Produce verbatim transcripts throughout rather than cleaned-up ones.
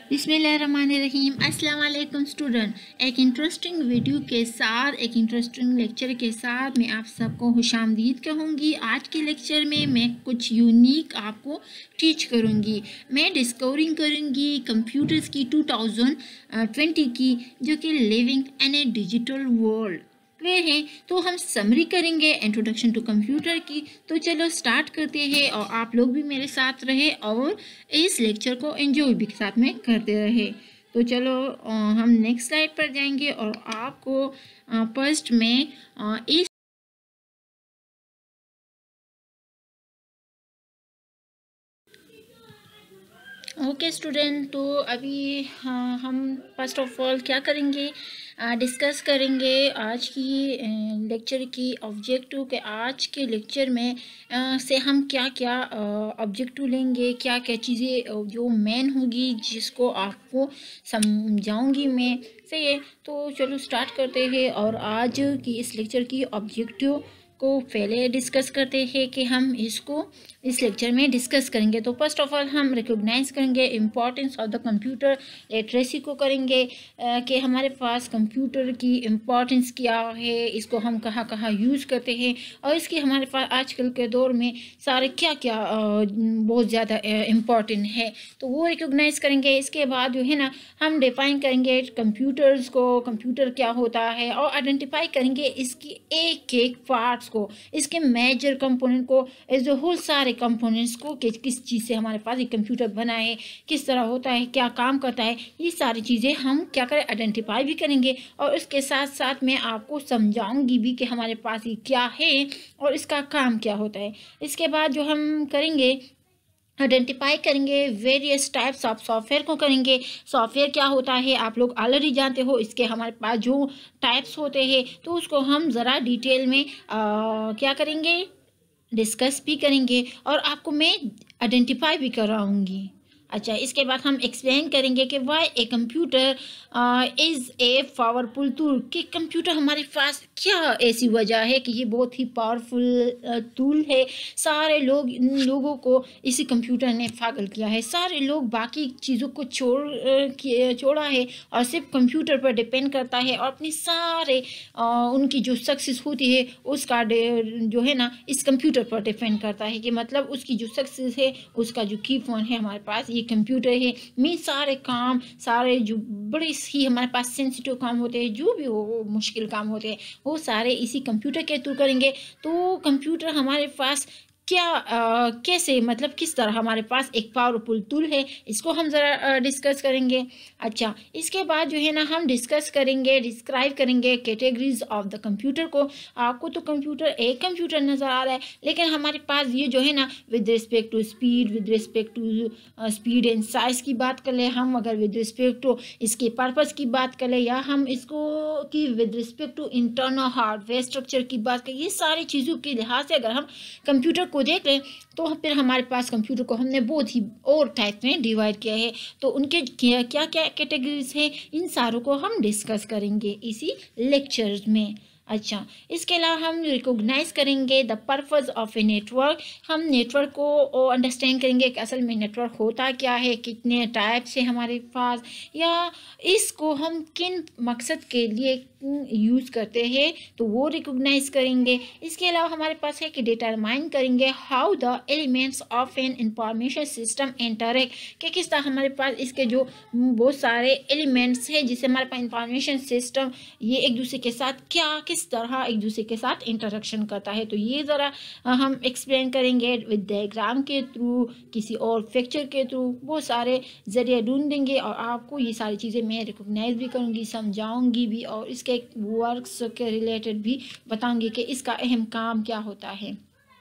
बिस्मिल्लाहिर्रहमानिर्रहीम। अस्सलाम वालेकुम स्टूडेंट। एक इंटरेस्टिंग वीडियो के साथ, एक इंटरेस्टिंग लेक्चर के साथ मैं आप सबको खुशामदीद कहूँगी। आज के लेक्चर में मैं कुछ यूनिक आपको टीच करूँगी। मैं डिस्कवरिंग करूँगी कंप्यूटर्स की टू थाउजेंड ट्वेंटी की, जो कि living in a digital world वे हैं। तो हम समरी करेंगे इंट्रोडक्शन टू कंप्यूटर की। तो चलो स्टार्ट करते हैं और आप लोग भी मेरे साथ रहे और इस लेक्चर को एंजॉय भी साथ में करते रहे। तो चलो हम नेक्स्ट स्लाइड पर जाएंगे और आपको फर्स्ट में इस ओके स्टूडेंट, तो अभी हाँ, हम फर्स्ट ऑफ ऑल क्या करेंगे, डिस्कस करेंगे आज की लेक्चर की ऑब्जेक्टिव के। आज के लेक्चर में आ, से हम क्या क्या ऑब्जेक्टिव लेंगे, क्या क्या चीज़ें जो मेन होगी जिसको आपको समझाऊंगी मैं। सही है, तो चलो स्टार्ट करते हैं और आज की इस लेक्चर की ऑब्जेक्टिव को पहले डिस्कस करते हैं कि हम इसको इस लेक्चर में डिस्कस करेंगे। तो फर्स्ट ऑफ ऑल हम रिकॉग्नाइज करेंगे importance of the computer literacy को करेंगे कि हमारे पास कंप्यूटर की इम्पॉर्टेंस क्या है, इसको हम कहाँ कहाँ यूज़ करते हैं और इसकी हमारे पास आजकल के दौर में सारे क्या क्या बहुत ज़्यादा इम्पॉर्टेंट है, तो वो रिकॉग्नाइज करेंगे। इसके बाद जो है ना हम डिफाइन करेंगे कंप्यूटर्स को, कंप्यूटर क्या होता है, और आइडेंटिफाई करेंगे इसकी एक एक पार्ट्स को, इसके मेजर कंपोनेंट को, एज ए होल सारे कंपोनेंट्स को कि किस चीज़ से हमारे पास एक कंप्यूटर बना है, किस तरह होता है, क्या काम करता है, ये सारी चीज़ें हम क्या करें आइडेंटिफाई भी करेंगे। और उसके साथ साथ मैं आपको समझाऊंगी भी कि हमारे पास ये क्या है और इसका काम क्या होता है। इसके बाद जो हम करेंगे आइडेंटिफाई करेंगे वेरियस टाइप्स ऑफ सॉफ्टवेयर को करेंगे। सॉफ्टवेयर क्या होता है आप लोग ऑलरेडी जानते हो, इसके हमारे पास जो टाइप्स होते हैं तो उसको हम ज़रा डिटेल में आ, क्या करेंगे डिस्कस भी करेंगे और आपको मैं आइडेंटिफाई भी कराऊंगी। अच्छा, इसके बाद हम एक्सप्लेन करेंगे कि why a computer is a powerful tool, कि कंप्यूटर हमारे पास क्या ऐसी वजह है कि ये बहुत ही पावरफुल टूल है। सारे लोग लोगों को इसी कंप्यूटर ने पागल किया है, सारे लोग बाकी चीज़ों को छोड़ छोड़ा है और सिर्फ कंप्यूटर पर डिपेंड करता है और अपनी सारे आ, उनकी जो सक्सेस होती है उसका जो है ना इस कंप्यूटर पर डिपेंड करता है, कि मतलब उसकी जो सक्सेस है उसका जो की फोन है हमारे पास ये कंप्यूटर है। मैं सारे काम, सारे जो बड़े ही हमारे पास सेंसिटिव काम होते हैं, जो भी हो मुश्किल काम होते हैं, वो सारे इसी कंप्यूटर के थ्रू करेंगे। तो कंप्यूटर हमारे पास क्या आ, कैसे मतलब किस तरह हमारे पास एक पावरफुल टूल है, इसको हम ज़रा डिस्कस करेंगे। अच्छा, इसके बाद जो है ना हम डिस्कस करेंगे, डिस्क्राइब करेंगे कैटेगरीज ऑफ द कंप्यूटर को। आपको तो कंप्यूटर एक कंप्यूटर नज़र आ रहा है, लेकिन हमारे पास ये जो है ना with respect to speed, with respect to speed and size की बात कर ले हम, अगर विद रिस्पेक्ट टू इसके पर्पज़ की बात कर ले, या हम इसको की with respect to internal hardware structure की बात करें, ये सारी चीज़ों के लिहाज से अगर हम कंप्यूटर को देख लें तो फिर हमारे पास कंप्यूटर को हमने बहुत ही और टाइप में डिवाइड किया है। तो उनके क्या क्या कैटेगरीज है इन सारों को हम डिस्कस करेंगे इसी लेक्चर्स में। अच्छा, इसके अलावा हम रिकॉग्नाइज करेंगे the purpose of a network. हम नेटवर्क को अंडरस्टैंड करेंगे कि असल में नेटवर्क होता क्या है, कितने टाइप से हमारे पास, या इसको हम किन मकसद के लिए यूज़ करते हैं, तो वो रिकॉग्नाइज करेंगे। इसके अलावा हमारे पास है कि डिटरमाइन करेंगे how the elements of an information system interact, कि किस तरह हमारे पास इसके जो बहुत सारे एलिमेंट्स हैं जिससे हमारे पास इंफॉर्मेशन सिस्टम ये एक दूसरे के साथ क्या किस तरह एक दूसरे के साथ इंटरेक्शन करता है। तो ये ज़रा हम एक्सप्लेन करेंगे विद डायग्राम के थ्रू, किसी और पिक्चर के थ्रू, बहुत सारे ज़रिए ढूंढेंगे और आपको ये सारी चीज़ें मैं रिकॉग्नाइज भी करूँगी, समझाऊँगी भी और इसके वर्क्स के रिलेटेड भी बताऊँगी कि इसका अहम काम क्या होता है।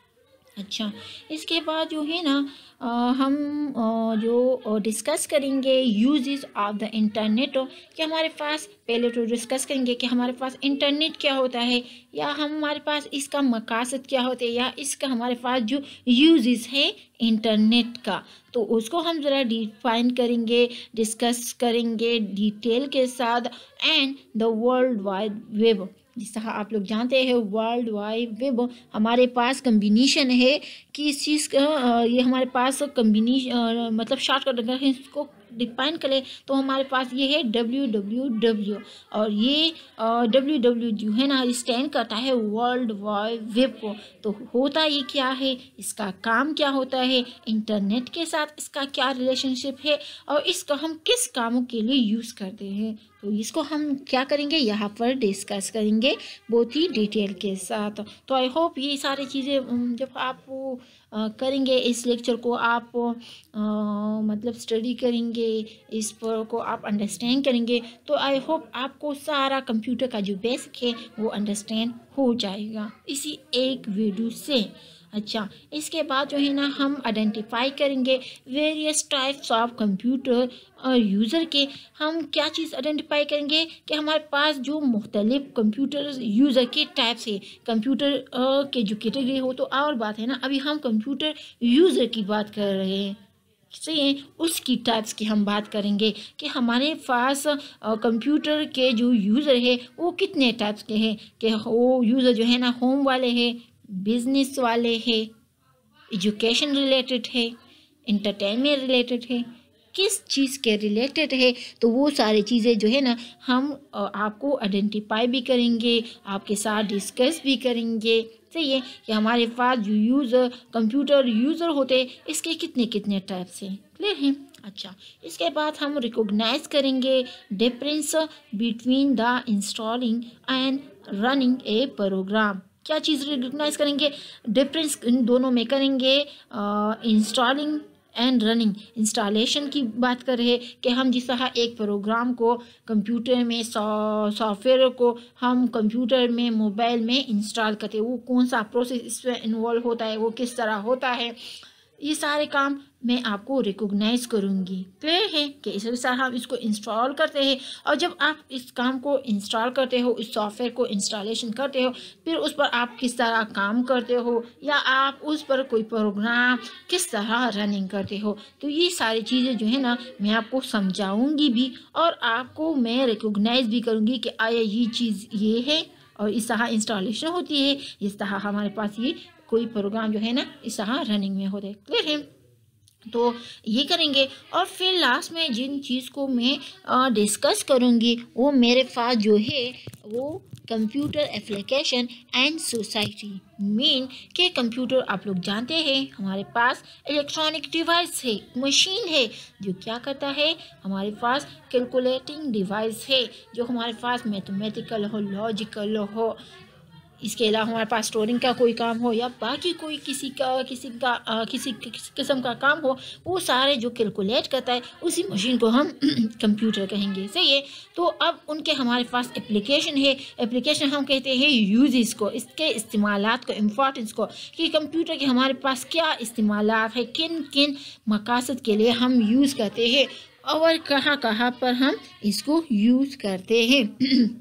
अच्छा, इसके बाद जो है ना आ, हम आ, जो डिस्कस करेंगे यूजेस ऑफ द इंटरनेट, कि हमारे पास पहले तो डिस्कस करेंगे कि हमारे पास इंटरनेट क्या होता है, या हमारे पास इसका मकासद क्या होता है, या इसका हमारे पास जो यूजेस है इंटरनेट का, तो उसको हम ज़रा डिफाइन करेंगे, डिस्कस करेंगे डिटेल के साथ। And the world wide Web, जिस तरह आप लोग जानते हैं वर्ल्ड वाइड वेब हमारे पास कम्बिनेशन है कि इस चीज़ का ये हमारे पास कम्बिनेशन मतलब शॉर्टकट अगर है इसको डिफाइन करें तो हमारे पास ये है डब्ल्यू डब्ल्यू डब्ल्यू, और ये डब्ल्यू डब्ल्यू जो है ना स्टैंड करता है वर्ल्ड वाइड वेब को। तो होता ये क्या है, इसका काम क्या होता है, इंटरनेट के साथ इसका क्या रिलेशनशिप है, और इसको हम किस कामों के लिए यूज़ करते हैं, तो इसको हम क्या करेंगे यहाँ पर डिस्कस करेंगे बहुत ही डिटेल के साथ। तो आई होप ये सारी चीज़ें जब आप आ, करेंगे, इस लेक्चर को आप आ, मतलब स्टडी करेंगे, इस पर को आप अंडरस्टैंड करेंगे, तो आई होप आपको सारा कंप्यूटर का जो बेसिक है वो अंडरस्टैंड हो जाएगा इसी एक वीडियो से। अच्छा, इसके बाद जो है ना हम आइडेंटिफाई करेंगे various types of computer user के। हम क्या चीज़ आइडेंटिफाई करेंगे कि हमारे पास जो मुख्तलिफ कंप्यूटर यूज़र के टाइप्स है, कंप्यूटर के जो कैटेगरी हो तो और बात है ना, अभी हम कंप्यूटर यूज़र की बात कर रहे हैं, सही है, उसकी टाइप्स की हम बात करेंगे कि हमारे पास कंप्यूटर के जो यूज़र है वो कितने टाइप्स के हैं, कि वो यूज़र जो है ना होम वाले हैं, बिजनेस वाले है, एजुकेशन रिलेटेड है, इंटरटेनमेंट रिलेटेड है, किस चीज़ के रिलेटेड है, तो वो सारी चीज़ें जो है ना हम आपको आइडेंटिफाई भी करेंगे, आपके साथ डिस्कस भी करेंगे, सही है, कि हमारे पास जो यूज़र कंप्यूटर यूज़र होते हैं इसके कितने कितने टाइप्स हैं, क्लियर है। अच्छा, इसके बाद हम रिकॉग्नाइज करेंगे difference between the installing and running a program. क्या चीज़ रिकॉग्नाइज करेंगे, डिफरेंस इन दोनों में करेंगे, इंस्टॉलिंग एंड रनिंग। इंस्टॉलेशन की बात कर रहे हैं कि हम जिस तरह एक प्रोग्राम को कंप्यूटर में, सॉफ्टवेयर को हम कंप्यूटर में, मोबाइल में इंस्टॉल करते हैं, वो कौन सा प्रोसेस इसमें इन्वॉल्व होता है, वो किस तरह होता है, ये सारे काम मैं आपको रिकॉग्नाइज करूँगी। क्लियर है कि इस तरह हम इसको इंस्टॉल करते हैं, और जब आप इस काम को इंस्टॉल करते हो, इस सॉफ्टवेयर को इंस्टॉलेशन करते हो, फिर उस पर आप किस तरह काम करते हो, या आप उस पर कोई प्रोग्राम किस तरह रनिंग करते हो, तो ये सारी चीज़ें जो है ना मैं आपको समझाऊँगी भी, और आपको मैं रिकॉग्नाइज भी करूँगी कि आया ये चीज़ ये है, और इस तरह इंस्टॉलेशन होती है, इस तरह हमारे पास ये कोई प्रोग्राम जो है ना इस तरह रनिंग में होता है। क्लियर है, तो ये करेंगे, और फिर लास्ट में जिन चीज़ को मैं डिस्कस करूँगी वो मेरे पास जो है वो computer application and society. Mean के कंप्यूटर आप लोग जानते हैं हमारे पास इलेक्ट्रॉनिक डिवाइस है, मशीन है जो क्या करता है, हमारे पास कैलकुलेटिंग डिवाइस है जो हमारे पास मैथमेटिकल हो, लॉजिकल हो, इसके अलावा हमारे पास स्टोरिंग का कोई काम हो, या बाकी कोई किसी का किसी का आ, किसी किस्म का काम हो, वो सारे जो कैलकुलेट करता है उसी मशीन को हम कंप्यूटर कहेंगे, सही है। तो अब उनके हमारे पास एप्लीकेशन है, एप्लीकेशन हम कहते हैं यूजेस को, इसके इस्तेमालात को, इम्पोर्टेंस को, कि कंप्यूटर के हमारे पास क्या इस्तेमालात है, किन किन मकासद के लिए हम यूज़ करते हैं, और कहाँ कहाँ पर हम इसको यूज़ करते हैं।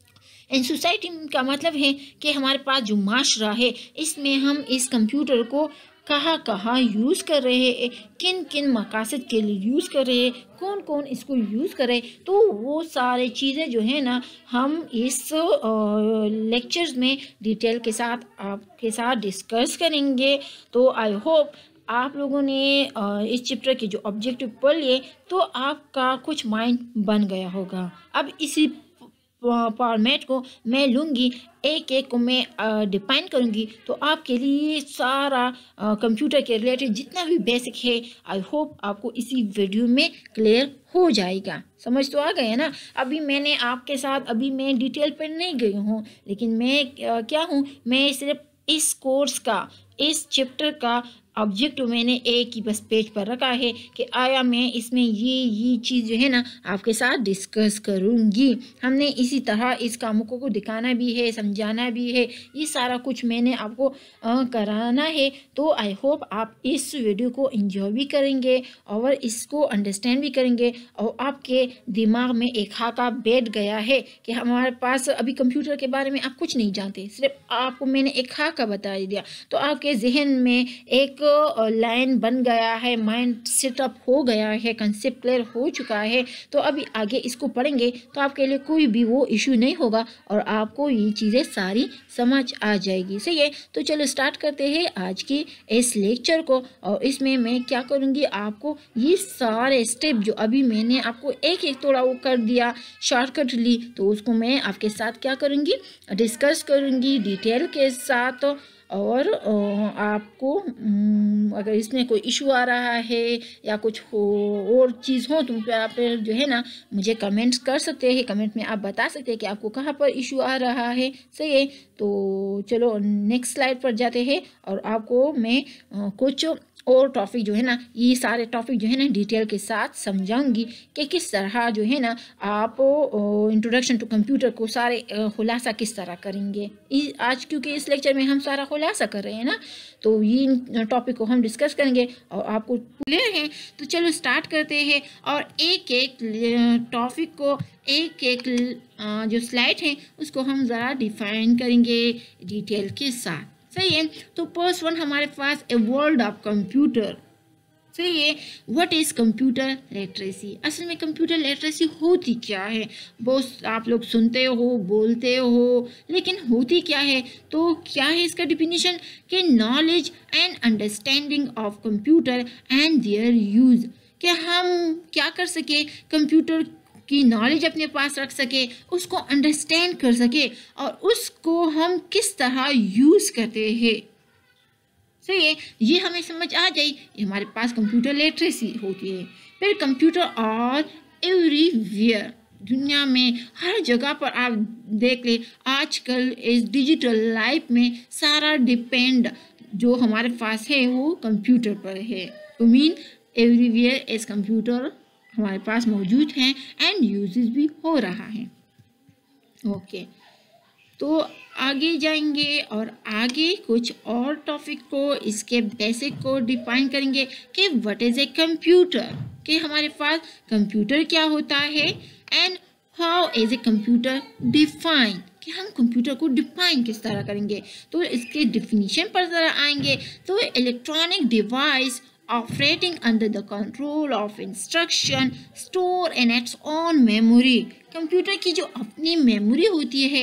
इन सोसाइटी का मतलब है कि हमारे पास जो माशरा है इसमें हम इस कंप्यूटर को कहाँ कहाँ यूज़ कर रहे हैं, किन किन मकासद के लिए यूज़ कर रहे हैं, कौन कौन इसको यूज़ करे, तो वो सारे चीज़ें जो है ना हम इस लेक्चर्स में डिटेल के साथ आपके साथ डिस्कस करेंगे। तो आई होप आप लोगों ने इस चैप्टर के जो ऑब्जेक्टिव पढ़ लिए तो आपका कुछ माइंड बन गया होगा। अब इसी फॉर्मेट को मैं लूँगी, एक एक को मैं डिफाइन करूँगी, तो आपके लिए सारा कंप्यूटर के रिलेटेड जितना भी बेसिक है आई होप आपको इसी वीडियो में क्लियर हो जाएगा। समझ तो आ गया ना। अभी मैंने आपके साथ अभी मैं डिटेल पर नहीं गई हूँ, लेकिन मैं क्या हूँ, मैं सिर्फ इस कोर्स का, इस चैप्टर का ऑब्जेक्टिव मैंने एक ही बस पेज पर रखा है कि आया मैं इसमें ये ये चीज़ जो है ना आपके साथ डिस्कस करूँगी। हमने इसी तरह इस कामों को दिखाना भी है, समझाना भी है, ये सारा कुछ मैंने आपको आ, कराना है। तो आई होप आप इस वीडियो को एंजॉय भी करेंगे और इसको अंडरस्टैंड भी करेंगे, और आपके दिमाग में एक खाका बैठ गया है कि हमारे पास अभी कंप्यूटर के बारे में आप कुछ नहीं जानते, सिर्फ आपको मैंने एक खाका बता दिया, तो आपके जहन में एक एक लाइन बन गया है, माइंड सेटअप हो गया है, कंसेप्ट क्लियर हो चुका है, तो अभी आगे इसको पढ़ेंगे तो आपके लिए कोई भी वो इशू नहीं होगा और आपको ये चीज़ें सारी समझ आ जाएगी। सही है, तो चलो स्टार्ट करते हैं आज की इस लेक्चर को। और इसमें मैं क्या करूँगी, आपको ये सारे स्टेप जो अभी मैंने आपको एक एक थोड़ा वो कर दिया, शॉर्टकट ली, तो उसको मैं आपके साथ क्या करूँगी, डिस्कस करूँगी डिटेल के साथ। और आपको अगर इसमें कोई इशू आ रहा है या कुछ हो और चीज़ हो तो आप जो है ना मुझे कमेंट्स कर सकते हैं, कमेंट में आप बता सकते हैं कि आपको कहाँ पर इशू आ रहा है। सही है, तो चलो नेक्स्ट स्लाइड पर जाते हैं और आपको मैं कुछ और टॉपिक जो है ना, ये सारे टॉपिक जो है ना डिटेल के साथ समझाऊंगी कि किस तरह जो है ना आप इंट्रोडक्शन टू कंप्यूटर को सारे खुलासा किस तरह करेंगे आज, क्योंकि इस लेक्चर में हम सारा खुलासा कर रहे हैं ना, तो ये टॉपिक को हम डिस्कस करेंगे और आपको क्लियर है। तो चलो स्टार्ट करते हैं और एक एक टॉपिक को, एक एक जो स्लाइड है उसको हम ज़रा डिफाइन करेंगे डिटेल के साथ। सही है, तो फर्स्ट वन हमारे पास ए वर्ल्ड ऑफ कंप्यूटर। सही है, व्हाट इज़ कंप्यूटर लिटरेसी। असल में कंप्यूटर लिटरेसी होती क्या है, बहुत आप लोग सुनते हो, बोलते हो, लेकिन होती क्या है, तो क्या है इसका डिफिनीशन कि knowledge and understanding of computer and their use, कि हम क्या कर सके, कंप्यूटर की नॉलेज अपने पास रख सके, उसको अंडरस्टैंड कर सके और उसको हम किस तरह यूज़ करते हैं। सही है, ये हमें समझ आ जाए, हमारे पास कंप्यूटर लिटरेसी होती है। फिर कंप्यूटर और एवरीवेयर, दुनिया में हर जगह पर आप देख ले, आजकल इस डिजिटल लाइफ में सारा डिपेंड जो हमारे पास है वो कंप्यूटर पर है। तो मीन एवरीवेयर इस कंप्यूटर हमारे पास मौजूद हैं एंड यूजेस भी हो रहा है। ओके, तो आगे जाएंगे और आगे कुछ और टॉपिक को, इसके बेसिक को डिफाइन करेंगे कि व्हाट इज़ ए कंप्यूटर, कि हमारे पास कंप्यूटर क्या होता है and how is a computer define, कि हम कंप्यूटर को डिफाइन किस तरह करेंगे। तो इसके डिफिनीशन पर ज़रा आएंगे। तो electronic device operating under the control of instruction store in its own memory, computer की जो अपनी मेमोरी होती है,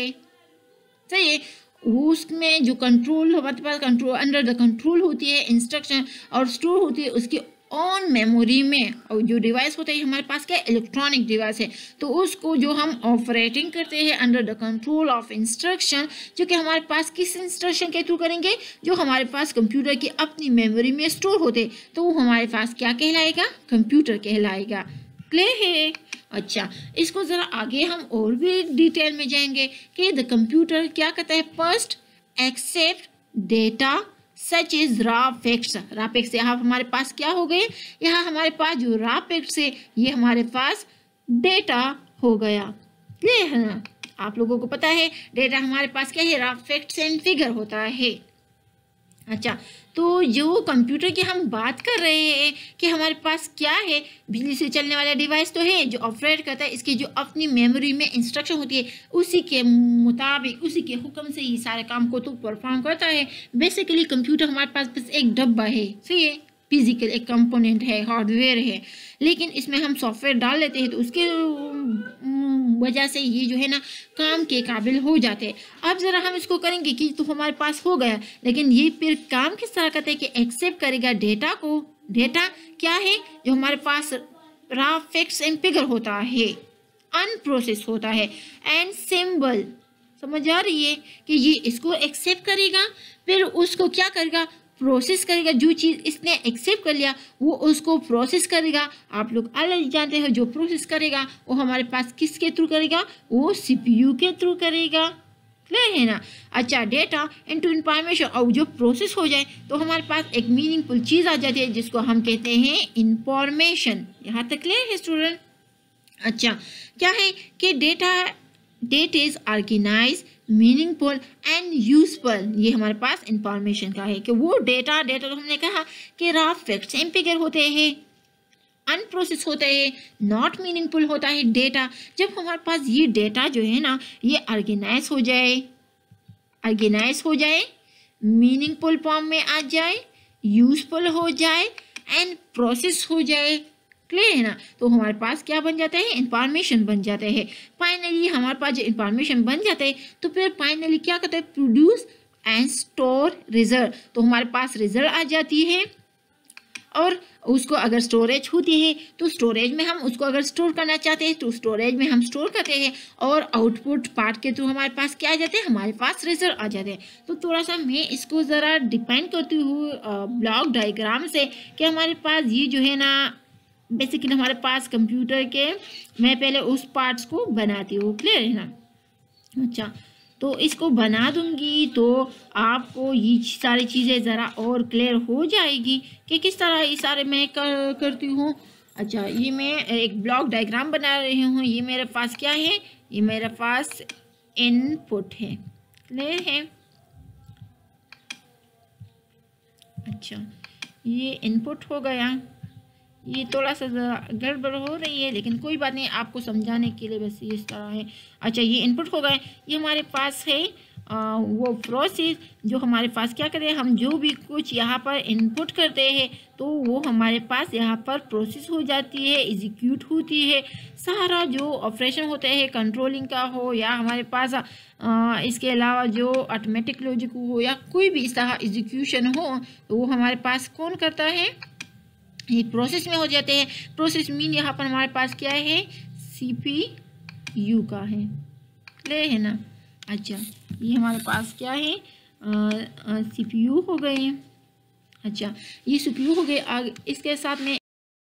सही है, उसमें जो कंट्रोल हमारे पास कंट्रोल अंडर द कंट्रोल होती है इंस्ट्रक्शन और स्टोर होती है उसकी ऑन मेमोरी में। और जो डिवाइस होता है हमारे पास क्या इलेक्ट्रॉनिक डिवाइस है, तो उसको जो हम ऑपरेटिंग करते हैं under the control of instruction, जो कि हमारे पास किस इंस्ट्रक्शन के थ्रू करेंगे, जो हमारे पास कंप्यूटर की अपनी मेमोरी में स्टोर होते, तो वो हमारे पास क्या कहलाएगा, कंप्यूटर कहलाएगा। क्लियर है। अच्छा, इसको ज़रा आगे हम और भी डिटेल में जाएंगे कि द कंप्यूटर क्या कहता है, first accept data such is raw facts. Raw facts यहाँ हमारे पास क्या हो गए, यहाँ हमारे पास जो रॉ फैक्ट्स है ये हमारे पास डेटा हो गया। क्लियर है ना, आप लोगों को पता है डेटा हमारे पास क्या है, रॉ फैक्ट्स एंड फिगर होता है। अच्छा, तो जो कंप्यूटर की हम बात कर रहे हैं कि हमारे पास क्या है, बिजली से चलने वाला डिवाइस तो है जो ऑपरेट करता है, इसकी जो अपनी मेमोरी में इंस्ट्रक्शन होती है उसी के मुताबिक, उसी के हुक्म से ही सारे काम को तो परफॉर्म करता है। बेसिकली कंप्यूटर हमारे पास बस एक डब्बा है, सही है, फिजिकल एक कंपोनेंट है, हार्डवेयर है, लेकिन इसमें हम सॉफ्टवेयर डाल लेते हैं तो उसके वजह से ये जो है ना काम के काबिल हो जाते हैं। अब ज़रा हम इसको करेंगे कि तो हमारे पास हो गया, लेकिन ये फिर काम किस तरह करते हैं कि एक्सेप्ट करेगा डेटा को। डेटा क्या है, जो हमारे पास रॉ फैक्ट्स एंड फिगर होता है, अनप्रोसेस होता है, एंड सिंबल, समझ आ रही है कि ये इसको एक्सेप्ट करेगा, फिर उसको क्या करेगा, प्रोसेस करेगा। जो चीज़ इसने एक्सेप्ट कर लिया वो उसको प्रोसेस करेगा। आप लोग अलग जानते हैं जो प्रोसेस करेगा वो हमारे पास किसके थ्रू करेगा, वो सीपीयू के थ्रू करेगा। क्लियर है ना। अच्छा, डेटा इनटू इंफॉर्मेशन, और जो प्रोसेस हो जाए तो हमारे पास एक मीनिंगफुल चीज़ आ जाती है जिसको हम कहते हैं इंफॉर्मेशन। यहाँ तक क्लियर है स्टूडेंट। अच्छा, क्या है कि data data is organise, meaningful and useful. ये हमारे पास इंफॉर्मेशन का है कि वो डेटा डेटा तो हमने कहा कि रॉ फैक्ट्स एंड फिगर होते हैं, अनप्रोसेस होते हैं, नॉट मीनिंगफुल होता है डेटा। जब हमारे पास ये डेटा जो है ना ये ऑर्गेनाइज हो जाए, ऑर्गेनाइज हो जाए, मीनिंगफुल फॉर्म में आ जाए, यूजफुल हो जाए एंड प्रोसेस हो जाए। क्लियर है ना। तो हमारे पास क्या बन जाता है, इंफॉर्मेशन बन जाता है। फाइनली हमारे पास जो इंफॉर्मेशन बन जाता है तो फिर फाइनली क्या करता है, प्रोड्यूस एंड स्टोर रिजल्ट। तो हमारे पास रिजल्ट आ जाती है और उसको अगर स्टोरेज होती है तो स्टोरेज में हम उसको अगर स्टोर करना चाहते हैं तो स्टोरेज में हम स्टोर करते हैं और आउटपुट पार्ट के थ्रू हमारे पास क्या आ जाते हैं, हमारे पास रिजल्ट आ जाते हैं। तो थोड़ा सा मैं इसको ज़रा डिपेंड करती हूँ ब्लॉक डायग्राम से कि हमारे पास ये जो है ना बेसिकली हमारे पास कंप्यूटर के, मैं पहले उस पार्ट्स को बनाती हूँ। क्लियर है ना। अच्छा, तो इसको बना दूंगी तो आपको ये सारी चीज़ें ज़रा और क्लियर हो जाएगी कि किस तरह ये सारे मैं कर करती हूँ। अच्छा, ये मैं एक ब्लॉक डायग्राम बना रही हूँ। ये मेरे पास क्या है, ये मेरे पास इनपुट है। क्लियर है। अच्छा, ये इनपुट हो गया। ये थोड़ा सा गड़बड़ हो रही है लेकिन कोई बात नहीं, आपको समझाने के लिए बस इस तरह है। अच्छा, ये इनपुट हो गए। ये हमारे पास है आ, वो प्रोसेस जो हमारे पास क्या करें, हम जो भी कुछ यहाँ पर इनपुट करते हैं तो वो हमारे पास यहाँ पर प्रोसेस हो जाती है, एग्जीक्यूट होती है। सारा जो ऑपरेशन होता है कंट्रोलिंग का हो या हमारे पास आ, इसके अलावा जो ऑटोमेटिक लॉजिक हो या कोई भी इस तरह एग्जीक्यूशन हो तो वो हमारे पास कौन करता है, ये प्रोसेस में हो जाते हैं। प्रोसेस मीन यहाँ पर हमारे पास क्या है, सीपीयू का है। क्लियर है ना। अच्छा, ये हमारे पास क्या है, सीपीयू हो गए। अच्छा, ये सीपीयू हो गए। आगे इसके साथ में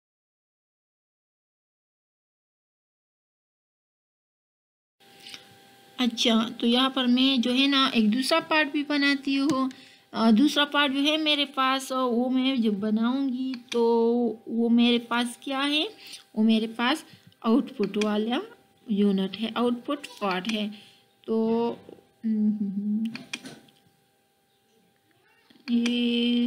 अच्छा, तो यहाँ पर मैं जो है ना एक दूसरा पार्ट भी बनाती हूँ। दूसरा पार्ट जो है मेरे पास वो मैं जब बनाऊंगी तो वो मेरे पास क्या है, वो मेरे पास आउटपुट वाला यूनिट है, आउटपुट पार्ट है। तो ये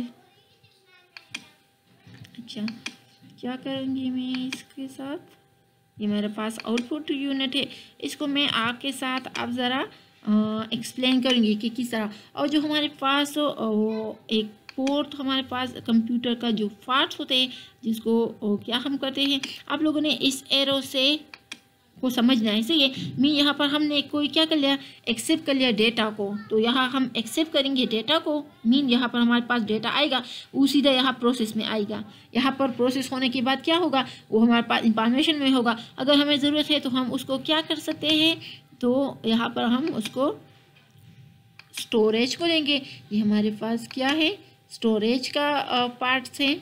अच्छा, क्या करूँगी मैं इसके साथ, ये मेरे पास आउटपुट यूनिट है। इसको मैं आपके साथ आप ज़रा एक्सप्लेन करूँगी कि किस तरह। और जो हमारे पास वो एक पोर्ट हमारे पास कंप्यूटर का जो पार्ट्स होते हैं जिसको क्या हम करते हैं, आप लोगों ने इस एरो से को समझना है। सही है। मैं यहाँ पर हमने कोई क्या कर लिया, एक्सेप्ट कर लिया डेटा को। तो यहाँ हम एक्सेप्ट करेंगे डेटा को, मीन यहाँ पर हमारे पास डेटा आएगा, वो सीधा यहाँ प्रोसेस में आएगा। यहाँ पर प्रोसेस होने के बाद क्या होगा, वो हमारे पास इंफॉर्मेशन में होगा। अगर हमें ज़रूरत है तो हम उसको क्या कर सकते हैं, तो यहाँ पर हम उसको स्टोरेज को देंगे। ये हमारे पास क्या है, स्टोरेज का पार्ट्स है।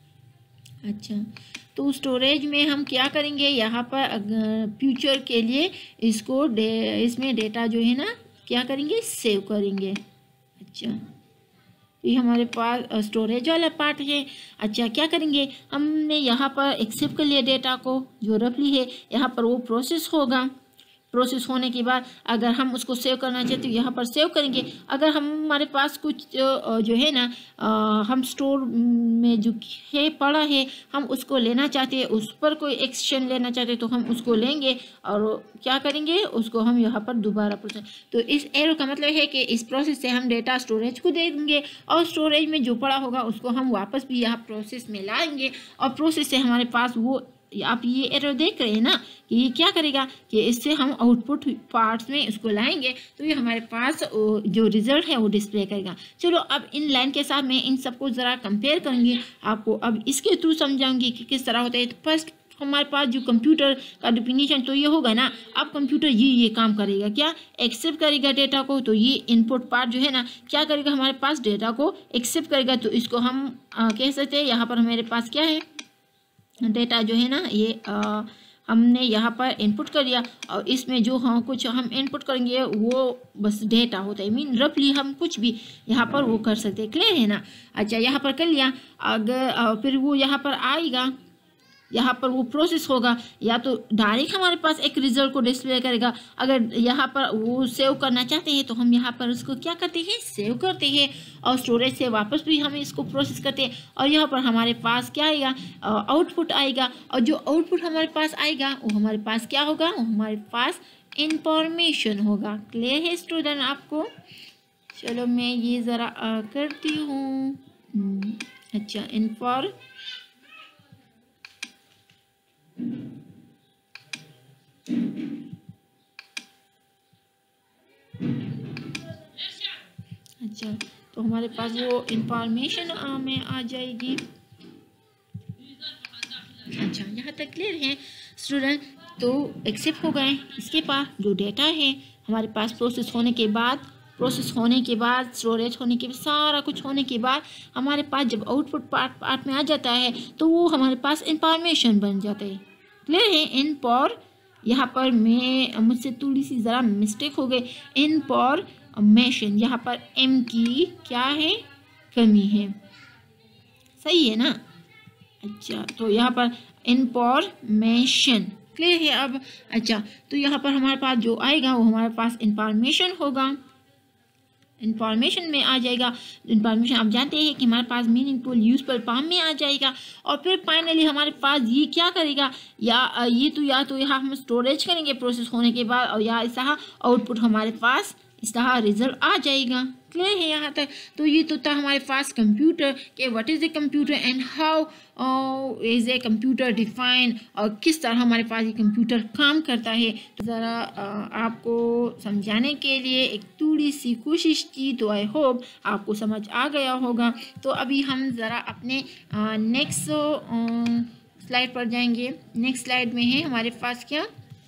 अच्छा, तो स्टोरेज में हम क्या करेंगे, यहाँ पर फ्यूचर के लिए इसको डे इसमें डेटा जो है ना क्या करेंगे, सेव करेंगे। अच्छा, ये हमारे पास स्टोरेज वाला पार्ट है। अच्छा, क्या करेंगे, हमने यहाँ पर एक्सेप्ट कर लिया डेटा को जो रफली है, यहाँ पर वो प्रोसेस होगा। प्रोसेस होने के बाद अगर हम उसको सेव करना चाहते हैं यहाँ पर सेव करेंगे। अगर हम हमारे पास कुछ जो है ना हम स्टोर में जो है पड़ा है हम उसको लेना चाहते हैं, उस पर कोई एक्शन लेना चाहते हैं तो हम उसको लेंगे और क्या करेंगे, उसको हम यहाँ पर दोबारा प्रोसेस। तो इस एरो का मतलब है कि इस प्रोसेस से हम डेटा स्टोरेज को दे देंगे और स्टोरेज में जो पड़ा होगा उसको हम वापस भी यहाँ प्रोसेस में लाएंगे और प्रोसेस से हमारे पास वो, आप ये एरो देख रहे हैं ना कि ये क्या करेगा कि इससे हम आउटपुट पार्ट्स में इसको लाएंगे तो ये हमारे पास जो रिजल्ट है वो डिस्प्ले करेगा। चलो अब इन लाइन के साथ मैं इन सबको ज़रा कंपेयर करूँगी, आपको अब इसके थ्रू समझाऊंगी कि किस तरह होता है। तो फर्स्ट हमारे पास जो कंप्यूटर का डिफिनीशन तो ये होगा ना, अब कंप्यूटर ये ये काम करेगा, क्या एक्सेप्ट करेगा डेटा को। तो ये इनपुट पार्ट जो है ना क्या करेगा, हमारे पास डेटा को एक्सेप्ट करेगा। तो इसको हम आ, कह सकते हैं यहाँ पर मेरे पास क्या है, डेटा जो है ना ये आ, हमने यहाँ पर इनपुट कर दिया और इसमें जो हाँ कुछ हम इनपुट करेंगे वो बस डेटा होता है, मीन रफली हम कुछ भी यहाँ पर वो कर सकते हैं। क्लियर है ना। अच्छा, यहाँ पर कर लिया, अगर फिर वो यहाँ पर आएगा, यहाँ पर वो प्रोसेस होगा, या तो डायरेक्ट हमारे पास एक रिजल्ट को डिस्प्ले करेगा। अगर यहाँ पर वो सेव करना चाहते हैं तो हम यहाँ पर उसको क्या करते हैं, सेव करते हैं और स्टोरेज से वापस भी हम इसको प्रोसेस करते हैं और यहाँ पर हमारे पास क्या आएगा, आउटपुट आएगा। और जो आउटपुट हमारे पास आएगा वो हमारे पास क्या होगा, वो हमारे पास इंफॉर्मेशन होगा। क्लियर है स्टूडेंट आपको। चलो मैं ये ज़रा करती हूँ। अच्छा, इनफॉर अच्छा, तो हमारे पास वो इंफॉर्मेशन में आ जाएगी। अच्छा, यहाँ तक क्लियर है स्टूडेंट? तो एक्सेप्ट हो गए। इसके पास जो डेटा है हमारे पास प्रोसेस होने के बाद प्रोसेस होने के बाद स्टोरेज होने के बाद सारा कुछ होने के बाद हमारे पास जब आउटपुट पार्ट पार्ट में आ जाता है तो वो हमारे पास इंफॉर्मेशन बन जाता है। क्लियर है? इन पर यहाँ पर मैं मुझसे थोड़ी सी ज़रा मिस्टेक हो गई। इन पर मेशन, यहाँ पर एम की क्या है, कमी है। सही है ना? अच्छा, तो यहाँ पर इंफॉर्मेशन क्लियर है अब? अच्छा, तो यहाँ पर हमारे पास जो आएगा वो हमारे पास इंफॉर्मेशन होगा। इंफॉर्मेशन में आ जाएगा। इंफॉर्मेशन आप जानते हैं कि हमारे पास मीनिंगफुल यूजफुल फॉर्म में आ जाएगा। और फिर फाइनली हमारे पास ये क्या करेगा, या ये तो या तो यहाँ हम स्टोरेज करेंगे प्रोसेस होने के बाद, और या ऐसा आउटपुट हमारे पास इस तरह रिजल्ट आ जाएगा। क्लियर है यहाँ तक? तो ये तो था हमारे पास कंप्यूटर के what is a computer and how is a computer define, और किस तरह हमारे पास ये कंप्यूटर काम करता है। तो ज़रा आपको समझाने के लिए एक थोड़ी सी कोशिश की, तो आई होप आपको समझ आ गया होगा। तो अभी हम ज़रा अपने नेक्स्ट स्लाइड पर जाएंगे। नेक्स्ट स्लाइड में है हमारे पास क्या,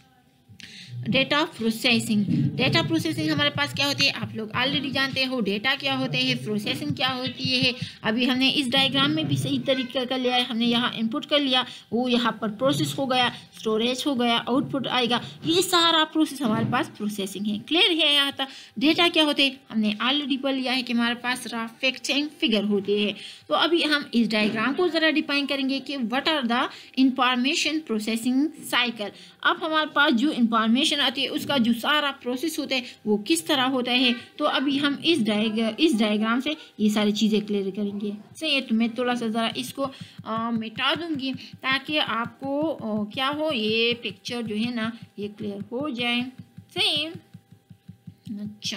डेटा प्रोसेसिंग। डेटा प्रोसेसिंग हमारे पास क्या होती है, आप लोग ऑलरेडी जानते हो। डेटा क्या होते हैं, प्रोसेसिंग क्या होती है। अभी हमने इस डायग्राम में भी सही तरीके का लिया है। हमने यहाँ इनपुट कर लिया, वो यहाँ पर प्रोसेस हो गया, स्टोरेज हो गया, आउटपुट आएगा। ये सारा प्रोसेस हमारे पास प्रोसेसिंग है। क्लियर है यहाँ तक? डेटा क्या होते हैं हमने ऑलरेडी पढ़ लिया है कि हमारे पास रॉ फैक्ट्स एंड फिगर होते हैं। तो अभी हम इस डायग्राम को ज़रा डिफाइन करेंगे कि what are the information processing cycle. अब हमारे पास जो इंफॉर्मेशन आती है उसका जो सारा प्रोसेस होता है वो किस तरह होता है। तो अभी हम इस डायग्राम इस डायग्राम से ये सारी चीज़ें क्लियर करेंगे। सही है? तो मैं थोड़ा सा ज़रा इसको आ, मिटा दूंगी ताकि आपको आ, क्या हो, ये पिक्चर जो है ना ये क्लियर हो जाए। सही? अच्छा,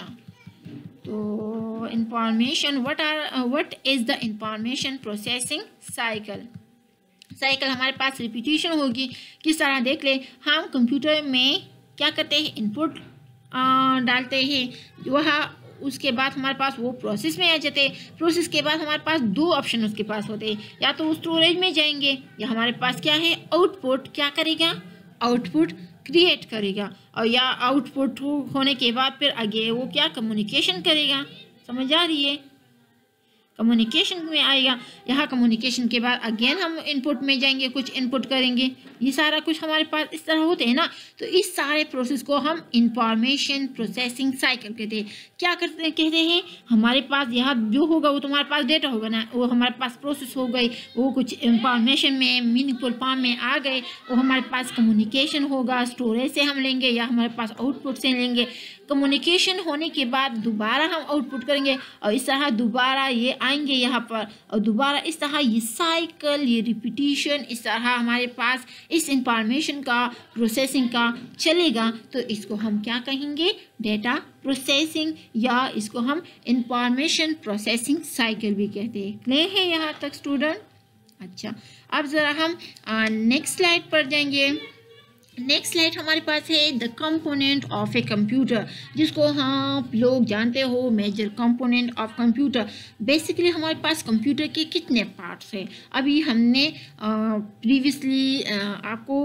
तो information what are what is the information processing cycle. Cycle हमारे पास रिपीटिशन होगी। किस तरह देख ले, हम कंप्यूटर में क्या करते हैं, इनपुट डालते हैं, वह उसके बाद हमारे पास वो प्रोसेस में आ जाते हैं। प्रोसेस के बाद हमारे पास दो ऑप्शन उसके पास होते हैं, या तो स्टोरेज में जाएंगे या हमारे पास क्या है, आउटपुट क्या करेगा, आउटपुट क्रिएट करेगा। और या आउटपुट होने के बाद फिर आगे वो क्या कम्युनिकेशन करेगा। समझ आ रही है? कम्युनिकेशन में आएगा। यहाँ कम्युनिकेशन के बाद अगेन हम इनपुट में जाएंगे, कुछ इनपुट करेंगे। ये सारा कुछ हमारे पास इस तरह होते हैं ना। तो इस सारे प्रोसेस को हम इंफॉर्मेशन प्रोसेसिंग साइकिल कहते हैं। क्या करते कहते हैं, हमारे पास यहाँ जो होगा वो तुम्हारे पास डेटा होगा ना, वो हमारे पास प्रोसेस हो गई, वो कुछ इंफॉर्मेशन में मीनिंगफुल फॉर्म में आ गए, वो हमारे पास कम्युनिकेशन होगा, स्टोरेज से हम लेंगे या हमारे पास आउटपुट से लेंगे। कम्युनिकेशन होने के बाद दोबारा हम आउटपुट करेंगे और इस तरह दोबारा ये आएंगे यहाँ पर, और दोबारा इस तरह ये साइकिल, ये रिपीटिशन इस तरह हमारे पास इस इंफॉर्मेशन का प्रोसेसिंग का चलेगा। तो इसको हम क्या कहेंगे, डेटा प्रोसेसिंग, या इसको हम इंफॉर्मेशन प्रोसेसिंग साइकिल भी कहते हैं। क्लियर है यहाँ तक स्टूडेंट? अच्छा, अब ज़रा हम नेक्स्ट स्लाइड पर जाएंगे। नेक्स्ट स्लाइड हमारे पास है the component of a computer, जिसको हम लोग जानते हो major component of computer. Basically हमारे पास कंप्यूटर के कितने पार्ट्स हैं, अभी हमने प्रीवियसली आपको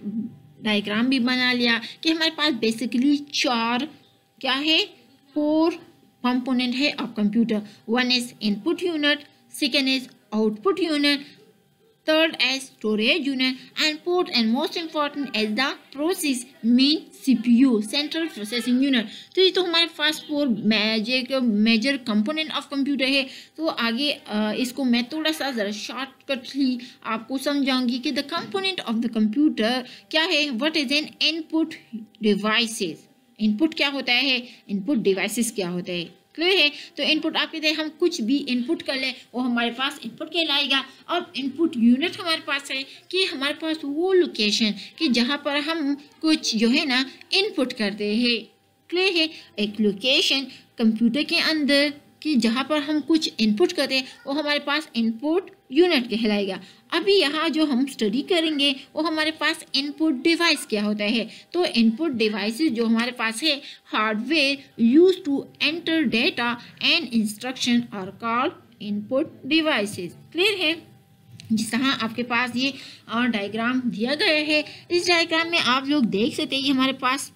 डायग्राम भी बना लिया कि हमारे पास बेसिकली चार क्या है, फोर कंपोनेंट है of computer. One is input unit, second is output unit, third as storage unit, and fourth and most important as the process mean C P U, central processing unit। तो ये तो हमारे पास four major major component of computer है। तो आगे आ, इसको मैं थोड़ा सा ज़रा शॉर्टकट ही आपको समझाऊंगी कि the component of the computer क्या है, what is an input devices. Input क्या होता है, इनपुट डिवाइसेस क्या होता है। क्लियर है? तो इनपुट आप कहते हैं हम कुछ भी इनपुट कर ले वो हमारे पास इनपुट कहलाएगा। और इनपुट यूनिट हमारे पास है कि हमारे पास वो लोकेशन कि जहाँ पर हम कुछ जो है ना इनपुट करते हैं। क्लियर है? एक लोकेशन कंप्यूटर के अंदर कि जहाँ पर हम कुछ इनपुट करते हैं वो हमारे पास इनपुट यूनिट कहलाएगा। अभी यहाँ जो हम स्टडी करेंगे वो हमारे पास इनपुट डिवाइस क्या होता है। तो इनपुट डिवाइसेस जो हमारे पास है, hardware use to enter data and instruction are called input devices. Clear है। जिस तरह आपके पास ये डायग्राम दिया गया है, इस डायग्राम में आप लोग देख सकते हैं ये हमारे पास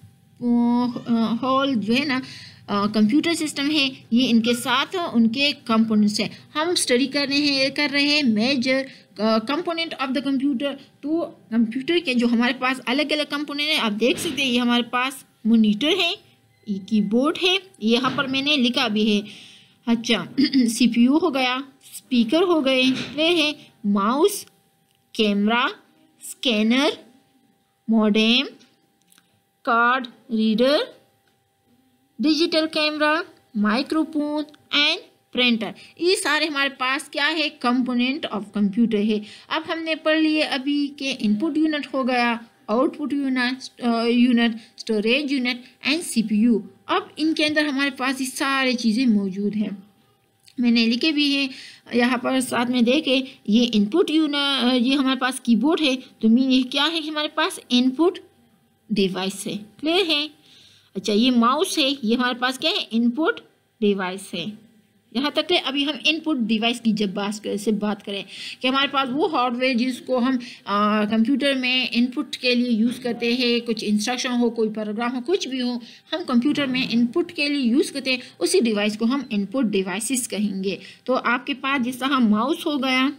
होल जो है ना कंप्यूटर सिस्टम है, ये इनके साथ उनके कंपोनेंट्स है। हम स्टडी कर रहे हैं कर रहे हैं major component of the computer. तो कंप्यूटर के जो हमारे पास अलग अलग कंपोनेंट है, आप देख सकते हैं ये हमारे पास मॉनिटर है, ये कीबोर्ड है, यहाँ पर मैंने लिखा भी है। अच्छा सीपीयू हो गया, स्पीकर हो गए, ये है mouse, camera, scanner, modem, card reader, digital camera, microphone and printer. ये सारे हमारे पास क्या है, कंपोनेंट ऑफ कंप्यूटर है। अब हमने पढ़ लिए अभी के इनपुट यूनिट हो गया, output unit unit storage unit and CPU. अब इनके अंदर हमारे पास ये सारी चीज़ें मौजूद हैं, मैंने लिखे भी है यहाँ पर साथ में देखे। ये इनपुट यूनिट, ये हमारे पास कीबोर्ड है, तो मीन ये क्या है कि हमारे पास इनपुट डिवाइस है। क्लियर है। अच्छा ये माउस है, ये हमारे पास क्या है, इनपुट डिवाइस है। यहाँ तक है। अभी हम इनपुट डिवाइस की जब बात करें से बात करें कि हमारे पास वो हार्डवेयर जिसको हम कंप्यूटर में इनपुट के लिए यूज़ करते हैं, कुछ इंस्ट्रक्शन हो, कोई प्रोग्राम हो, कुछ भी हो, हम कंप्यूटर में इनपुट के लिए यूज़ करते हैं, उसी डिवाइस को हम इनपुट डिवाइसेस कहेंगे। तो आपके पास जिस तरह माउस हो गया,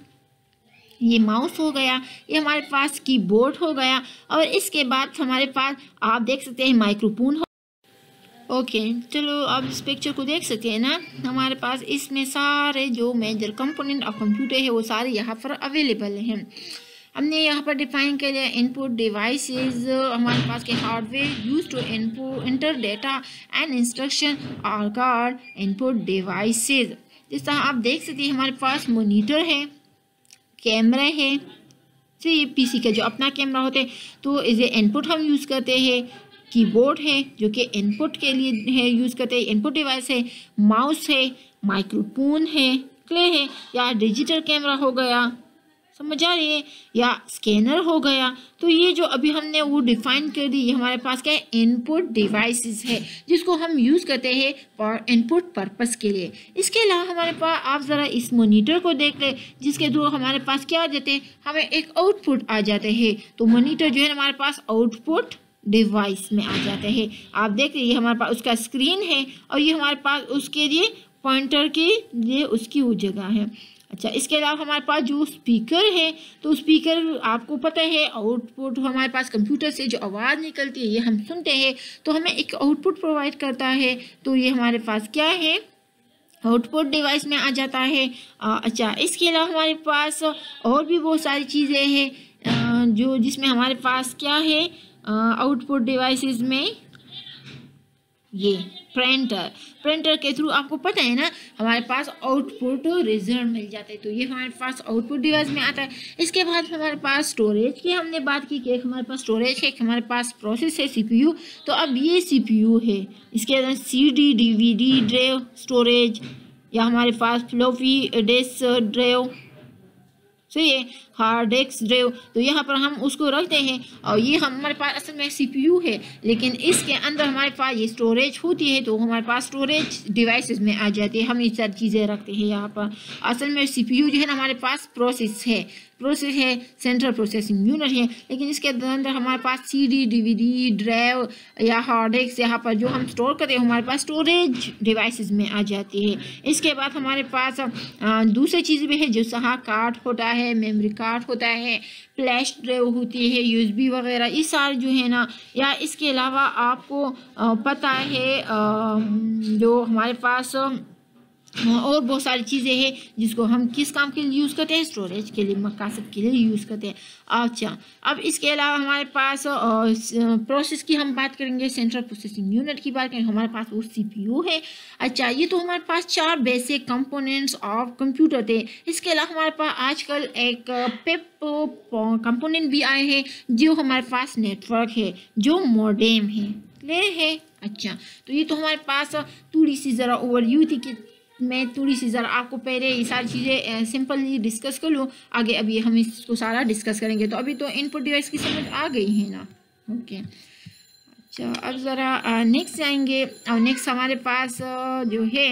ये माउस हो गया, ये हमारे पास कीबोर्ड हो गया, और इसके बाद हमारे पास आप देख सकते हैं माइक्रोफोन हो। ओके okay, चलो आप इस पिक्चर को देख सकते हैं ना, हमारे पास इसमें सारे जो मेजर कंपोनेंट ऑफ कंप्यूटर है वो सारे यहाँ पर अवेलेबल हैं। हमने यहाँ पर डिफाइन कर लिया इनपुट डिवाइसेस, हमारे पास के hardware use to input enter data and instruction are called input devices. जिस तरह आप देख सकते हैं हमारे पास मॉनिटर है, कैमरा है, तो ये पीसी का जो अपना कैमरा होते हैं, तो इसे इनपुट हम यूज़ करते हैं। कीबोर्ड है जो कि इनपुट के लिए है यूज़ करते हैं, इनपुट डिवाइस है। माउस है, माइक्रोफोन है, क्लियर है, या डिजिटल कैमरा हो गया, समझ आ रही है, या स्कैनर हो गया। तो ये जो अभी हमने वो डिफाइन कर दी, ये हमारे पास क्या है, इनपुट डिवाइसेस है, जिसको हम यूज़ करते हैं फॉर इनपुट पर्पस के लिए। इसके अलावा हमारे पास आप ज़रा इस मॉनिटर को देख ले, जिसके थ्रू हमारे पास क्या आ जाते हैं, हमें एक आउटपुट आ जाते हैं। तो मॉनिटर जो है हमारे पास आउटपुट डिवाइस में आ जाते हैं। आप देख रहे ये हमारे पास उसका स्क्रीन है, और ये हमारे पास उसके लिए पॉइंटर के लिए उसकी वो जगह है। अच्छा इसके अलावा हमारे पास जो स्पीकर है, तो स्पीकर आपको पता है आउटपुट हमारे पास कंप्यूटर से जो आवाज़ निकलती है ये हम सुनते हैं, तो हमें एक आउटपुट प्रोवाइड करता है। तो ये हमारे पास क्या है, आउटपुट डिवाइस में आ जाता है। आ, अच्छा इसके अलावा हमारे पास और भी बहुत सारी चीज़ें हैं जो जिसमें हमारे पास क्या है आउटपुट डिवाइसेस में, ये प्रिंटर प्रिंटर के थ्रू आपको पता है ना हमारे पास आउटपुट रिजल्ट मिल जाता है, तो ये हमारे पास आउटपुट डिवाइस में आता है। इसके बाद हमारे पास स्टोरेज की हमने बात की कि हमारे पास स्टोरेज है, हमारे पास प्रोसेस है सीपीयू। तो अब ये सीपीयू है, इसके अंदर सीडी डीवीडी ड्राइव स्टोरेज, या हमारे पास फ्लॉपी डिस्क ड्राइव, सही है, हार्ड डिस्क ड्राइव। तो यहाँ पर हम उसको रखते हैं, और ये हमारे पास असल में सीपीयू है, लेकिन इसके अंदर हमारे पास ये स्टोरेज होती है, तो हमारे पास स्टोरेज डिवाइसेस में आ जाती है। हम ये सारी चीज़ें रखते हैं यहाँ पर। असल में सीपीयू जो है ना हमारे पास प्रोसेस है प्रोसेस है सेंट्रल प्रोसेसिंग यूनिट है, लेकिन इसके अंदर हमारे पास सीडी डीवीडी ड्राइव या हार्ड डिस्क यहाँ पर जो हम स्टोर करते हैं हमारे पास स्टोरेज डिवाइसेस में आ जाती है। इसके बाद हमारे पास दूसरी चीज़ भी है, जो सहा कार्ड होता है, मेमोरी कार्ड होता है, फ्लैश ड्राइव होती है, यूएसबी वगैरह, ये सारे जो है ना। या इसके अलावा आपको पता है जो हमारे पास और बहुत सारी चीज़ें हैं जिसको हम किस काम के लिए यूज़ करते हैं, स्टोरेज के लिए, मकासद के लिए यूज़ करते हैं। अच्छा अब इसके अलावा हमारे पास प्रोसेस की हम बात करेंगे, सेंट्रल प्रोसेसिंग यूनिट की बात करेंगे, हमारे पास वो सीपीयू है। अच्छा ये तो हमारे पास चार बेसिक कंपोनेंट्स ऑफ कंप्यूटर थे। इसके अलावा हमारे पास आजकल एक पिप कंपोनेंट भी आए हैं, जो हमारे पास नेटवर्क है, जो मॉडेम है, क्लियर है। अच्छा तो ये तो हमारे पास थोड़ी सी ज़रा ओवरव्यू थी कि मैं थोड़ी सी ज़रा आपको पहले ये सारी चीज़ें सिंपली डिस्कस कर लूँ, आगे अभी हम इसको सारा डिस्कस करेंगे। तो अभी तो इनपुट डिवाइस की समझ आ गई है ना। ओके, अच्छा अब ज़रा नेक्स्ट जाएंगे। और नेक्स्ट हमारे पास जो है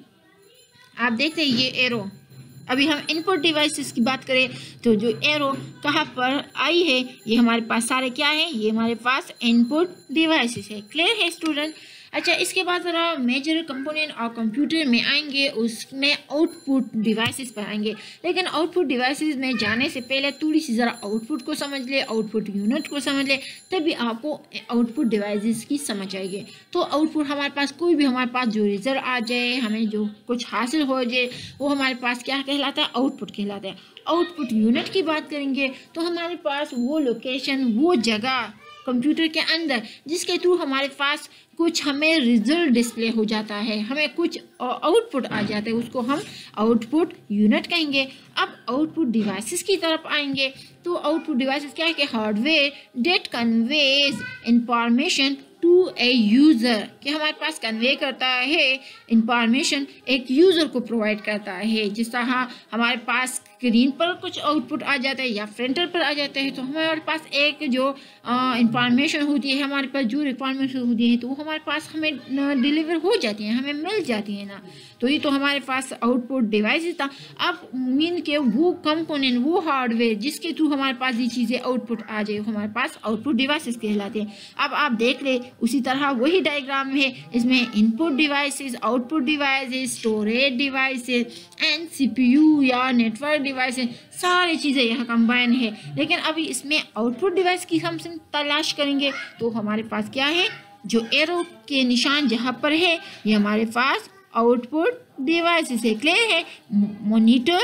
आप देखते हैं ये एरो। अभी हम इनपुट डिवाइसेस की बात करें तो जो एरो कहाँ पर आई है, ये हमारे पास सारे क्या है, ये हमारे पास इनपुट डिवाइसेस है। क्लियर है स्टूडेंट। अच्छा, इसके बाद ज़रा मेजर कंपोनेंट और कंप्यूटर में आएंगे, उसमें आउटपुट डिवाइसेस पर आएंगे। लेकिन आउटपुट डिवाइसेस में जाने से पहले थोड़ी सी ज़रा आउटपुट को समझ ले, आउटपुट यूनिट को समझ ले, तभी आपको आउटपुट डिवाइसेस की समझ आएगी। तो आउटपुट हमारे पास कोई भी हमारे पास जो रिजल्ट आ जाए, हमें जो कुछ हासिल हो जाए, वो हमारे पास क्या कहलाता है, आउटपुट कहलाता है। आउटपुट यूनिट की बात करेंगे तो हमारे पास वो लोकेशन, वो जगह कंप्यूटर के अंदर जिसके थ्रू हमारे पास कुछ हमें रिजल्ट डिस्प्ले हो जाता है, हमें कुछ आउटपुट आ जाता है, उसको हम आउटपुट यूनिट कहेंगे। अब आउटपुट डिवाइसेस की तरफ आएंगे तो आउटपुट डिवाइसेस क्या है कि hardware that conveys information to a user, कि हमारे पास कन्वे करता है इंफॉर्मेशन, एक यूज़र को प्रोवाइड करता है। जिस तरह हमारे पास स्क्रीन पर कुछ आउटपुट आ जाता है या प्रिंटर पर आ जाता है, तो हमारे पास एक जो इंफॉर्मेशन होती है, हमारे पास जो रिक्वायरमेंट होती है, तो वो हमारे पास हमें डिलीवर हो जाती है, हमें मिल जाती है ना। तो ये तो हमारे पास आउटपुट डिवाइस था। अब मीन के वो कंपोनेंट, वो हार्डवेयर जिसके थ्रू हमारे पास ये चीज़ें आउटपुट आ जाए, हमारे पास आउटपुट डिवाइसेस कहलाते हैं। अब आप देख ले उसी तरह वही डायग्राम है, इसमें input devices, output devices, storage devices and CPU या नेटवर्क डिवाइसेस, सारी चीज़ें यहाँ कंबाइन है। लेकिन अभी इसमें आउटपुट डिवाइस की हम तलाश करेंगे तो हमारे पास क्या है, जो एरो के निशान जहाँ पर है, ये हमारे पास आउटपुट डिवाइसेस है। क्लियर है। मॉनिटर,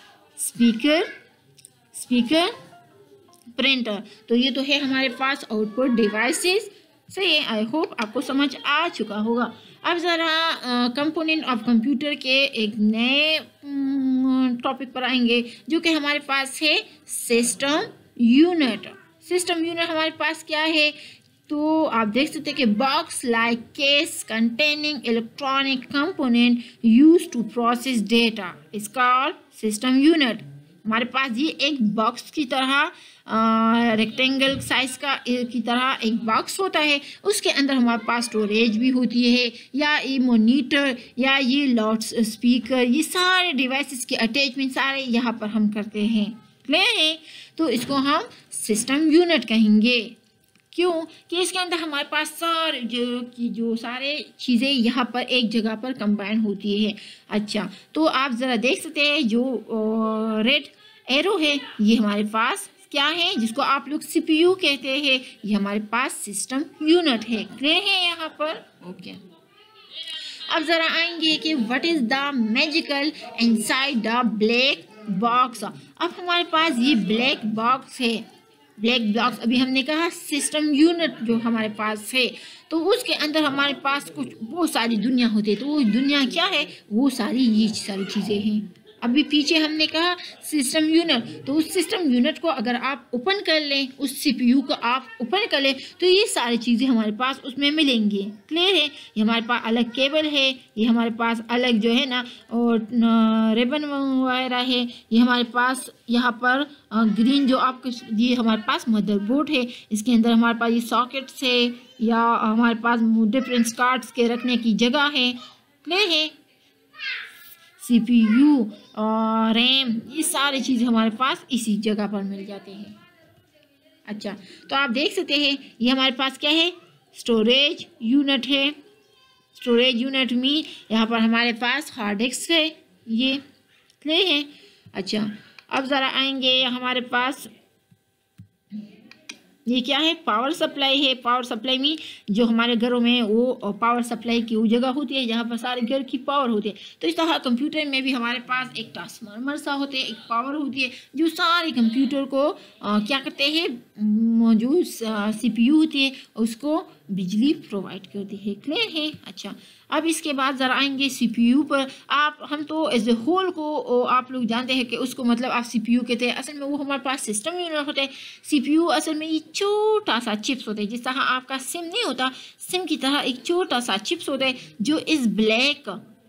स्पीकर, स्पीकर, प्रिंटर, तो ये तो है हमारे पास आउटपुट डिवाइसेस। सही है, आई होप आपको समझ आ चुका होगा। अब ज़रा कंपोनेंट ऑफ कंप्यूटर के एक नए टॉपिक पर आएंगे जो कि हमारे पास है सिस्टम यूनिट। सिस्टम यूनिट हमारे पास क्या है, तो आप देख सकते हैं कि box like case containing electronic component use to process data is called system unit. हमारे पास ये एक बॉक्स की तरह रेक्टेंगल साइज का की तरह एक बॉक्स होता है, उसके अंदर हमारे पास स्टोरेज भी होती है, या ये मॉनिटर या ये लाउड स्पीकर, ये सारे डिवाइसेस के अटैचमेंट सारे यहाँ पर हम करते हैं। क्लियर है। तो इसको हम सिस्टम यूनिट कहेंगे। क्यों कि इसके अंदर हमारे पास सारे जो की जो सारे चीज़ें यहाँ पर एक जगह पर कंबाइन होती है। अच्छा, तो आप ज़रा देख सकते हैं जो रेड एरो है, ये हमारे पास क्या है, जिसको आप लोग सीपीयू कहते हैं, ये हमारे पास सिस्टम यूनिट है। क्लियर है यहाँ पर। ओके, अब ज़रा आएंगे कि what is the magical inside the black box. अब हमारे पास ये ब्लैक बॉक्स है, ब्लैक बॉक्स अभी हमने कहा सिस्टम यूनिट जो हमारे पास है, तो उसके अंदर हमारे पास कुछ बहुत सारी दुनिया होती है। तो वो दुनिया क्या है, वो सारी ये सारी चीज़ें हैं। अभी पीछे हमने कहा सिस्टम यूनिट, तो उस सिस्टम यूनिट को अगर आप ओपन कर लें, उस सीपीयू को आप ओपन कर लें, तो ये सारी चीज़ें हमारे पास उसमें मिलेंगी। क्लियर है। ये हमारे पास अलग केबल है, ये हमारे पास अलग जो है ना और रिबन वगैरह है, ये हमारे पास यहाँ पर ग्रीन जो आपको, ये हमारे पास मदरबोर्ड है, इसके अंदर हमारे पास ये सॉकेट्स है, या हमारे पास डिफरेंट कार्ड्स के रखने की जगह है। क्लियर है। सीपीयू और रैम, ये सारी चीज़ें हमारे पास इसी जगह पर मिल जाते हैं। अच्छा, तो आप देख सकते हैं ये हमारे पास क्या है, स्टोरेज यूनिट है। स्टोरेज यूनिट में यहाँ पर हमारे पास हार्ड डिस्क है, ये क्लियर है। अच्छा, अब ज़रा आएंगे हमारे पास ये क्या है, पावर सप्लाई है। पावर सप्लाई में जो हमारे घरों में वो पावर सप्लाई की वो जगह होती है जहाँ पर सारे घर की पावर होती है। तो इस तरह कंप्यूटर में भी हमारे पास एक ट्रांसफार्मर सा होते हैं, एक पावर होती है जो सारे कंप्यूटर को आ, क्या करते हैं, जो सीपीयू होती है उसको बिजली प्रोवाइड करती है। क्लियर है। अच्छा, अब इसके बाद ज़रा आएंगे सीपीयू पर। आप हम तो एज ए होल को आप लोग जानते हैं कि उसको मतलब आप सीपीयू कहते हैं, असल में वो हमारे पास सिस्टम यूनिट होता है। सीपीयू असल में ये छोटा सा चिप्स होता है, जिस तरह आपका सिम नहीं होता, सिम की तरह एक छोटा सा चिप्स होता है जो इस ब्लैक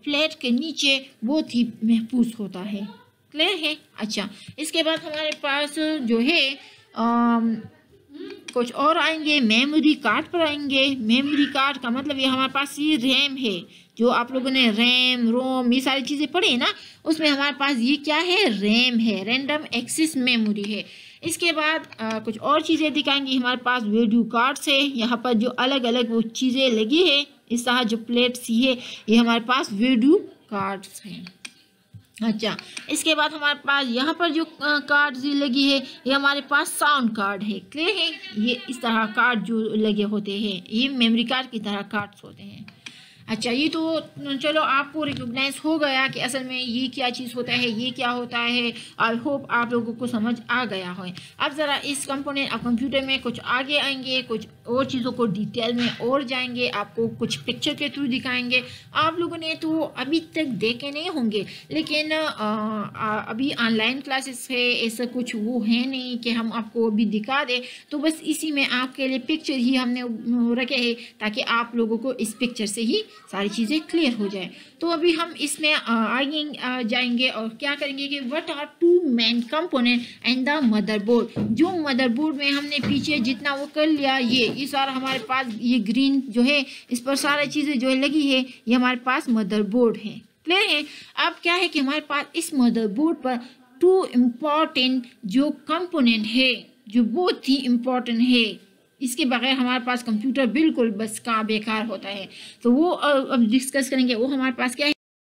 प्लेट के नीचे बहुत ही महफूज होता है। क्लियर है? अच्छा, इसके बाद हमारे पास जो है आम, कुछ और आएंगे, मेमोरी कार्ड पर आएंगे। मेमोरी कार्ड का मतलब ये हमारे पास ये रैम है, जो आप लोगों ने रैम रोम ये सारी चीज़ें पढ़ी है ना, उसमें हमारे पास ये क्या है, रैम है, रैंडम एक्सेस मेमोरी है। इसके बाद आ, कुछ और चीज़ें दिखाएंगी। हमारे पास वीडियो कार्ड्स है, यहाँ पर जो अलग अलग वो चीज़ें लगी है इस तरह जो प्लेट सी है, ये हमारे पास वीडियो कार्ड्स हैं। अच्छा, इसके बाद हमारे पास यहाँ पर जो कार्ड लगी है ये हमारे पास साउंड कार्ड है। क्लियर है? ये इस तरह कार्ड जो लगे होते हैं ये मेमोरी कार्ड की तरह कार्ड्स होते हैं। अच्छा, ये तो चलो आपको रिकॉग्नाइज हो गया कि असल में ये क्या चीज़ होता है, ये क्या होता है। आई होप आप लोगों को समझ आ गया हो। अब ज़रा इस कंपोनेंट अब कंप्यूटर में कुछ आगे आएंगे, कुछ और चीज़ों को डिटेल में और जाएंगे, आपको कुछ पिक्चर के थ्रू दिखाएंगे। आप लोगों ने तो अभी तक देखे नहीं होंगे, लेकिन आ, आ, अभी ऑनलाइन क्लासेस है, ऐसा कुछ वो है नहीं कि हम आपको अभी दिखा दें। तो बस इसी में आपके लिए पिक्चर ही हमने रखे हैं ताकि आप लोगों को इस पिक्चर से ही सारी चीज़ें क्लियर हो जाए। तो अभी हम इसमें आगे जाएंगे और क्या करेंगे कि what are two main component and the motherboard. जो मदरबोर्ड में हमने पीछे जितना वो कर लिया, ये ये सारा हमारे पास ये ग्रीन जो है इस पर सारी चीज़ें जो है लगी है, ये हमारे पास मदरबोर्ड है। क्लियर है? अब क्या है कि हमारे पास इस मदरबोर्ड पर टू इम्पॉर्टेंट जो कंपोनेंट है, जो बहुत ही इम्पॉर्टेंट है, इसके बगैर हमारे पास कंप्यूटर बिल्कुल बस का बेकार होता है। तो वो अब डिस्कस करेंगे। वो हमारे पास क्या है,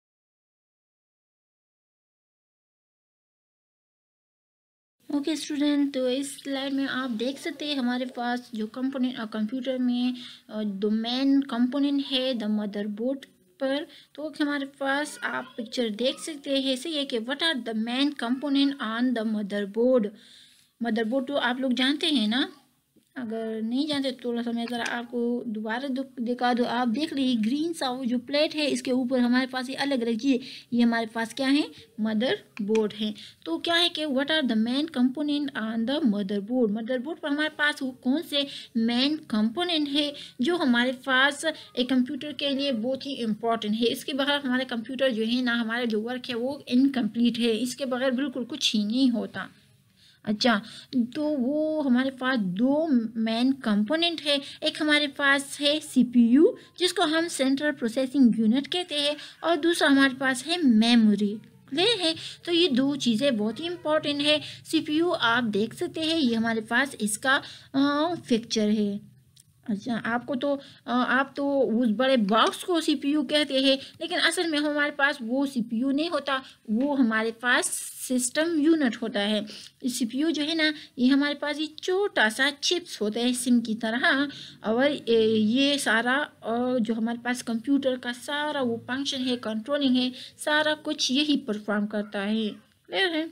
ओके स्टूडेंट, तो इस स्लाइड में आप देख सकते हैं हमारे पास जो कंपोनेंट कंप्यूटर में दो मेन कंपोनेंट है द मदरबोर्ड पर। तो हमारे पास आप पिक्चर देख सकते हैं ऐसे ही है कि what are the main component on the motherboard. Motherboard तो आप लोग जानते हैं ना, अगर नहीं जानते तो थोड़ा सा मैं ज़रा आपको दोबारा दिखा दो। आप देख लीजिए ग्रीन सा वो जो प्लेट है, इसके ऊपर हमारे पास ये अलग अलग चीज़, ये हमारे पास क्या है, मदर बोर्ड है। तो क्या है कि what are the main component on the motherboard. Motherboard पर हमारे पास वो कौन से मेन कंपोनेंट है जो हमारे पास एक कंप्यूटर के लिए बहुत ही इम्पॉर्टेंट है। इसके बगैर हमारे कंप्यूटर जो है ना, हमारा जो वर्क है वो इनकम्प्लीट है, इसके बगैर बिल्कुल कुछ ही नहीं होता। अच्छा, तो वो हमारे पास दो मेन कंपोनेंट है। एक हमारे पास है सीपीयू जिसको हम सेंट्रल प्रोसेसिंग यूनिट कहते हैं, और दूसरा हमारे पास है मेमोरी। क्लियर है? तो ये दो चीज़ें बहुत ही इंपॉर्टेंट है। सीपीयू आप देख सकते हैं, ये हमारे पास इसका पिक्चर है। अच्छा, आपको तो आप तो उस बड़े बॉक्स को सीपीयू कहते हैं, लेकिन असल में हमारे पास वो सीपीयू नहीं होता, वो हमारे पास सिस्टम यूनिट होता है। सीपीयू जो है ना, ये हमारे पास ये छोटा सा चिप्स होता है सिम की तरह, और ये सारा जो हमारे पास कंप्यूटर का सारा वो फंक्शन है, कंट्रोलिंग है, सारा कुछ यही परफॉर्म करता है। क्लियर है?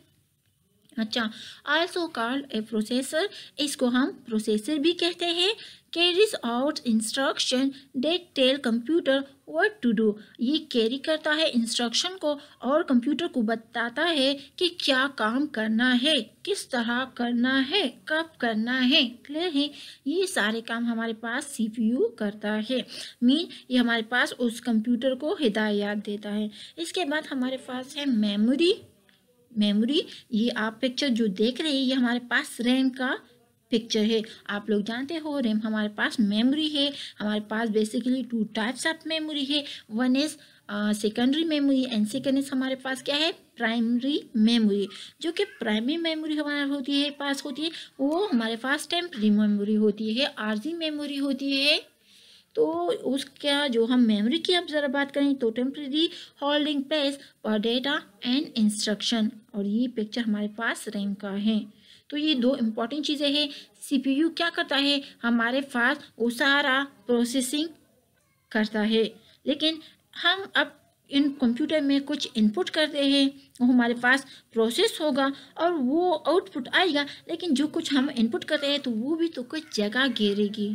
अच्छा, आल्सो कॉल्ड ए प्रोसेसर, इसको हम प्रोसेसर भी कहते हैं। Carries out instruction that tell computer what to do, ये कैरी करता है इंस्ट्रक्शन को और कंप्यूटर को बताता है कि क्या काम करना है, किस तरह करना है, कब करना है। क्लियर है? ये सारे काम हमारे पास सीपीयू करता है। मीन ये हमारे पास उस कंप्यूटर को हिदायत देता है। इसके बाद हमारे पास है मेमोरी। मेमोरी, ये आप पिक्चर जो देख रहे हैं ये हमारे पास रैम का पिक्चर है। आप लोग जानते हो रैम हमारे पास मेमोरी है। हमारे पास basically two types of memory है, one is secondary memory and second is हमारे पास क्या है, प्राइमरी मेमोरी। जो कि प्राइमरी मेमोरी हमारे होती है पास होती है वो हमारे पास टेम्पररी मेमोरी होती है, आरजी मेमोरी होती है। तो उसका जो हम मेमोरी की अब ज़रा बात करें तो temporary holding place for data and instruction, और ये पिक्चर हमारे पास रैम का है। तो ये दो इम्पॉर्टेंट चीज़ें हैं। सीपीयू क्या करता है, हमारे पास वो सारा प्रोसेसिंग करता है, लेकिन हम अब इन कंप्यूटर में कुछ इनपुट करते हैं, वो हमारे पास प्रोसेस होगा और वो आउटपुट आएगा, लेकिन जो कुछ हम इनपुट करते हैं तो वो भी तो कुछ जगह घेरेगी।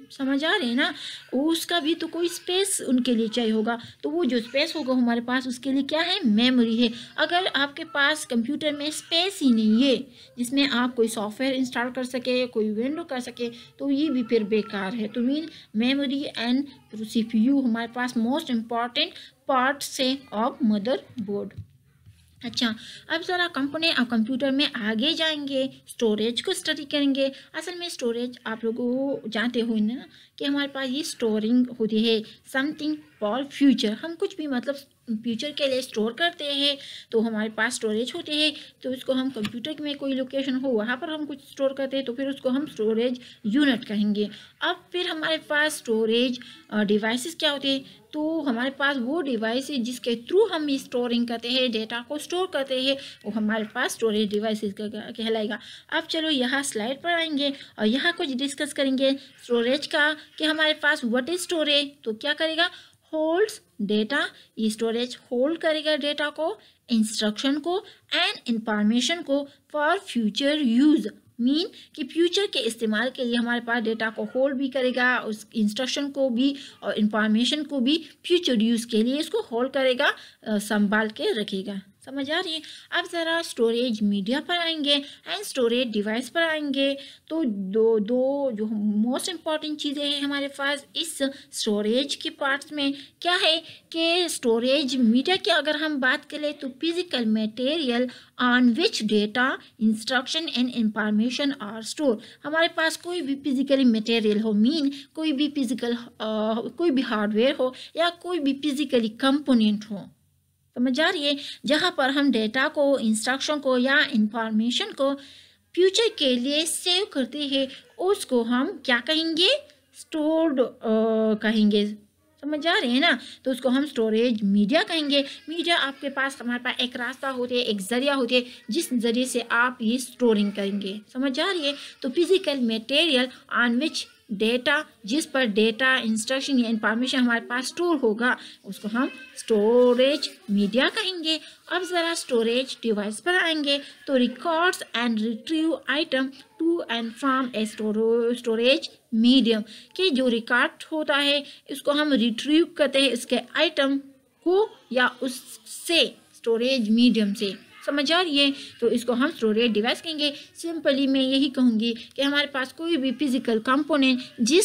समझ आ रहे हैं ना, उसका भी तो कोई स्पेस उनके लिए चाहिए होगा, तो वो जो स्पेस होगा हमारे पास उसके लिए क्या है, मेमोरी है। अगर आपके पास कंप्यूटर में स्पेस ही नहीं है जिसमें आप कोई सॉफ्टवेयर इंस्टॉल कर सके, कोई विंडो कर सके, तो ये भी फिर बेकार है। तो मीन मेमोरी एंड सीपीयू हमारे पास मोस्ट इम्पॉर्टेंट पार्ट से ऑफ मदर बोर्ड। अच्छा, अब ज़रा कंपनी आप कंप्यूटर में आगे जाएंगे, स्टोरेज को स्टडी करेंगे। असल में स्टोरेज आप लोगों जानते हो ना कि हमारे पास ये स्टोरिंग होती है समथिंग फॉर फ्यूचर। हम कुछ भी मतलब फ्यूचर के लिए स्टोर करते हैं तो हमारे पास स्टोरेज होते हैं, तो इसको हम कंप्यूटर में कोई लोकेशन हो वहाँ पर हम कुछ स्टोर करते हैं तो फिर उसको हम स्टोरेज यूनिट कहेंगे। अब फिर हमारे पास स्टोरेज डिवाइसेस क्या होते हैं, तो हमारे पास वो डिवाइस है जिसके थ्रू हम स्टोरिंग करते हैं, डेटा को स्टोर करते हैं, वो हमारे पास स्टोरेज डिवाइसेस कहलाएगा। अब चलो यहाँ स्लाइड पर आएंगे और यहाँ कुछ डिस्कस करेंगे स्टोरेज का कि हमारे पास व्हाट इज स्टोरेज। तो क्या करेगा, होल्ड्स डेटा, ये स्टोरेज होल्ड करेगा डेटा को, इंस्ट्रक्शन को एंड इंफॉर्मेशन को फॉर फ्यूचर यूज। मीन कि फ्यूचर के इस्तेमाल के लिए हमारे पास डेटा को होल्ड भी करेगा, उस इंस्ट्रक्शन को भी और इंफॉर्मेशन को भी फ्यूचर यूज़ के लिए इसको होल्ड करेगा, संभाल के रखेगा। समझ आ रही है। अब ज़रा स्टोरेज मीडिया पर आएंगे एंड स्टोरेज डिवाइस पर आएंगे। तो दो दो जो मोस्ट इम्पॉर्टेंट चीज़ें हैं हमारे पास इस स्टोरेज के पार्ट्स में क्या है कि स्टोरेज मीडिया की अगर हम बात करें तो physical material on which data instruction and information are store. हमारे पास कोई भी फिजिकली मटेरियल हो, मीन कोई भी फिजिकल कोई भी हार्डवेयर हो या कोई भी फिजिकली कंपोनेंट हो, समझ आ रही है, जहाँ पर हम डेटा को, इंस्ट्रक्शन को या इंफॉर्मेशन को फ्यूचर के लिए सेव करते हैं उसको हम क्या कहेंगे, स्टोर्ड कहेंगे। समझ आ रहे हैं ना, तो उसको हम स्टोरेज मीडिया कहेंगे। मीडिया आपके पास हमारे पास एक रास्ता होते है, एक जरिया होते है जिस जरिए से आप ये स्टोरिंग करेंगे। समझ आ रही है। तो physical material on which data, जिस पर डेटा, इंस्ट्रक्शन या इंफॉर्मेशन हमारे पास स्टोर होगा उसको हम स्टोरेज मीडिया कहेंगे। अब ज़रा स्टोरेज डिवाइस पर आएंगे तो records and retrieve item to and from a storage medium, कि जो रिकॉर्ड होता है इसको हम रिट्रीव करते हैं इसके आइटम को या उससे, स्टोरेज मीडियम से। समझ आ रही है। तो इसको हम स्टोरेज डिवाइस कहेंगे। सिंपली मैं यही कहूँगी कि हमारे पास कोई भी फिजिकल कंपोनेंट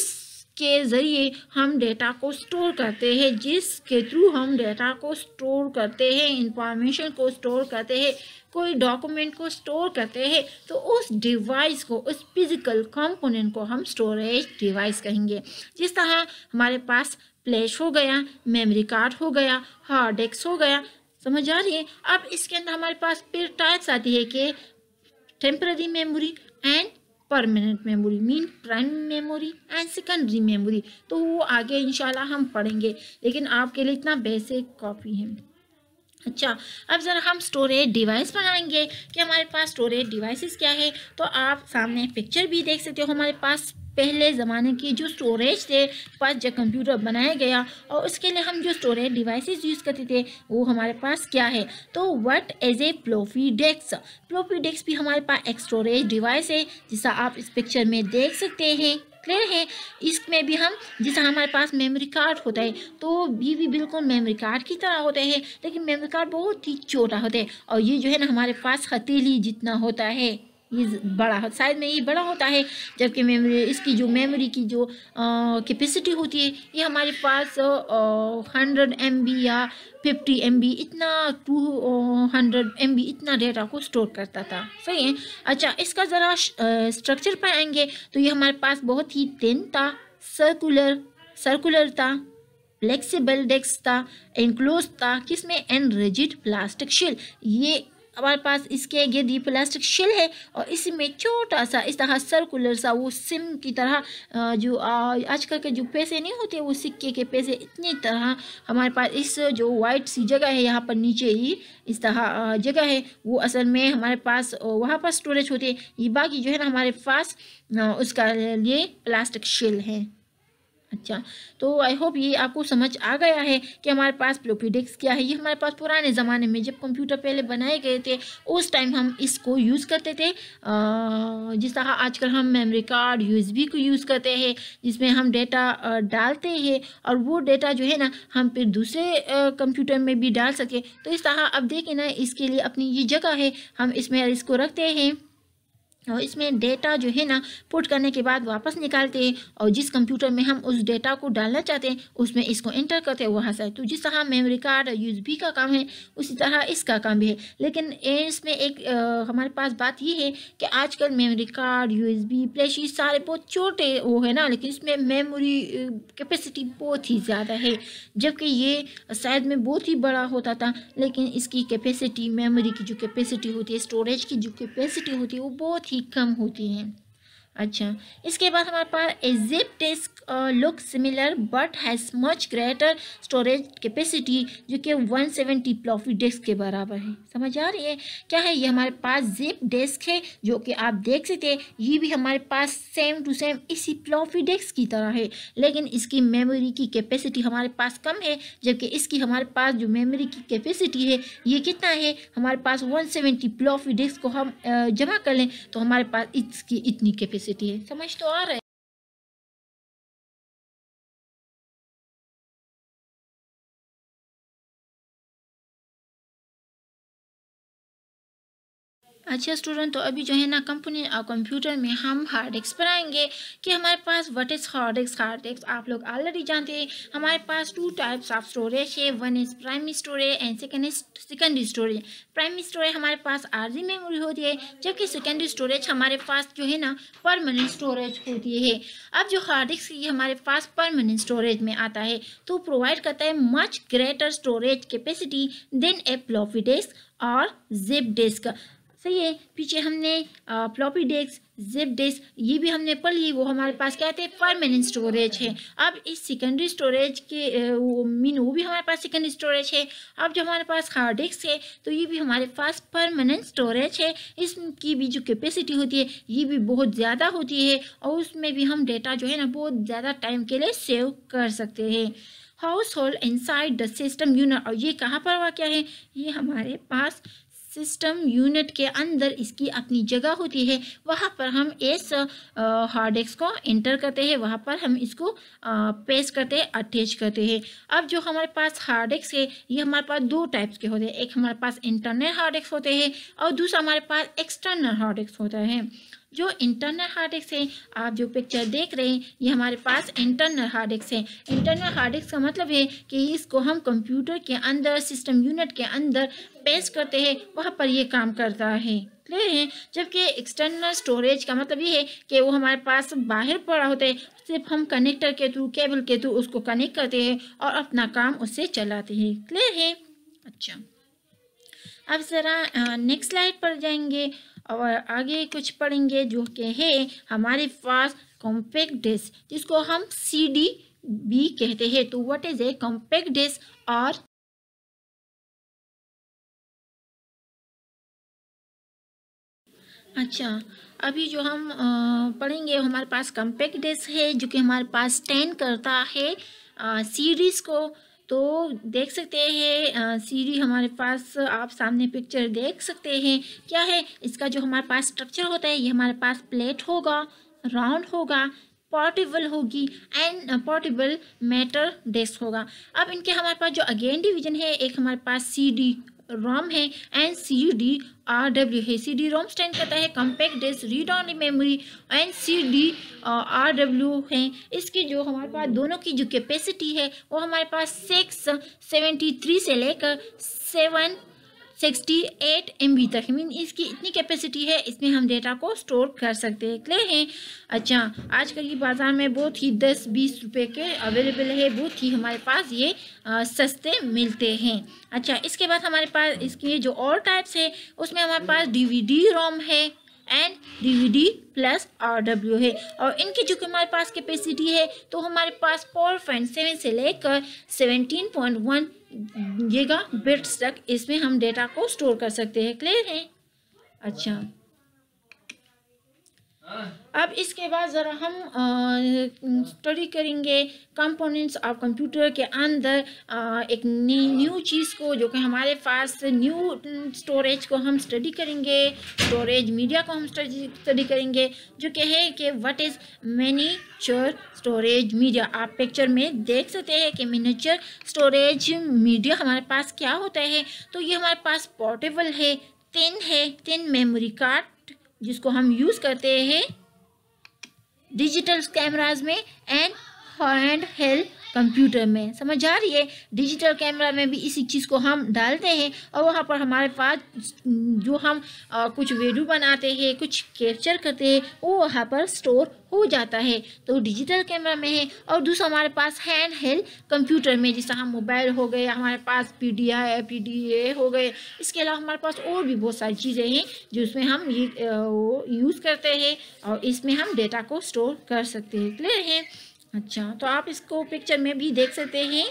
जिसके ज़रिए हम डेटा को स्टोर करते हैं, जिसके थ्रू हम डेटा को स्टोर करते हैं, इंफॉर्मेशन को स्टोर करते हैं, कोई डॉक्यूमेंट को स्टोर करते हैं, तो उस डिवाइस को, उस फिजिकल कंपोनेंट को हम स्टोरेज डिवाइस कहेंगे। जिस तरह हमारे पास फ्लैश हो गया, मेमोरी कार्ड हो गया, हार्ड डिस्क हो गया। समझ आ रही है। अब इसके अंदर हमारे पास फिर टाइप्स आती है कि temporary memory and permanent memory, mean primary memory and secondary memory. तो वो आगे इंशाल्लाह हम पढ़ेंगे, लेकिन आपके लिए इतना बेसिक कॉपी है। अच्छा, अब ज़रा हम स्टोरेज डिवाइस बनाएंगे कि हमारे पास स्टोरेज डिवाइसेस क्या है। तो आप सामने पिक्चर भी देख सकते हो। हमारे पास पहले ज़माने की जो स्टोरेज थे, पास जब कंप्यूटर बनाया गया और उसके लिए हम जो स्टोरेज डिवाइसेस यूज़ करते थे वो हमारे पास क्या है, तो what as a floppy disk. Floppy disk भी हमारे पास एक स्टोरेज डिवाइस है, जिसा आप इस पिक्चर में देख सकते हैं। क्लियर है। इसमें भी हम, जैसा हमारे पास मेमोरी कार्ड होता है तो ये भी बिल्कुल मेमोरी कार्ड की तरह होता है, लेकिन मेमोरी कार्ड बहुत ही छोटा होता है और ये जो है ना हमारे पास हथेली जितना होता है, ये बड़ा साइज में ये बड़ा होता है, जबकि मेमोरी, इसकी जो मेमोरी की जो कैपेसिटी होती है ये हमारे पास हंड्रेड एम बी या फिफ्टी एम बी इतना, टू हंड्रेड एम बी इतना डेटा को स्टोर करता था। सही है। अच्छा, इसका ज़रा स्ट्रक्चर पर आएंगे तो ये हमारे पास बहुत ही थिन था, सर्कुलर सर्कुलर था, फ्लेक्सिबल डिस्क था, एनक्लोज था, किसमें एंड रिजिड प्लास्टिक शेल। ये हमारे पास इसके गिर्द ये प्लास्टिक शेल है और इसमें छोटा सा इस तरह सर्कुलर सा, वो सिम की तरह, जो आजकल के जो पैसे नहीं होते वो सिक्के के पैसे, इतनी तरह हमारे पास इस जो वाइट सी जगह है यहाँ पर नीचे ही इस तरह जगह है, वो असल में हमारे पास वहाँ पर स्टोरेज होती है। ये बाकी जो है ना हमारे पास उसका लिए प्लास्टिक शेल है। अच्छा, तो आई होप ये आपको समझ आ गया है कि हमारे पास फ्लॉपी डिस्क क्या है। ये हमारे पास पुराने ज़माने में जब कंप्यूटर पहले बनाए गए थे उस टाइम हम इसको यूज़ करते थे। जिस तरह आजकल हम मेमोरी कार्ड यूएसबी को यूज़ करते हैं जिसमें हम डेटा डालते हैं और वो डेटा जो है ना हम फिर दूसरे कंप्यूटर में भी डाल सके। तो इस तरह अब देखें ना, इसके लिए अपनी ये जगह है, हम इसमें इसको रखते हैं और इसमें डेटा जो है ना पुट करने के बाद वापस निकालते हैं और जिस कंप्यूटर में हम उस डेटा को डालना चाहते हैं उसमें इसको एंटर करते हैं वहाँ से। तो जिस तरह मेमोरी कार्ड यूएसबी का काम है उसी तरह इसका काम भी है। लेकिन इसमें एक आ, हमारे पास बात ये है कि आजकल मेमोरी कार्ड यूएसबी फ्लैश ये सारे बहुत छोटे वो है ना, लेकिन इसमें मेमोरी कैपेसिटी बहुत ही ज़्यादा है, जबकि ये शायद में बहुत ही बड़ा होता था लेकिन इसकी कैपेसिटी, मेमोरी की जो कैपेसिटी होती है, स्टोरेज की जो कैपेसिटी होती है वो बहुत ही कम होती हैं। अच्छा, इसके बाद हमारे पास a zip disk look similar but has much greater storage capacity जो कि वन सेवेंटी फ्लॉपी डिस्क के बराबर है। समझ आ रही है क्या है? ये हमारे पास जिप डिस्क है जो कि आप देख सकते हैं, ये भी हमारे पास सेम टू सेम इसी फ्लॉपी डिस्क की तरह है, लेकिन इसकी मेमोरी की कैपेसिटी हमारे पास कम है, जबकि इसकी हमारे पास जो मेमोरी की कैपेसिटी है ये कितना है, हमारे पास वन सेवेंटी फ्लॉपी डिस्क को हम जमा कर लें तो हमारे पास इसकी इतनी कैपेसिटी है। समझ तो आ रहा है? अच्छा स्टूडेंट, तो अभी जो है ना कंपनी और कंप्यूटर में हम हार्ड डिस्क पर आएंगे कि हमारे पास what is hard disk. Hard disk आप लोग ऑलरेडी जानते हैं, हमारे पास टू टाइप्स ऑफ स्टोरेज है, one is primary storage and second is secondary storage. Primary storage हमारे पास आरजी मेमोरी होती है, जबकि सेकेंडरी स्टोरेज हमारे पास जो है ना परमानेंट स्टोरेज होती है। अब जो हार्ड डिस्क ये हमारे पास परमानेंट स्टोरेज में आता है तो प्रोवाइड करता है much greater storage capacity than a floppy disk और जिप डिस्क। सही है, पीछे हमने फ्लॉपी डिस्क, जिप डिस्क ये भी हमने पढ़ ली, वो हमारे पास क्या थे, परमानेंट स्टोरेज है। अब इस सेकेंडरी स्टोरेज के वो मीन वो भी हमारे पास सेकेंडरी स्टोरेज है। अब जो हमारे पास हार्ड डिस्क है तो ये भी हमारे पास परमानेंट स्टोरेज है, इसकी भी जो कैपेसिटी होती है ये भी बहुत ज़्यादा होती है और उसमें भी हम डेटा जो है ना बहुत ज़्यादा टाइम के लिए सेव कर सकते हैं। House hold inside the system unit, और ये कहाँ पर वाक़या है, ये हमारे पास सिस्टम यूनिट के अंदर इसकी अपनी जगह होती है, वहाँ पर हम इस हार्ड डिस्क को इंटर करते हैं, वहाँ पर हम इसको पेस्ट करते हैं, अटैच करते हैं। अब जो हमारे पास हार्ड डिस्क है ये हमारे पास दो टाइप्स के होते हैं, एक हमारे पास इंटरनल हार्ड डिस्क होते हैं और दूसरा हमारे पास एक्सटर्नल हार्ड डिस्क होता है। जो इंटरनल हार्ड डिस्क है, आप जो पिक्चर देख रहे हैं ये हमारे पास इंटरनल हार्ड डिस्क है। इंटरनल हार्ड डिस्क का मतलब है कि इसको हम कंप्यूटर के अंदर, सिस्टम यूनिट के अंदर पेस्ट करते हैं, वहाँ पर ये काम करता है। क्लियर है? जबकि एक्सटर्नल स्टोरेज का मतलब ये है कि वो हमारे पास बाहर पड़ा होता है, सिर्फ हम कनेक्टर के थ्रू, केबल के थ्रू उसको कनेक्ट करते हैं और अपना काम उससे चलाते हैं। क्लियर है? अच्छा, अब ज़रा नेक्स्ट स्लाइड पर जाएंगे और आगे कुछ पढ़ेंगे जो कि है हमारे पास कॉम्पैक्ट डिस्क, जिसको हम सी डी भी कहते हैं। तो what is a compact disk और अच्छा, अभी जो हम पढ़ेंगे हमारे पास कॉम्पैक्ट डिस्क है जो कि हमारे पास स्टैंड करता है सीरीज़ को। तो देख सकते हैं सीडी हमारे पास, आप सामने पिक्चर देख सकते हैं क्या है इसका जो हमारे पास स्ट्रक्चर होता है, ये हमारे पास प्लेट होगा, राउंड होगा, पोर्टेबल होगी एंड पोर्टेबल मैटर डिस्क होगा। अब इनके हमारे पास जो अगेन डिवीजन है, एक हमारे पास सी डी रोम है and C D R W है। सी डी रोम स्टैंड करता है compact disk read only memory and C D R W है। इसकी जो हमारे पास दोनों की जो कैपेसिटी है वो हमारे पास सिक्स सेवेंटी थ्री से लेकर seven sixty eight M B तक, मीन इसकी इतनी कैपेसिटी है, इसमें हम डेटा को स्टोर कर सकते हैं। क्लियर है? अच्छा, आजकल की बाज़ार में बहुत ही दस बीस रुपए के अवेलेबल है, बहुत ही हमारे पास ये आ, सस्ते मिलते हैं। अच्छा, इसके बाद हमारे पास इसके जो और टाइप्स है उसमें हमारे पास डी वी डी रोम है and D V D plus R W है, और इनकी जो कि हमारे पास कैपेसिटी है तो हमारे पास फोर पॉइंट सेवन से लेकर seventeen point one giga bits तक इसमें हम डेटा को स्टोर कर सकते हैं। क्लियर है? अच्छा, अब इसके बाद ज़रा हम स्टडी करेंगे कंपोनेंट्स ऑफ कंप्यूटर के अंदर आ, एक न्यू चीज़ को जो कि हमारे पास न्यू स्टोरेज को हम स्टडी करेंगे, स्टोरेज मीडिया को हम स्टडी करेंगे, जो कि है कि what is miniature storage media. आप पिक्चर में देख सकते हैं कि मिनीचर स्टोरेज मीडिया हमारे पास क्या होता है। तो ये हमारे पास पोर्टेबल है, थिन है, थिन मेमोरी कार्ड जिसको हम यूज़ करते हैं डिजिटल कैमराज में एंड हैंड हेल्ड कंप्यूटर में। समझ आ रही है? डिजिटल कैमरा में भी इसी चीज़ को हम डालते हैं और वहाँ पर हमारे पास जो हम आ, कुछ वीडियो बनाते हैं, कुछ कैप्चर करते हैं, वो वहाँ पर स्टोर हो जाता है। तो डिजिटल कैमरा में है। और दूसरा हमारे पास हैंड हेल्ड कंप्यूटर में, जैसा हम मोबाइल हो गए, हमारे पास P D I P D A हो गए, इसके अलावा हमारे पास और भी बहुत सारी चीज़ें हैं जिसमें हम ये वो यूज़ करते हैं और इसमें हम डेटा को स्टोर कर सकते हैं। क्लियर है? अच्छा, तो आप इसको पिक्चर में भी देख सकते हैं।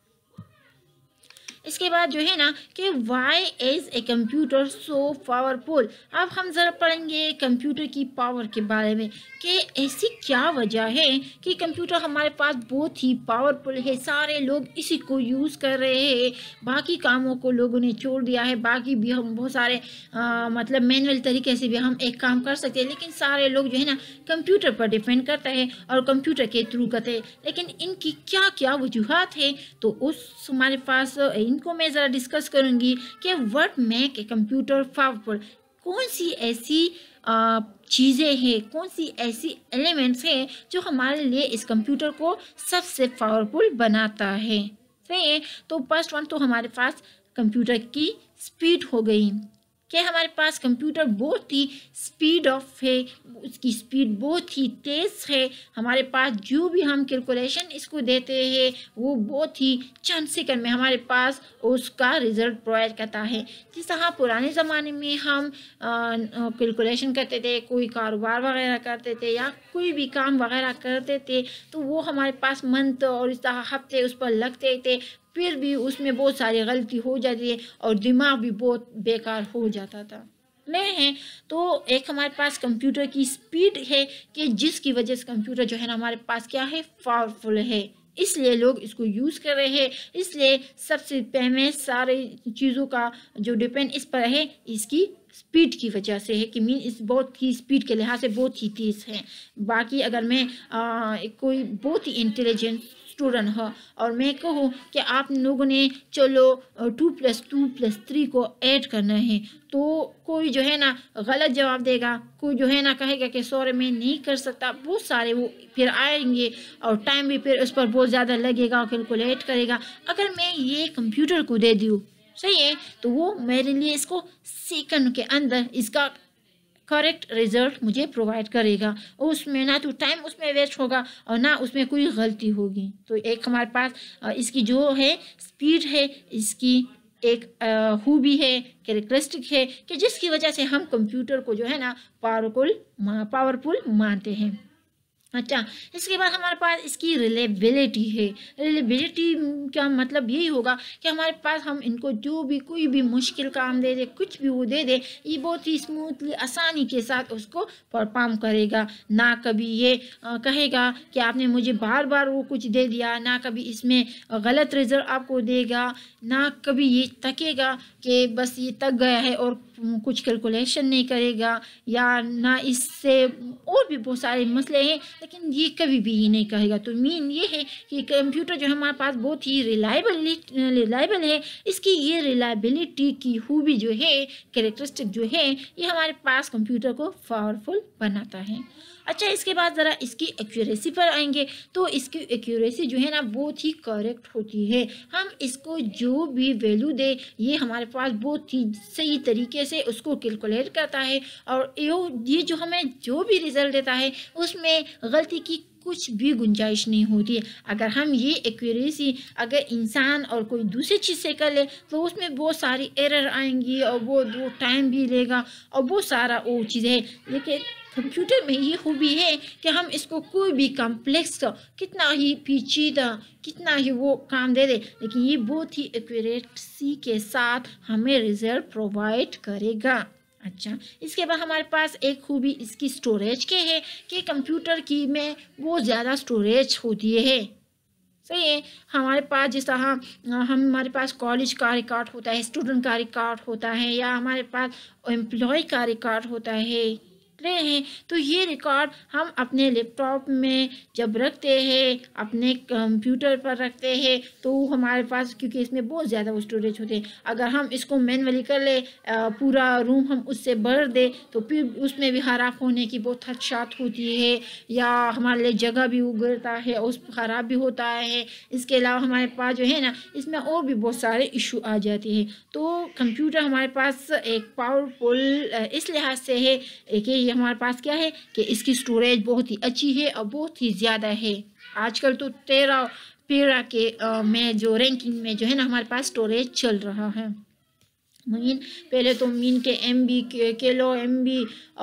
इसके बाद जो है ना कि why is a computer so powerful. अब हम ज़रा पढ़ेंगे कंप्यूटर की पावर के बारे में कि ऐसी क्या वजह है कि कंप्यूटर हमारे पास बहुत ही पावरफुल है। सारे लोग इसी को यूज़ कर रहे हैं, बाकी कामों को लोगों ने छोड़ दिया है। बाकी भी हम बहुत सारे आ, मतलब मैनुअल तरीके से भी हम एक काम कर सकते हैं, लेकिन सारे लोग जो है ना कंप्यूटर पर डिपेंड करते हैं और कंप्यूटर के थ्रू करते हैं। लेकिन इनकी क्या क्या वजूहत है, तो उस हमारे पास इनको मैं ज़रा डिस्कस करूँगी कि what make a computer powerful. कौन सी ऐसी चीज़ें हैं, कौन सी ऐसी एलिमेंट्स हैं जो हमारे लिए इस कंप्यूटर को सबसे पावरफुल बनाता है। सही है? तो फर्स्ट वन तो हमारे पास कंप्यूटर की स्पीड हो गई कि हमारे पास कंप्यूटर बहुत ही स्पीड ऑफ है, उसकी स्पीड बहुत ही तेज़ है। हमारे पास जो भी हम कैलकुलेशन इसको देते हैं वो बहुत ही चंद सेकंड में हमारे पास उसका रिज़ल्ट प्रोवाइड करता है। जिस तरह पुराने ज़माने में हम कैलकुलेशन करते थे, कोई कारोबार वगैरह करते थे या कोई भी काम वगैरह करते थे, तो वो हमारे पास मंथ और इस तरह हफ्ते उस पर लगते थे, फिर भी उसमें बहुत सारी गलती हो जाती है और दिमाग भी बहुत बेकार हो जाता था। ले हैं तो एक हमारे पास कंप्यूटर की स्पीड है कि जिसकी वजह से कंप्यूटर जो है ना हमारे पास क्या है, पावरफुल है, इसलिए लोग इसको यूज़ कर रहे हैं। इसलिए सबसे पहले सारे चीज़ों का जो डिपेंड इस पर है, इसकी स्पीड की वजह से है कि मीन इस बहुत ही स्पीड के लिहाज से बहुत ही तेज़ है। बाकी अगर मैं आ, कोई बहुत ही इंटेलिजेंट स्टूडेंट हो और मैं कहूँ कि आप लोगों ने चलो two plus two plus three को ऐड करना है, तो कोई जो है ना गलत जवाब देगा, कोई जो है ना कहेगा कि सॉरी मैं नहीं कर सकता। बहुत सारे वो फिर आएंगे और टाइम भी फिर उस पर बहुत ज़्यादा लगेगा और कैलकुलेट करेगा। अगर मैं ये कंप्यूटर को दे दूँ, सही है, तो वो मेरे लिए इसको सेकंड के अंदर इसका करेक्ट रिजल्ट मुझे प्रोवाइड करेगा। उसमें ना तो टाइम उसमें वेस्ट होगा और ना उसमें कोई गलती होगी। तो एक हमारे पास इसकी जो है स्पीड है, इसकी एक खूबी है, कैरेक्टरिस्टिक है कि जिसकी वजह से हम कंप्यूटर को जो है ना पावरफुल पावरफुल मानते हैं। अच्छा, इसके बाद हमारे पास इसकी रिलेबिलिटी है। रिलेबिलिटी का मतलब यही होगा कि हमारे पास हम इनको जो भी कोई भी मुश्किल काम दे दे, कुछ भी वो दे दे, ये बहुत ही स्मूथली आसानी के साथ उसको परफॉर्म करेगा। ना कभी ये आ, कहेगा कि आपने मुझे बार बार वो कुछ दे दिया, ना कभी इसमें गलत रिजल्ट आपको देगा, ना कभी ये तकेगा कि बस ये तक गया है और कुछ कैलकुलेशन नहीं करेगा, या ना इससे और भी बहुत सारे मसले हैं, लेकिन ये कभी भी ये नहीं कहेगा। तो मीन ये है कि कंप्यूटर जो हमारे पास बहुत ही रिलायबल रिलायबल है। इसकी ये रिलायबिलिटी की खूबी जो है, कैरेक्टरिस्टिक जो है, ये हमारे पास कंप्यूटर को पावरफुल बनाता है। अच्छा, इसके बाद ज़रा इसकी एक्यूरेसी पर आएंगे। तो इसकी एक्यूरेसी जो है ना बहुत ही करेक्ट होती है। हम इसको जो भी वैल्यू दे, ये हमारे पास बहुत ही सही तरीके से उसको कैलकुलेट करता है और ये जो हमें जो भी रिज़ल्ट देता है उसमें गलती की कुछ भी गुंजाइश नहीं होती है। अगर हम ये एक्यूरेसी अगर इंसान और कोई दूसरी चीज़ से कर ले तो उसमें बहुत सारी एरर आएंगी और वो वो टाइम भी लेगा और बहुत सारा वो चीज़ है। लेकिन कंप्यूटर में ये खूबी है कि हम इसको कोई भी कॉम्प्लेक्स कितना ही पेचीदा कितना ही वो काम दे दे, लेकिन ये बहुत ही एक्यूरेसी के साथ हमें रिजल्ट प्रोवाइड करेगा। अच्छा, इसके बाद हमारे पास एक खूबी इसकी स्टोरेज के है कि कंप्यूटर की में बहुत ज़्यादा स्टोरेज होती है। सही है। हमारे पास जैसा हम हम हमारे पास कॉलेज का रिकॉर्ड होता है, स्टूडेंट का रिकॉर्ड होता है, या हमारे पास एम्प्लॉय का रिकॉर्ड होता है रहे हैं, तो ये रिकॉर्ड हम अपने लैपटॉप में जब रखते हैं, अपने कंप्यूटर पर रखते हैं, तो हमारे पास क्योंकि इसमें बहुत ज़्यादा स्टोरेज होते हैं, अगर हम इसको मैनुअली कर ले, पूरा रूम हम उससे भर दे, तो फिर उसमें भी ख़राब होने की बहुत खदशात होती है, या हमारे लिए जगह भी उगरता है, उस ख़राब भी होता है। इसके अलावा हमारे पास जो है ना, इसमें और भी बहुत सारे इशू आ जाते हैं। तो कंप्यूटर हमारे पास एक पावरफुल इस लिहाज से है कि ये हमारे पास क्या है कि इसकी स्टोरेज बहुत ही अच्छी है और बहुत ही ज़्यादा है। आजकल तो तेरह पेरा के आ, में जो रैंकिंग में जो है ना हमारे पास स्टोरेज चल रहा है। मीन पहले तो मीन के एम बी के किलो एम बी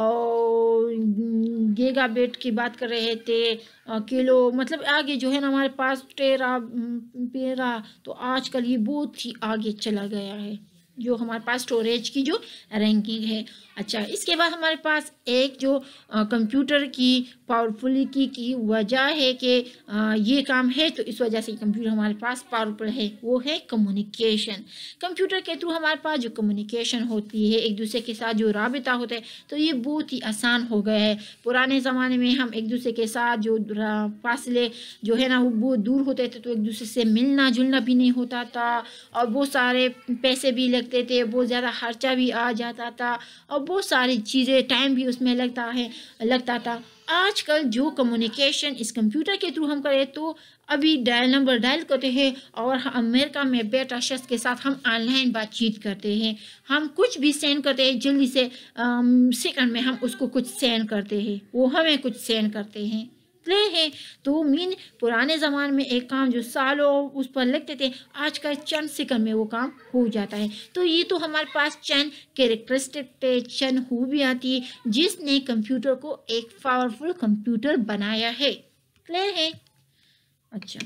और गीगाबाइट की बात कर रहे थे, किलो मतलब आगे जो है ना हमारे पास तेरह पेरा, तो आजकल ये बहुत ही आगे चला गया है जो हमारे पास स्टोरेज की जो रैंकिंग है। अच्छा, इसके बाद हमारे पास एक जो कंप्यूटर की पावरफुलिटी की वजह है कि ये काम है, तो इस वजह से कंप्यूटर हमारे पास पावरफुल है, वो है कम्युनिकेशन। कंप्यूटर के थ्रू हमारे पास जो कम्युनिकेशन होती है, एक दूसरे के साथ जो राबिता होता है, तो ये बहुत ही आसान हो गया है। पुराने ज़माने में हम एक दूसरे के साथ जो फासले जो है ना वो बहुत दूर होते थे, तो एक दूसरे से मिलना जुलना भी नहीं होता था, और बहुत सारे पैसे भी लगते थे, बहुत ज़्यादा खर्चा भी आ जाता था, और बहुत सारी चीज़ें टाइम भी उसमें लगता है लगता था। आजकल जो कम्युनिकेशन इस कंप्यूटर के थ्रू हम करें, तो अभी डायल नंबर डायल करते हैं और अमेरिका में बैठा शख्स के साथ हम ऑनलाइन बातचीत करते हैं। हम कुछ भी सेंड करते हैं, जल्दी से सेकंड में हम उसको कुछ सेंड करते हैं, वो हमें कुछ सेंड करते हैं ले है। तो मीन पुराने ज़माने में एक काम जो सालों उस पर लगते थे, आजकल चंद सेकंड में वो काम हो जाता है। तो ये तो हमारे पास चंद कैरेक्टरिस्टिक थे, चंद खूबी आती है जिसने कंप्यूटर को एक पावरफुल कंप्यूटर बनाया है। क्लियर है। अच्छा,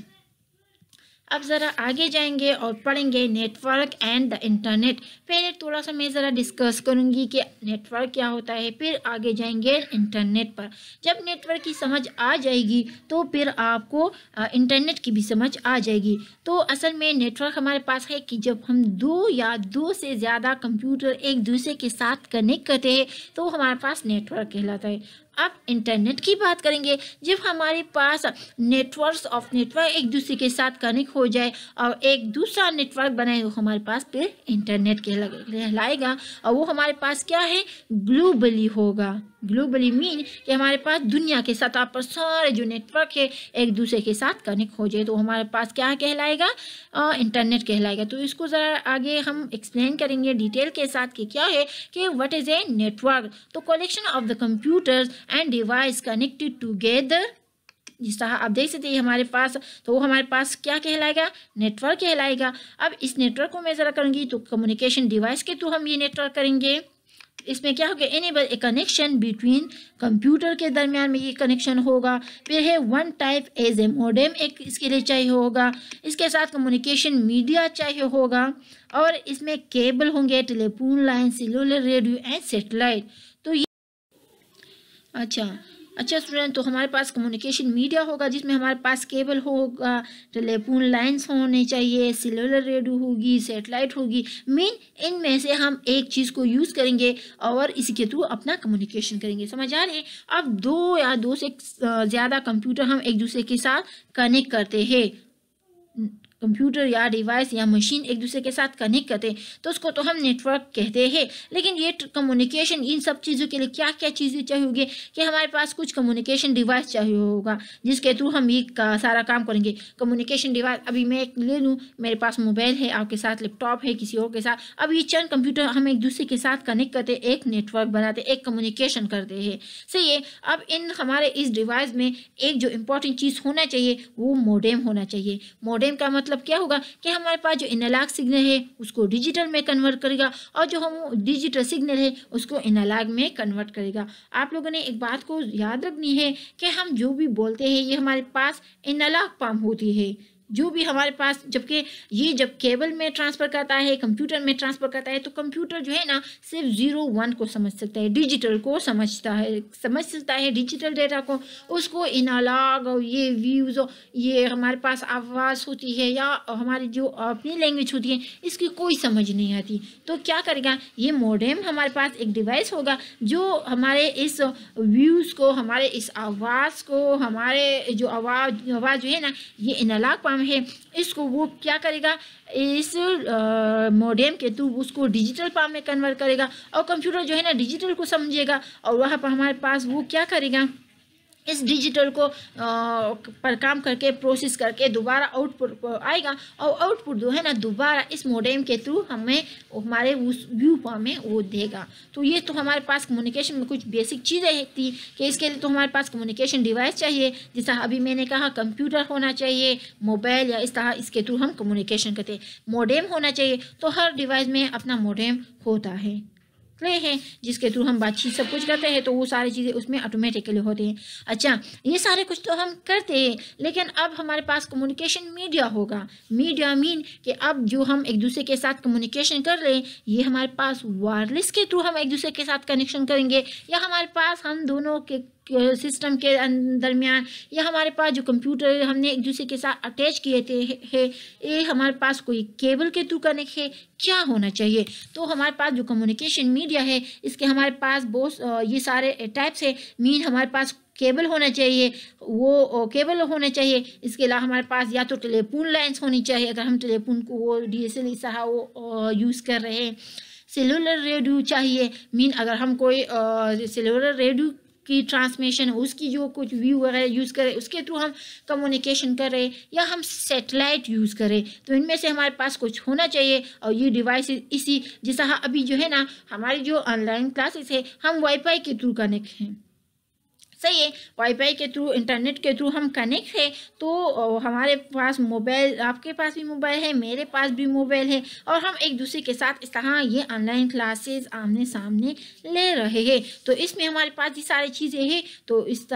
अब ज़रा आगे जाएंगे और पढ़ेंगे नेटवर्क एंड द इंटरनेट। पहले थोड़ा सा मैं ज़रा डिस्कस करूँगी कि नेटवर्क क्या होता है, फिर आगे जाएंगे इंटरनेट पर। जब नेटवर्क की समझ आ जाएगी तो फिर आपको इंटरनेट की भी समझ आ जाएगी। तो असल में नेटवर्क हमारे पास है कि जब हम दो या दो से ज़्यादा कंप्यूटर एक दूसरे के साथ कनेक्ट करते हैं, तो हमारे पास नेटवर्क कहलाता है। अब इंटरनेट की बात करेंगे, जब हमारे पास नेटवर्क्स ऑफ नेटवर्क एक दूसरे के साथ कनेक्ट हो जाए और एक दूसरा नेटवर्क बनाए, तो हमारे पास फिर इंटरनेट कहलाएगा, और वो हमारे पास क्या है, ग्लोबली होगा। ग्लोबली मीन कि हमारे पास दुनिया के सतह पर सारे जो नेटवर्क है एक दूसरे के साथ कनेक्ट हो जाए, तो हमारे पास क्या कहलाएगा, इंटरनेट कहलाएगा। तो इसको ज़रा आगे हम एक्सप्लेन करेंगे डिटेल के साथ कि क्या है कि व्हाट इज़ ए नेटवर्क। तो collection of the computers and device connected together, जिस तरह आप देख सकते हैं हमारे पास, तो वो हमारे पास क्या कहलाएगा, नेटवर्क कहलाएगा। अब इस नेटवर्क को मैं ज़रा करूँगी, तो कम्युनिकेशन डिवाइस के थ्रू हम ये नेटवर्क करेंगे। इसमें क्या होगा, enable a connection between computer के दरमियान में ये कनेक्शन होगा। फिर है one type as a modem, एक इसके लिए चाहिए होगा। इसके साथ कम्युनिकेशन मीडिया चाहिए होगा, और इसमें केबल होंगे, telephone line, cellular radio and satellite. तो ये अच्छा अच्छा स्टूडेंट, तो हमारे पास कम्युनिकेशन मीडिया होगा जिसमें हमारे पास केबल होगा, टेलीफोन लाइंस होने चाहिए, सेलुलर रेडियो होगी, सेटेलाइट होगी। मीन इनमें से हम एक चीज़ को यूज़ करेंगे और इसी के थ्रू अपना कम्युनिकेशन करेंगे। समझ आ रही है। अब दो या दो से ज़्यादा कंप्यूटर हम एक दूसरे के साथ कनेक्ट करते हैं, कंप्यूटर या डिवाइस या मशीन एक दूसरे के साथ कनेक्ट करते हैं, तो उसको तो हम नेटवर्क कहते हैं। लेकिन ये कम्युनिकेशन इन सब चीज़ों के लिए क्या क्या चीज़ें चाहिए होगी कि हमारे पास कुछ कम्युनिकेशन डिवाइस चाहिए होगा जिसके थ्रू हम ये का सारा काम करेंगे। कम्युनिकेशन डिवाइस अभी मैं एक ले लूँ, मेरे पास मोबाइल है, आपके साथ लैपटॉप है, किसी और के साथ, अब ये चंद कंप्यूटर हम एक दूसरे के साथ कनेक्ट करते, एक नेटवर्क बनाते, एक कम्युनिकेशन करते हैं। सही है। अब इन हमारे इस डिवाइस में एक जो इम्पोर्टेंट चीज़ होना चाहिए वो मोडेम होना चाहिए। मोडेम का मतलब क्या होगा कि हमारे पास जो एनालॉग सिग्नल है उसको डिजिटल में कन्वर्ट करेगा, और जो हम डिजिटल सिग्नल है उसको एनालॉग में कन्वर्ट करेगा। आप लोगों ने एक बात को याद रखनी है कि हम जो भी बोलते हैं ये हमारे पास एनालॉग फॉर्म होती है, जो भी हमारे पास, जबकि ये जब केबल में ट्रांसफ़र करता है, कंप्यूटर में ट्रांसफ़र करता है, तो कंप्यूटर जो है ना सिर्फ ज़ीरो वन को समझ सकता है, डिजिटल को समझता है समझ सकता है डिजिटल डेटा को। उसको एनालॉग और ये व्यूज़ और ये हमारे पास आवाज़ होती है या हमारी जो अपनी लैंग्वेज होती है, इसकी कोई समझ नहीं आती। तो क्या करेगा, ये मॉडेम हमारे पास एक डिवाइस होगा जो हमारे इस व्यूज़ को, हमारे इस आवाज़ को, हमारे जो आवाज़ आवाज़ जो है ना ये एनालॉग है, इसको वो क्या करेगा, इस मॉडेम के थ्रू उसको डिजिटल फॉर्म में कन्वर्ट करेगा और कंप्यूटर जो है ना डिजिटल को समझेगा और वहाँ पर हमारे पास वो क्या करेगा, इस डिजिटल को आ, पर काम करके प्रोसेस करके दोबारा आउटपुट आएगा और आउटपुट जो है ना दोबारा इस मॉडेम के थ्रू हमें हमारे उस व्यू फॉर्म में वो देगा। तो ये तो हमारे पास कम्युनिकेशन में कुछ बेसिक चीज़ें थी कि इसके लिए तो हमारे पास कम्युनिकेशन डिवाइस चाहिए, जैसा अभी मैंने कहा कंप्यूटर होना चाहिए, मोबाइल या इस तरह इसके थ्रू हम कम्युनिकेशन करते हैं। मॉडेम होना चाहिए, तो हर डिवाइस में अपना मॉडेम होता है क्लियर है, जिसके थ्रू हम बातचीत सब कुछ करते हैं, तो वो सारी चीज़ें उसमें ऑटोमेटिकली होती हैं। अच्छा, ये सारे कुछ तो हम करते हैं, लेकिन अब हमारे पास कम्युनिकेशन मीडिया होगा। मीडिया मीन कि अब जो हम एक दूसरे के साथ कम्युनिकेशन कर रहे हैं, ये हमारे पास वायरलेस के थ्रू हम एक दूसरे के साथ कनेक्शन करेंगे, या हमारे पास हम दोनों के सिस्टम के दरमियान, या हमारे पास जो कंप्यूटर हमने एक दूसरे के साथ अटैच किए थे है, ये हमारे पास कोई केबल के थ्रू कनेक्ट है, क्या होना चाहिए। तो हमारे पास जो कम्युनिकेशन मीडिया है, इसके हमारे पास बहुत ये सारे टाइप्स है। मीन हमारे पास केबल होना चाहिए, वो केबल होना चाहिए। इसके अलावा हमारे पास या तो टेलीफोन लाइन्स होनी चाहिए, अगर हम टेलीफोन को वो डी एस एल इस वो यूज़ कर रहे हैं। सेलुलर रेडियो चाहिए, मीन अगर हम कोई सेलुलर रेडियो की ट्रांसमिशन उसकी जो कुछ व्यू वगैरह यूज़ करें, उसके थ्रू हम कम्युनिकेशन करें, या हम सैटेलाइट यूज़ करें, तो इनमें से हमारे पास कुछ होना चाहिए। और ये डिवाइस इसी जैसा अभी जो है ना हमारी जो ऑनलाइन क्लासेस है, हम वाईफाई के थ्रू कनेक्ट हैं, सही है, वाईफाई के थ्रू इंटरनेट के थ्रू हम कनेक्ट है। तो हमारे पास मोबाइल, आपके पास भी मोबाइल है, मेरे पास भी मोबाइल है, और हम एक दूसरे के साथ इस तरह ये ऑनलाइन क्लासेस आमने सामने ले रहे हैं। तो इसमें हमारे पास ये सारी चीज़ें हैं। तो इस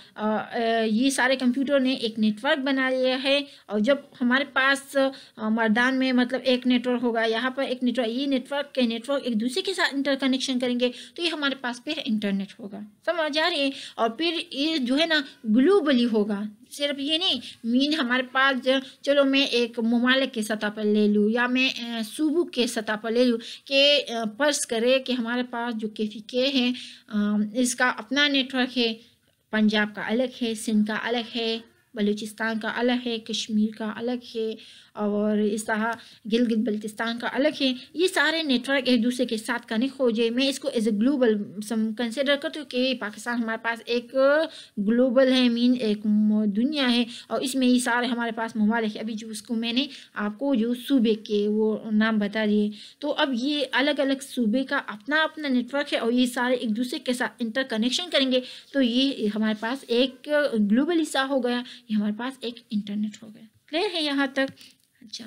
तरह ये सारे कंप्यूटर ने एक नेटवर्क बना लिया है, और जब हमारे पास मर्दान में मतलब एक नेटवर्क होगा, यहाँ पर एक नेटवर्क, ये नेटवर्क के नेटवर्क एक दूसरे के साथ इंटरकनेक्शन करेंगे, तो ये हमारे पास फिर इंटरनेट होगा, समझ आ रही है। और फिर ये जो है ना ग्लोबली होगा, सिर्फ ये नहीं मीन हमारे पास चलो मैं एक ममालिक के सतह पर ले लूँ, या मैं सूबों के सतह पर ले लूँ कि फर्ज करे कि हमारे पास जो के फी के हैं इसका अपना नेटवर्क है, पंजाब का अलग है, सिंध का अलग है, बलूचिस्तान का अलग है, कश्मीर का अलग है, और इस तरह गिलगित बल्तिस्तान का अलग है। ये सारे नेटवर्क एक दूसरे के साथ कनेक्ट हो जाए, मैं इसको एज ए ग्लोबल कंसिडर करती हूँ कि पाकिस्तान हमारे पास एक ग्लोबल है, मीन एक दुनिया है, और इसमें ये सारे हमारे पास ममालिक है। अभी जो उसको मैंने आपको जो सूबे के वो नाम बता दिए, तो अब ये अलग अलग सूबे का अपना अपना नेटवर्क है, और ये सारे एक दूसरे के साथ इंटरकनेक्शन करेंगे, तो ये हमारे पास एक ग्लोबल हिस्सा हो गया, ये हमारे पास एक इंटरनेट हो गया। क्लियर है यहाँ तक। अच्छा,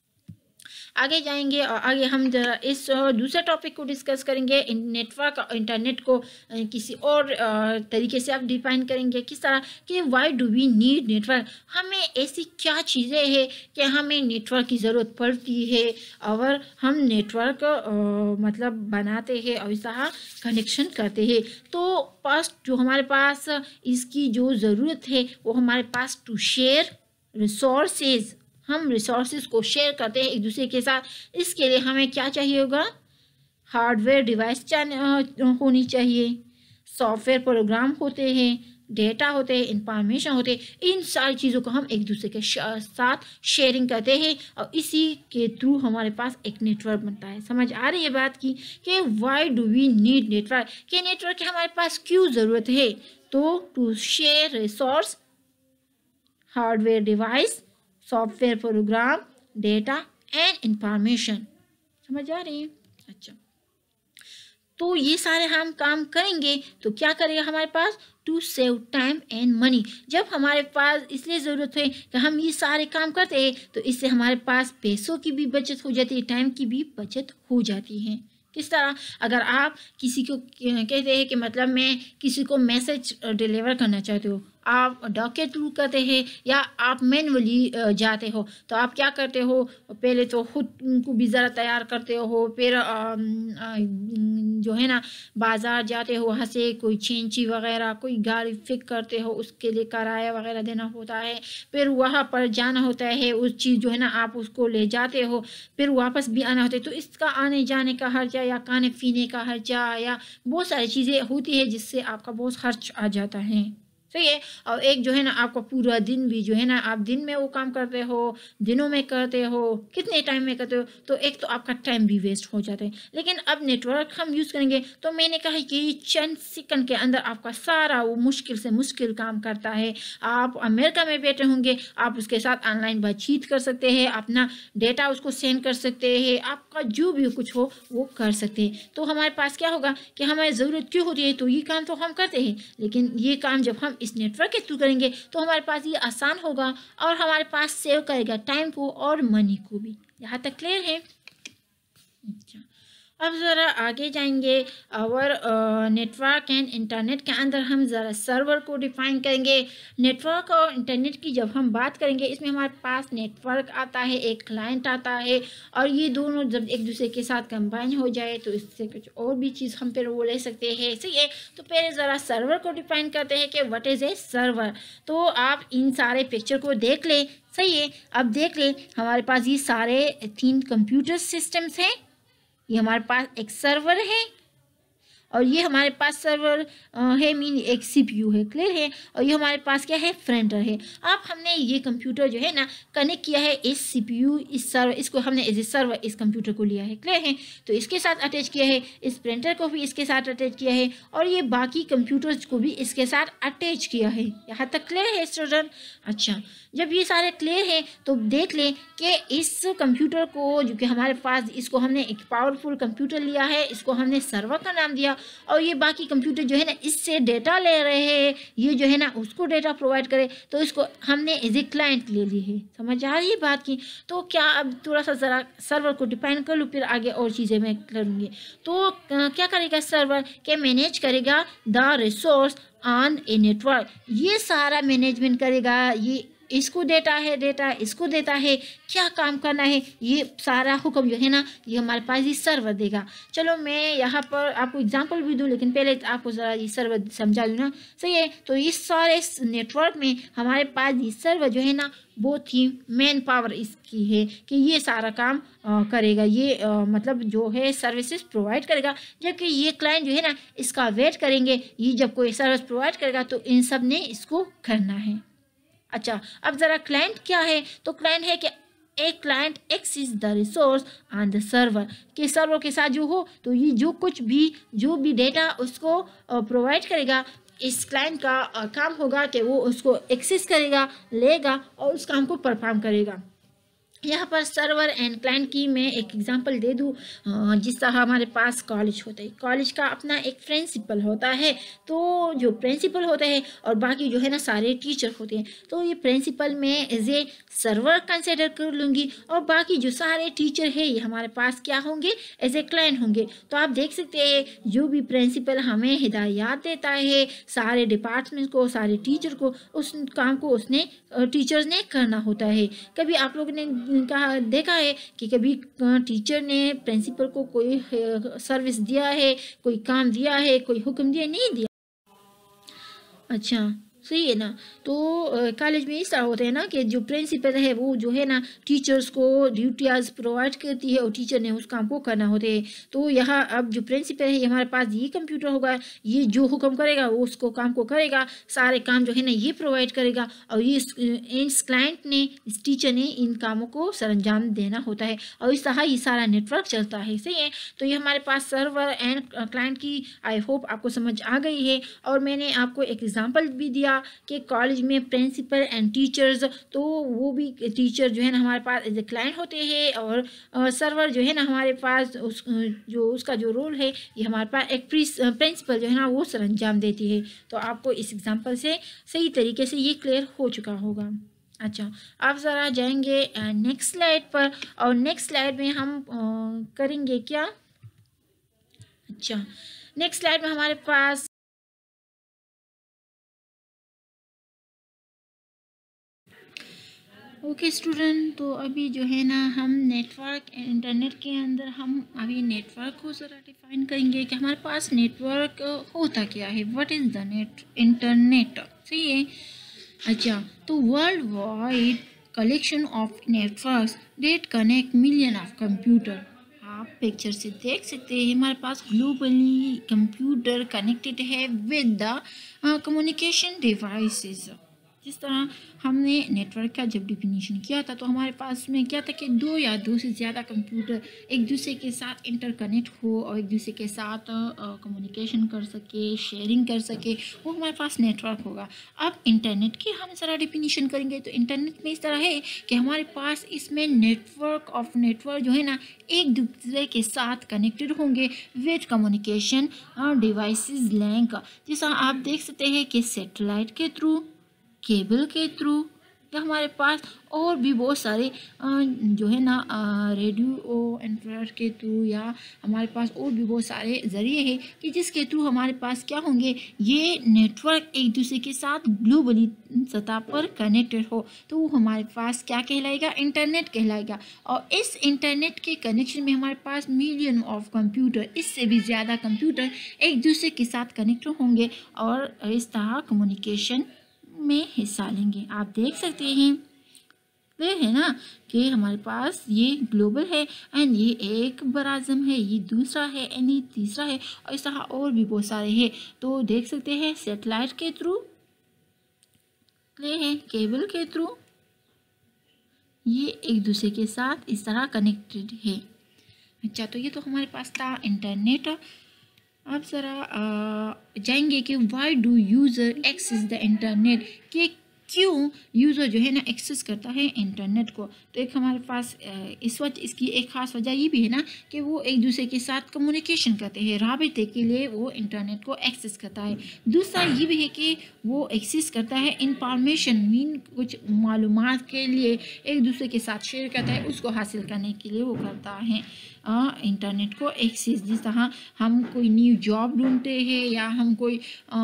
आगे जाएंगे और आगे हम जरा इस दूसरे टॉपिक को डिस्कस करेंगे। नेटवर्क और इंटरनेट को किसी और तरीके से आप डिफाइन करेंगे, किस तरह कि why do we need network, हमें ऐसी क्या चीज़ें हैं कि हमें नेटवर्क की ज़रूरत पड़ती है, और हम नेटवर्क मतलब बनाते हैं और इस तरह कनेक्शन करते हैं। तो फर्स्ट जो हमारे पास इसकी जो ज़रूरत है वो हमारे पास टू शेयर रिसोर्सेज, हम रिसोर्सेज को शेयर करते हैं एक दूसरे के साथ। इसके लिए हमें क्या चाहिए होगा, हार्डवेयर डिवाइस होनी चाहिए, सॉफ्टवेयर प्रोग्राम होते हैं, डेटा होते हैं, इंफॉर्मेशन होते हैं। इन सारी चीज़ों को हम एक दूसरे के साथ शेयरिंग करते हैं, और इसी के थ्रू हमारे पास एक नेटवर्क बनता है। समझ आ रही है बात की कि why do we need network, कि नेटवर्क की हमारे पास क्यों ज़रूरत है। तो to share resource, hardware device, software program, data and information. समझ आ रही है। अच्छा, तो ये सारे हम काम करेंगे तो क्या करेगा हमारे पास, to save time and money. जब हमारे पास इसलिए ज़रूरत है कि हम ये सारे काम करते हैं, तो इससे हमारे पास पैसों की भी बचत हो जाती है, टाइम की भी बचत हो जाती है। किस तरह, अगर आप किसी को कहते हैं कि मतलब मैं किसी को मैसेज डिलीवर करना चाहते हो, आप डॉक के थ्रू करते हैं या आप मैनुअली जाते हो, तो आप क्या करते हो, पहले तो खुद को भी ज़रा तैयार करते हो, फिर जो है ना बाज़ार जाते हो, वहाँ से कोई छेंची वगैरह कोई गाड़ी फिक करते हो, उसके लिए किराया वगैरह देना होता है, फिर वहाँ पर जाना होता है, उस चीज़ जो है ना आप उसको ले जाते हो, फिर वापस भी आना होता है, तो इसका आने जाने का खर्चा या खाने पीने का खर्चा या बहुत सारी चीज़ें होती है जिससे आपका बहुत खर्च आ जाता है। सही है। और एक जो है ना आपका पूरा दिन भी जो है ना आप दिन में वो काम करते हो, दिनों में करते हो, कितने टाइम में करते हो, तो एक तो आपका टाइम भी वेस्ट हो जाता है। लेकिन अब नेटवर्क हम यूज़ करेंगे तो मैंने कहा कि चंद सेकंड के अंदर आपका सारा वो मुश्किल से मुश्किल काम करता है। आप अमेरिका में बैठे होंगे, आप उसके साथ ऑनलाइन बातचीत कर सकते हैं, अपना डेटा उसको सेंड कर सकते हैं, आपका जो भी कुछ हो वो कर सकते हैं। तो हमारे पास क्या होगा कि हमारी ज़रूरत क्यों होती है, तो ये काम तो हम करते हैं, लेकिन ये काम जब हम इस नेटवर्क के थ्रू करेंगे तो हमारे पास ये आसान होगा और हमारे पास सेव करेगा टाइम को और मनी को भी। यहाँ तक क्लियर है? अच्छा, अब ज़रा आगे जाएंगे और नेटवर्क एंड इंटरनेट के अंदर हम ज़रा सर्वर को डिफ़ाइन करेंगे। नेटवर्क और इंटरनेट की जब हम बात करेंगे, इसमें हमारे पास नेटवर्क आता है, एक क्लाइंट आता है, और ये दोनों जब एक दूसरे के साथ कंबाइन हो जाए तो इससे कुछ और भी चीज़ हम फिर वो ले सकते हैं। सही है। तो पहले ज़रा सर्वर को डिफ़ाइन करते हैं कि व्हाट इज़ ए सर्वर। तो आप इन सारे पिक्चर को देख लें। सही है। अब देख लें, हमारे पास ये सारे तीन कंप्यूटर सिस्टम्स हैं। ये हमारे पास एक सर्वर है और ये हमारे पास सर्वर है मीन एक सीपीयू है। क्लियर है। और ये हमारे पास क्या है, प्रिंटर है। अब हमने ये कंप्यूटर जो है ना कनेक्ट किया है इस सीपीयू, इस सर्वर, इसको हमने एज ए सर्वर इस कंप्यूटर को लिया है। क्लियर है। तो इसके साथ अटैच किया है, इस प्रिंटर को भी इसके साथ अटैच किया है और ये बाकी कंप्यूटर्स को भी इसके साथ अटैच किया है। यहाँ तक क्लियर है स्टूडेंट? अच्छा, जब ये सारे क्लियर है तो देख लें कि इस कंप्यूटर को जो कि हमारे पास, इसको हमने एक पावरफुल कंप्यूटर लिया है, इसको हमने सर्वर का नाम दिया, और ये बाकी कंप्यूटर जो है ना इससे डेटा ले रहे हैं, ये जो है ना उसको डेटा प्रोवाइड करे, तो इसको हमने एज ए क्लाइंट ले ली है। समझ आ रही है बात की? तो क्या अब थोड़ा सा ज़रा सर्वर को डिफाइन कर लूँ, फिर आगे और चीज़ें मैं करूँगी। तो क्या करेगा सर्वर के, मैनेज करेगा the resource on a network. ये सारा मैनेजमेंट करेगा, ये इसको देता है डेटा, इसको देता है क्या काम करना है, ये सारा हुक्म जो है ना ये हमारे पास ये सर्वर देगा। चलो मैं यहाँ पर आपको एग्जांपल भी दूँ, लेकिन पहले आपको ज़रा ये सर्वर समझा दूँ ना। सही है। तो इस सारे नेटवर्क में हमारे पास ये सर्वर जो है ना बहुत ही मेन पावर इसकी है कि ये सारा काम आ, करेगा, ये आ, मतलब जो है सर्विसेज प्रोवाइड करेगा, जबकि ये क्लाइंट जो है ना इसका वेट करेंगे, ये जब कोई सर्विस प्रोवाइड करेगा तो इन सब ने इसको करना है। अच्छा, अब ज़रा क्लाइंट क्या है, तो क्लाइंट है कि एक client access the resource on the server, के सर्वर के साथ जो हो तो ये जो कुछ भी जो भी डेटा उसको प्रोवाइड करेगा, इस क्लाइंट का आ, काम होगा कि वो उसको एक्सेस करेगा, लेगा और उस काम को परफॉर्म करेगा। यहाँ पर सर्वर एंड क्लाइंट की मैं एक एग्जांपल दे दूँ। जिस तरह हमारे पास कॉलेज होता है, कॉलेज का अपना एक प्रिंसिपल होता है, तो जो प्रिंसिपल होता है और बाकी जो है ना सारे टीचर होते हैं, तो ये प्रिंसिपल मैं एज ए सर्वर कंसिडर कर लूँगी और बाकी जो सारे टीचर है ये हमारे पास क्या होंगे, एज ए क्लाइंट होंगे। तो आप देख सकते हैं जो भी प्रिंसिपल हमें हिदायत देता है सारे डिपार्टमेंट को, सारे टीचर को, उस काम को उसने टीचर्स ने करना होता है। कभी आप लोगों ने कहा देखा है कि कभी टीचर ने प्रिंसिपल को कोई सर्विस दिया है, कोई काम दिया है, कोई हुक्म दिया, नहीं दिया? अच्छा, सही है ना। तो कॉलेज में इस तरह होता है ना कि जो प्रिंसिपल है वो जो है ना टीचर्स को ड्यूटीज प्रोवाइड करती है और टीचर ने उस काम को करना होते हैं। तो यहाँ अब जो प्रिंसिपल है हमारे पास ये कंप्यूटर होगा, ये जो हुक्म करेगा वो उसको काम को करेगा, सारे काम जो है ना ये प्रोवाइड करेगा और ये इस क्लाइंट ने, इस टीचर ने इन कामों को सरंजाम देना होता है और इस तरह ये सारा नेटवर्क चलता है। सही है। तो ये हमारे पास सर्वर एंड क्लाइंट की आई होप आपको समझ आ गई है। और मैंने आपको एक एग्जाम्पल भी दिया कि कॉलेज में प्रिंसिपल एंड टीचर्स, तो वो भी टीचर जो है ना हमारे पास एज ए क्लाइंट होते हैं और सर्वर जो है ना हमारे पास उस जो उसका जो रोल है ये हमारे पास एक प्रिंसिपल जो है ना वो सरंजाम देती है। तो आपको इस एग्जांपल से सही तरीके से ये क्लियर हो चुका होगा। अच्छा, आप ज़रा जाएंगे नेक्स्ट स्लाइड पर और नेक्स्ट स्लाइड में हम आ, करेंगे क्या? अच्छा, नेक्स्ट स्लाइड में हमारे पास ओके स्टूडेंट, तो अभी जो है ना हम नेटवर्क इंटरनेट के अंदर हम अभी नेटवर्क को ज़रा डिफाइन करेंगे कि हमारे पास नेटवर्क होता क्या है। What is the net internet, सही है। अच्छा, तो world wide collection of networks that connect million of computer. आप पिक्चर से देख सकते हैं हमारे पास ग्लोबली कंप्यूटर कनेक्टेड है विद द कम्युनिकेशन डिवाइसेस। जिस तरह हमने नेटवर्क का जब डिफिनीशन किया था तो हमारे पास में क्या था कि दो या दो से ज़्यादा कंप्यूटर एक दूसरे के साथ इंटरकनेक्ट हो और एक दूसरे के साथ कम्युनिकेशन कर सके, शेयरिंग कर सके, वो हमारे पास नेटवर्क होगा। अब इंटरनेट की हम ज़रा डिफिनीशन करेंगे तो इंटरनेट में इस तरह है कि हमारे पास इसमें नेटवर्क ऑफ नेटवर्क जो है ना एक दूसरे के साथ कनेक्टेड होंगे विद कम्युनिकेशन डिवाइसेस लिंक। जैसा आप देख सकते हैं कि सैटेलाइट के थ्रू, केबल के थ्रू, या हमारे पास और भी बहुत सारे जो है ना रेडियो इंफ्रारेड के थ्रू, या हमारे पास और भी बहुत सारे ज़रिए हैं कि जिसके थ्रू हमारे पास क्या होंगे, ये नेटवर्क एक दूसरे के साथ ग्लोबली सतह पर कनेक्टेड हो तो वो हमारे पास क्या कहलाएगा, इंटरनेट कहलाएगा। और इस इंटरनेट के कनेक्शन में हमारे पास मिलियन ऑफ कंप्यूटर, इससे भी ज़्यादा कंप्यूटर एक दूसरे के साथ कनेक्ट होंगे और इस तरह कम्युनिकेशन में हिस्सा लेंगे। आप देख सकते हैं वे है ना कि हमारे पास ये ग्लोबल है एंड ये एक बराज़म है, ये दूसरा है एंड ये तीसरा है, और इस तरह और भी बहुत सारे हैं। तो देख सकते हैं सैटेलाइट के थ्रू, ये है केबल के थ्रू, ये एक दूसरे के साथ इस तरह कनेक्टेड है। अच्छा, तो ये तो हमारे पास था इंटरनेट। आप ज़रा जाएंगे कि why do user access the internet, कि क्यों यूज़र जो है ना एक्सेस करता है इंटरनेट को। तो एक हमारे पास इस वजह इसकी एक ख़ास वजह ये भी है ना कि वो एक दूसरे के साथ कम्युनिकेशन करते हैं, राबिते के लिए वो इंटरनेट को एक्सेस करता है। दूसरा ये भी है कि वो एक्सेस करता है इंफॉर्मेशन, मीन कुछ मालूमात के लिए एक दूसरे के साथ शेयर करता है, उसको हासिल करने के लिए वो करता है आ, इंटरनेट को एक्सेस। जिस तरह हम कोई न्यू जॉब ढूंढते हैं या हम कोई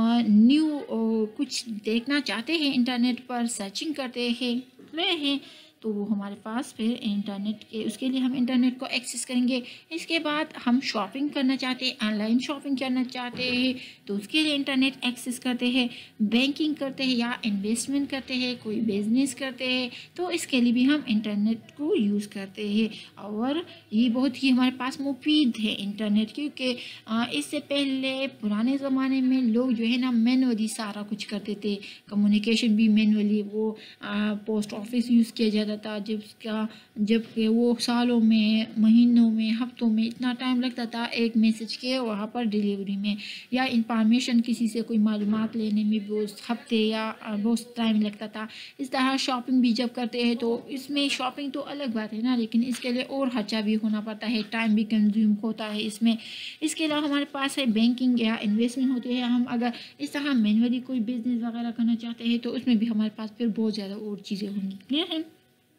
न्यू कुछ देखना चाहते हैं, इंटरनेट पर सर्चिंग करते हैं रहे हैं, तो वो हमारे पास फिर इंटरनेट के उसके लिए हम इंटरनेट को एक्सेस करेंगे। इसके बाद हम शॉपिंग करना चाहते हैं, ऑनलाइन शॉपिंग करना चाहते हैं, तो उसके लिए इंटरनेट एक्सेस करते हैं। बैंकिंग करते हैं या इन्वेस्टमेंट करते हैं, कोई बिजनेस करते हैं, तो इसके लिए भी हम इंटरनेट को यूज़ करते हैं। और ये बहुत ही हमारे पास मुफीद है इंटरनेट, क्योंकि इससे पहले पुराने ज़माने में लोग जो है ना मैनुअली सारा कुछ करते थे, कम्युनिकेशन भी मैनुअली, वो पोस्ट ऑफिस यूज़ किया जाता था, जब उसका जब वो सालों में, महीनों में, हफ्तों में इतना टाइम लगता था एक मैसेज के वहाँ पर डिलीवरी में, या इंफॉर्मेशन किसी से कोई मालूमात लेने में बहुत हफ्ते या बहुत टाइम लगता था। इस तरह शॉपिंग भी जब करते हैं तो इसमें शॉपिंग तो अलग बात है ना, लेकिन इसके लिए और खर्चा भी होना पड़ता है, टाइम भी कंज्यूम होता है इसमें। इसके अलावा हमारे पास है बैंकिंग या इन्वेस्टमेंट होती है। हम अगर इस तरह मैनुअली कोई बिजनेस वगैरह करना चाहते हैं तो उसमें भी हमारे पास फिर बहुत ज़्यादा और चीज़ें होंगी। क्लियर है।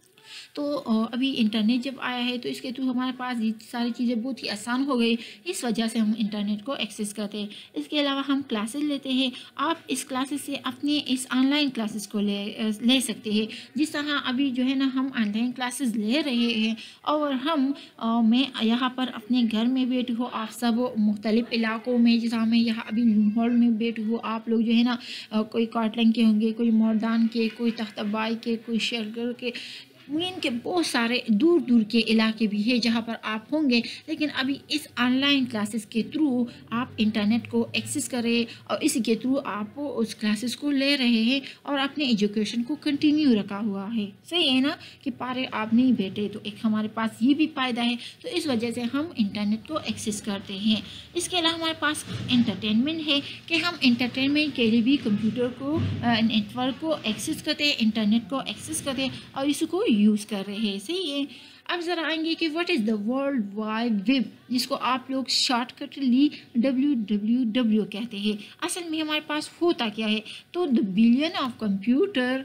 तो अभी इंटरनेट जब आया है तो इसके थ्रू हमारे पास ये सारी चीज़ें बहुत ही आसान हो गई, इस वजह से हम इंटरनेट को एक्सेस करते हैं। इसके अलावा हम क्लासेस लेते हैं, आप इस क्लासेस से अपने इस ऑनलाइन क्लासेस को ले ले सकते हैं। जिस तरह अभी जो है ना हम ऑनलाइन क्लासेस ले रहे हैं और हम आ, मैं यहाँ पर अपने घर में बैठी हूँ, आप सब मुख्तलिफ़ इलाकों में, जैसा मैं यहाँ अभी लाहौर में बैठी हूँ, आप लोग जो है ना कोई काटलंग के होंगे, कोई मोरदान के, कोई तख्ताबाई के, कोई शेरगढ़ के, मीन के बहुत सारे दूर दूर के इलाके भी है जहाँ पर आप होंगे। लेकिन अभी इस ऑनलाइन क्लासेस के थ्रू आप इंटरनेट को एक्सेस करें और इसी के थ्रू आप उस क्लासेस को ले रहे हैं और अपने एजुकेशन को कंटिन्यू रखा हुआ है। सही है ना कि पारे आप नहीं बैठे, तो एक हमारे पास ये भी फ़ायदा है, तो इस वजह से हम इंटरनेट को एक्सेस करते हैं। इसके अलावा हमारे पास एंटरटेनमेंट है कि हम एंटरटेनमेंट के लिए भी कंप्यूटर को, नेटवर्क को एक्सेस करते हैं, इंटरनेट को एक्सेस करते हैं और इसको यूज़ कर रहे हैं। सही है। अब ज़रा आएंगे कि what is the world wide web, जिसको आप लोग शॉर्टकटली डब्ल्यू डब्ल्यू डब्ल्यू कहते हैं। असल में हमारे पास होता क्या है, तो the billion of computer,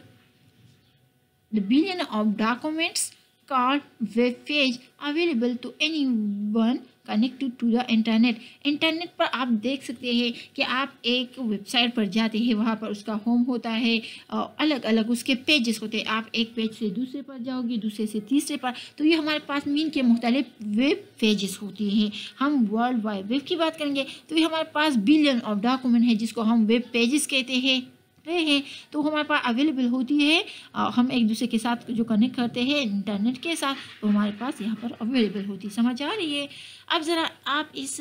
the billion of documents called web page available to anyone connected to the internet. Internet पर आप देख सकते हैं कि आप एक वेबसाइट पर जाते हैं, वहाँ पर उसका होम होता है, अलग अलग उसके पेजेस होते हैं। आप एक पेज से दूसरे पर जाओगे, दूसरे से तीसरे पर, तो ये हमारे पास मीन के मुख्तलिफ वेब पेजेस होती हैं। हम वर्ल्ड वाइड वेब की बात करेंगे तो ये हमारे पास बिलियन ऑफ डॉक्यूमेंट है जिसको हम वेब पेजेस कहते हैं रहे हैं। तो हमारे पास अवेलेबल होती है, आ, हम एक दूसरे के साथ जो कनेक्ट करते हैं इंटरनेट के साथ, तो हमारे पास यहाँ पर अवेलेबल होती है। समझ आ रही है? अब ज़रा आप इस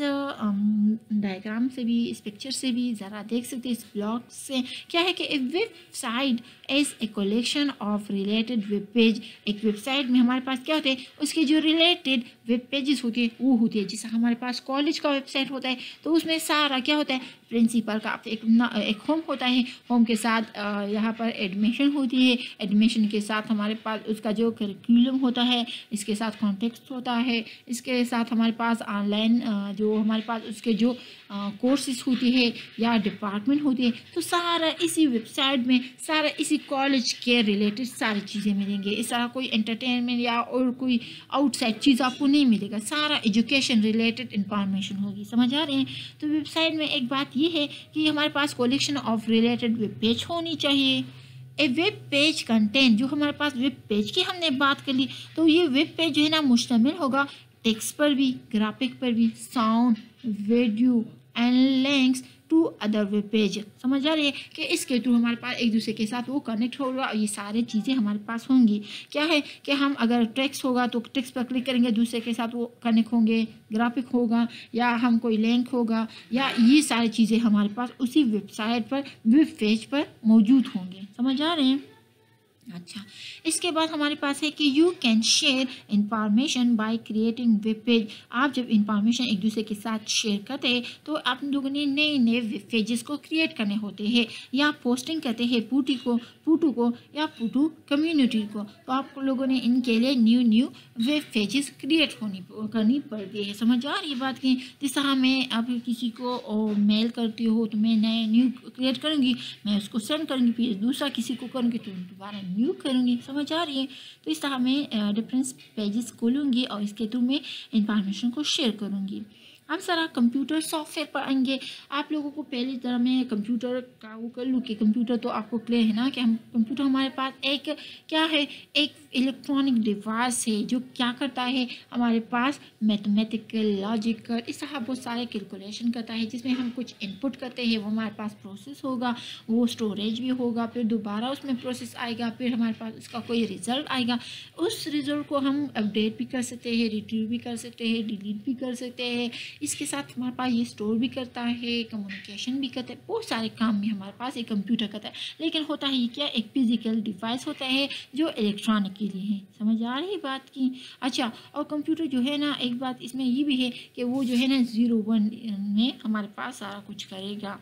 डायग्राम से भी, इस पिक्चर से भी ज़रा देख सकते हैं, इस ब्लॉग से क्या है कि a website is a collection of related web page. एक वेबसाइट में हमारे पास क्या होते हैं, उसके जो रिलेटेड वेब पेजेस होती है वो होती है। जैसे हमारे पास कॉलेज का वेबसाइट होता है तो उसमें सारा क्या होता है, प्रिंसिपल का एक एक होम होता है, होम के साथ यहाँ पर एडमिशन होती है, एडमिशन के साथ हमारे पास उसका जो करिकुलम होता है, इसके साथ कॉन्टेक्स्ट होता है, इसके साथ हमारे पास ऑनलाइन जो हमारे पास उसके जो कोर्सेज होती है या डिपार्टमेंट होती है, तो सारा इसी वेबसाइट में, सारा इसी कॉलेज के रिलेटेड सारी चीज़ें मिलेंगे। इस तरह कोई एंटरटेनमेंट या और कोई आउटसाइड चीज़ आपको नहीं मिलेगा, सारा एजुकेशन रिलेटेड इंफॉर्मेशन होगी। समझ आ रहे हैं? तो वेबसाइट में एक बात ये है कि हमारे पास collection of related web page होनी चाहिए। ए वेब पेज कंटेंट, जो हमारे पास वेब पेज की हमने बात कर ली, तो ये वेब पेज जो है ना मुश्तमिल होगा टेक्स्ट पर भी, ग्राफिक पर भी, sound, video and links to other web page. समझ आ रही है कि इसके थ्रू हमारे पास एक दूसरे के साथ वो कनेक्ट होगा और ये सारी चीज़ें हमारे पास होंगी। क्या है कि हम अगर टेक्स्ट होगा तो टेक्स्ट पर क्लिक करेंगे, दूसरे के साथ वो कनेक्ट होंगे, ग्राफिक होगा या हम कोई लिंक होगा, या ये सारी चीज़ें हमारे पास उसी वेबसाइट पर, वेब पेज पर मौजूद होंगे। समझ आ रहे हैं? अच्छा, इसके बाद हमारे पास है कि you can share information by creating web page. आप जब इंफॉर्मेशन एक दूसरे के साथ शेयर करते हैं तो आप लोगों ने नए नए वेब पेजेस को क्रिएट करने होते हैं, या पोस्टिंग करते हैं पूटी को पूटू को या पूटू कम्युनिटी को, तो आप लोगों ने इनके लिए new new web pages create होनी करनी पड़ती है। समझ आ रही है बात की? जिस तरह मैं आप किसी को मेल करती हो तो मैं नए न्यू क्रिएट करूँगी, मैं उसको सेंड करूँगी, फिर दूसरा किसी को करूँगी तो दोबारा न्यू करूँगी। समझ आ रही है? तो इस तरह मैं डिफरेंस पेजेस खोलूँगी और इसके थ्रू मैं इंफॉर्मेशन को शेयर करूँगी। हम सारा कंप्यूटर सॉफ्टवेयर पर आएंगे। आप लोगों को पहली तरह मैं कंप्यूटर का वो कर लूँ कि कंप्यूटर तो आपको क्लियर है ना कि हम कंप्यूटर हमारे पास एक क्या है, एक इलेक्ट्रॉनिक डिवाइस है जो क्या करता है, हमारे पास मैथमेटिकल, लॉजिकल, इस तरह बहुत सारे कैलकुलेशन करता है, जिसमें हम कुछ इनपुट करते हैं, वो हमारे पास प्रोसेस होगा, वो स्टोरेज भी होगा, फिर दोबारा उसमें प्रोसेस आएगा, फिर हमारे पास उसका कोई रिज़ल्ट आएगा। उस रिज़ल्ट को हम अपडेट भी कर सकते हैं, रिट्रीव भी कर सकते हैं, डिलीट भी कर सकते हैं। इसके साथ हमारे पास ये स्टोर भी करता है, कम्युनिकेशन भी करता है, बहुत सारे काम में हमारे पास एक कंप्यूटर करता है। लेकिन होता है क्या, एक फिजिकल डिवाइस होता है जो इलेक्ट्रॉनिक के लिए है। समझ आ रही है बात की? अच्छा, और कंप्यूटर जो है ना, एक बात इसमें ये भी है कि वो जो है ना ज़ीरो वन में हमारे पास सारा कुछ करेगा।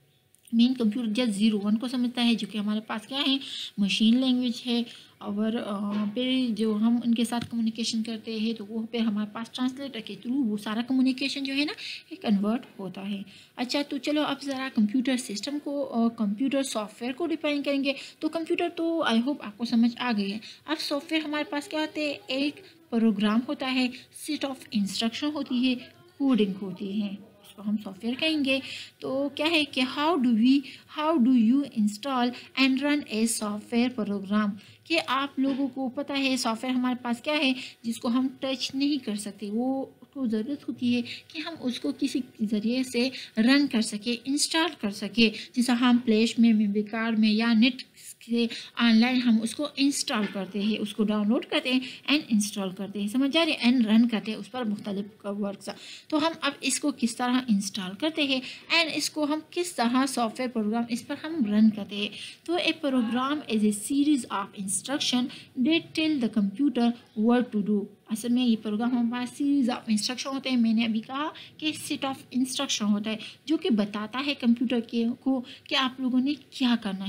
Main computer just zero one को समझता है, जो कि हमारे पास क्या है, मशीन लैंग्वेज है। और फिर जो हम उनके साथ कम्युनिकेशन करते हैं तो वो फिर हमारे पास ट्रांसलेटर के थ्रू वो सारा कम्युनिकेशन जो है ना ये कन्वर्ट होता है। अच्छा, तो चलो अब ज़रा कंप्यूटर सिस्टम को और कंप्यूटर सॉफ्टवेयर को डिफाइन करेंगे। तो कंप्यूटर तो आई होप आपको समझ आ गई है। अब सॉफ्टवेयर हमारे पास क्या होते हैं, एक प्रोग्राम होता है, सेट ऑफ इंस्ट्रक्शन होती है, कोडिंग होती है, इसको हम सॉफ्टवेयर कहेंगे। तो क्या है कि how do we how do you install and run a software program, कि आप लोगों को पता है सॉफ्टवेयर हमारे पास क्या है जिसको हम टच नहीं कर सकते, वो को ज़रूरत होती है कि हम उसको किसी ज़रिए से रन कर सके, इंस्टॉल कर सके। जैसे हम प्लेस में, मेमोरी कार्ड में या नेट से ऑनलाइन हम उसको इंस्टॉल करते हैं, उसको डाउनलोड करते हैं एंड इंस्टॉल करते हैं। समझ आ रही है? एंड रन करते हैं उस पर मुख्तलिफ वर्क। तो हम अब इसको किस तरह इंस्टॉल करते हैं एंड इसको हम किस तरह सॉफ्टवेयर प्रोग्राम इस पर हम रन करते हैं। तो a program is a series of instruction that tell the computer what to do. असल में ये प्रोग्राम हमारे पास सीरीज ऑफ इंस्ट्रक्शन होते हैं। मैंने अभी कहा कि सेट ऑफ इंस्ट्रक्शन होता है जो कि बताता है कंप्यूटर के को कि आप लोगों ने क्या करना है,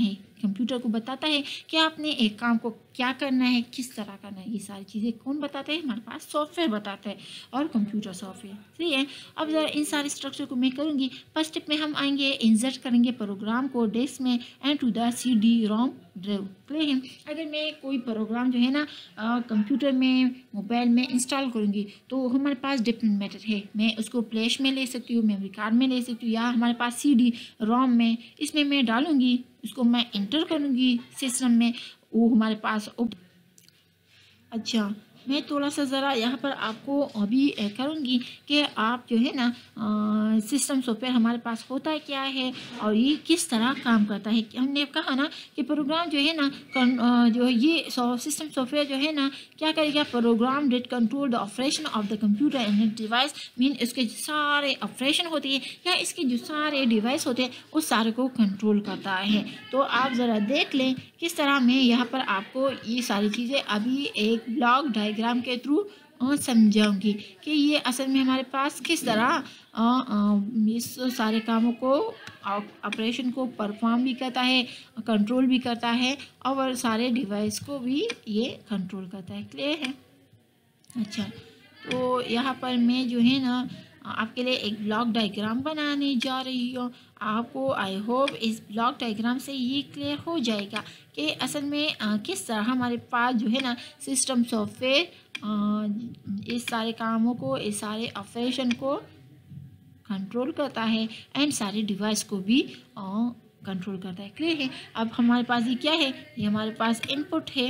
कंप्यूटर को बताता है कि आपने एक काम को क्या करना है, किस तरह करना है। ये सारी चीज़ें कौन बताते हैं? हमारे पास सॉफ्टवेयर बताता है, और कंप्यूटर सॉफ्टवेयर। सही है। अब ज़रा इन सारे स्ट्रक्चर को मैं करूँगी। फर्स्ट स्टेप में हम आएंगे, इंसर्ट करेंगे प्रोग्राम को डेस्क में and to the C D ROM drive. Clear है। अगर मैं कोई प्रोग्राम जो है ना कंप्यूटर में, मोबाइल में इंस्टॉल करूँगी तो हमारे पास डिफरेंट मेथड है। मैं उसको फ्लैश में ले सकती हूँ, मेमोरी कार्ड में ले सकती हूँ, या हमारे पास सी डी रोम में, इसमें मैं डालूँगी, उसको मैं इंटर करूँगी सिस्टम में, वो हमारे पास। अच्छा, मैं थोड़ा सा ज़रा यहाँ पर आपको अभी करूँगी कि आप जो है ना सिस्टम सॉफ्टवेयर हमारे पास होता है क्या है और ये किस तरह काम करता है। हमने कहा ना कि प्रोग्राम जो है ना आ, जो ये सिस्टम सॉफ्टवेयर जो है ना क्या करेगा, program that control the operation of the computer and device. Mean इसके जो सारे ऑपरेशन होते हैं या इसके जो सारे डिवाइस होते हैं उस सारे को कंट्रोल करता है। तो आप ज़रा देख लें किस तरह मैं यहाँ पर आपको ये सारी चीज़ें अभी एक ब्लॉक डायग्राम के थ्रू समझाऊंगी कि ये असल में हमारे पास किस तरह इस सारे कामों को, ऑपरेशन को परफॉर्म भी करता है, कंट्रोल भी करता है, और सारे डिवाइस को भी ये कंट्रोल करता है। क्लियर है। अच्छा, तो यहाँ पर मैं जो है ना आपके लिए एक ब्लॉक डायग्राम बनाने जा रही हूँ। आपको आई होप इस ब्लॉक डायग्राम से ये क्लियर हो जाएगा कि असल में आ, किस तरह हमारे पास जो है ना सिस्टम सॉफ्टवेयर इस सारे कामों को, इस सारे ऑपरेशन को कंट्रोल करता है एंड सारे डिवाइस को भी कंट्रोल करता है। क्लियर है। अब हमारे पास ये क्या है, ये हमारे पास इनपुट है।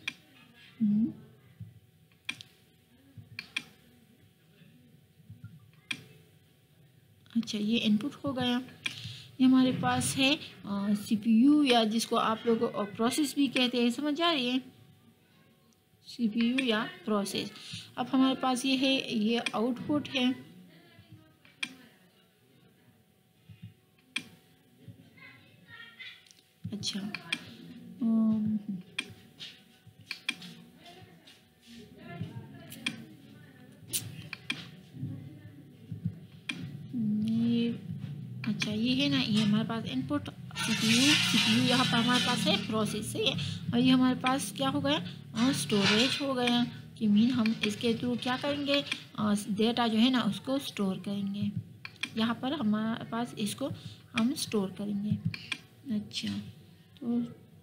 अच्छा, ये इनपुट हो गया। ये हमारे पास है सीपीयू, या जिसको आप लोग प्रोसेस भी कहते हैं। समझ आ रही है, सीपीयू या प्रोसेस। अब हमारे पास ये है, ये आउटपुट है। अच्छा, अच्छा ये है ना, ये हमारे पास इनपुट सीपीयू, सीपीयू यहाँ पर हमारे पास है प्रोसेस। सही है। और ये हमारे पास क्या हो गया, और स्टोरेज हो गया, कि मीन हम इसके थ्रू क्या करेंगे, डेटा जो है ना उसको स्टोर करेंगे। यहाँ पर हमारे पास इसको हम स्टोर करेंगे। अच्छा, तो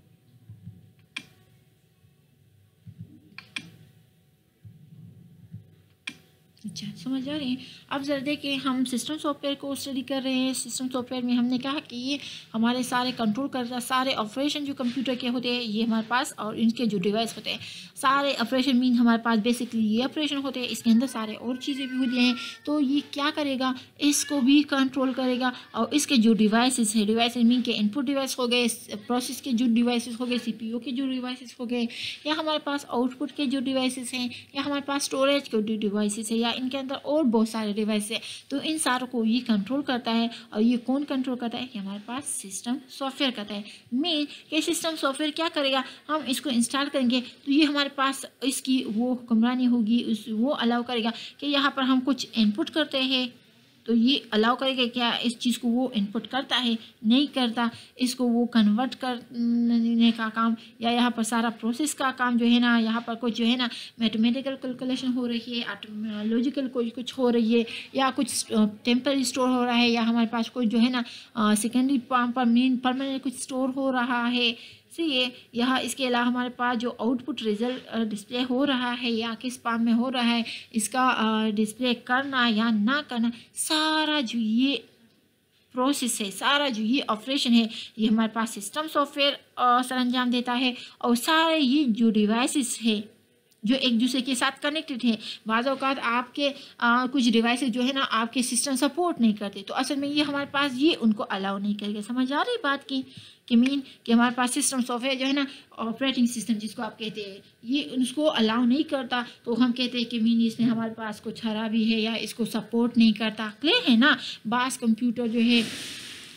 अच्छा समझ आ रही है। अब ज़रा देखिए, हम सिस्टम सॉफ्टवेयर को स्टडी कर रहे हैं। सिस्टम सॉफ्टवेयर में हमने कहा कि ये हमारे सारे कंट्रोल करता है, सारे ऑपरेशन जो कंप्यूटर के होते हैं ये हमारे पास, और इनके जो डिवाइस होते हैं सारे ऑपरेशन मीन हमारे पास बेसिकली ये ऑपरेशन होते हैं। इसके अंदर सारे और चीज़ें भी होती हैं। तो ये क्या करेगा, इसको भी कंट्रोल करेगा, और इसके जो डिवाइसेस है, डिवाइसेस मीन के इनपुट डिवाइस हो गए, प्रोसेस के जो डिवाइसेस हो गए, सीपीयू के जो डिवाइसेस हो गए, या हमारे पास आउटपुट के जो डिवाइसेस हैं, या हमारे पास स्टोरेज के जो डिवाइसेस है, या इनके अंदर और बहुत सारे डिवाइस है। तो इन सारों को ये कंट्रोल करता है। और ये कौन कंट्रोल करता है, कि हमारे पास सिस्टम सॉफ्टवेयर करता है। मेन ये सिस्टम सॉफ्टवेयर क्या करेगा, हम इसको इंस्टॉल करेंगे तो ये हमारे पास इसकी वो हुक्मरानी होगी, उस वो अलाउ करेगा कि यहाँ पर हम कुछ इनपुट करते हैं तो ये अलाउ करेगा क्या इस चीज़ को वो इनपुट करता है, नहीं करता, इसको वो कन्वर्ट करने का काम, या यहाँ पर सारा प्रोसेस का काम जो है ना, यहाँ पर कुछ जो है ना मैथमेटिकल कैलकुलेशन हो रही है, लॉजिकल कोई कुछ हो रही है, या कुछ टेम्पररी स्टोर हो रहा है, या हमारे पास कोई जो है ना सेकेंडरी पर मेन परमानेंट कुछ स्टोर हो रहा है। सही है। यहाँ इसके अलावा हमारे पास जो आउटपुट रिजल्ट डिस्प्ले हो रहा है या किस फॉर्म में हो रहा है, इसका डिस्प्ले करना या ना करना, सारा जो ये प्रोसेस है, सारा जो ये ऑपरेशन है, ये हमारे पास सिस्टम सॉफ्टवेयर सरंजाम देता है। और सारे ये जो डिवाइसेस है जो एक दूसरे के साथ कनेक्टेड है, बाज़ औक़ात आपके आ, कुछ डिवाइसेस जो है ना आपके सिस्टम सपोर्ट नहीं करते, तो असल में ये हमारे पास ये उनको अलाउ नहीं करेगा। समझ आ रही बात की कि मीन कि हमारे पास सिस्टम सॉफ्टवेयर जो है ना, ऑपरेटिंग सिस्टम जिसको आप कहते हैं, ये उसको अलाउ नहीं करता, तो हम कहते हैं कि मीन इसने हमारे पास कुछ खराबी है या इसको सपोर्ट नहीं करता। क्लियर है ना। बास कंप्यूटर जो है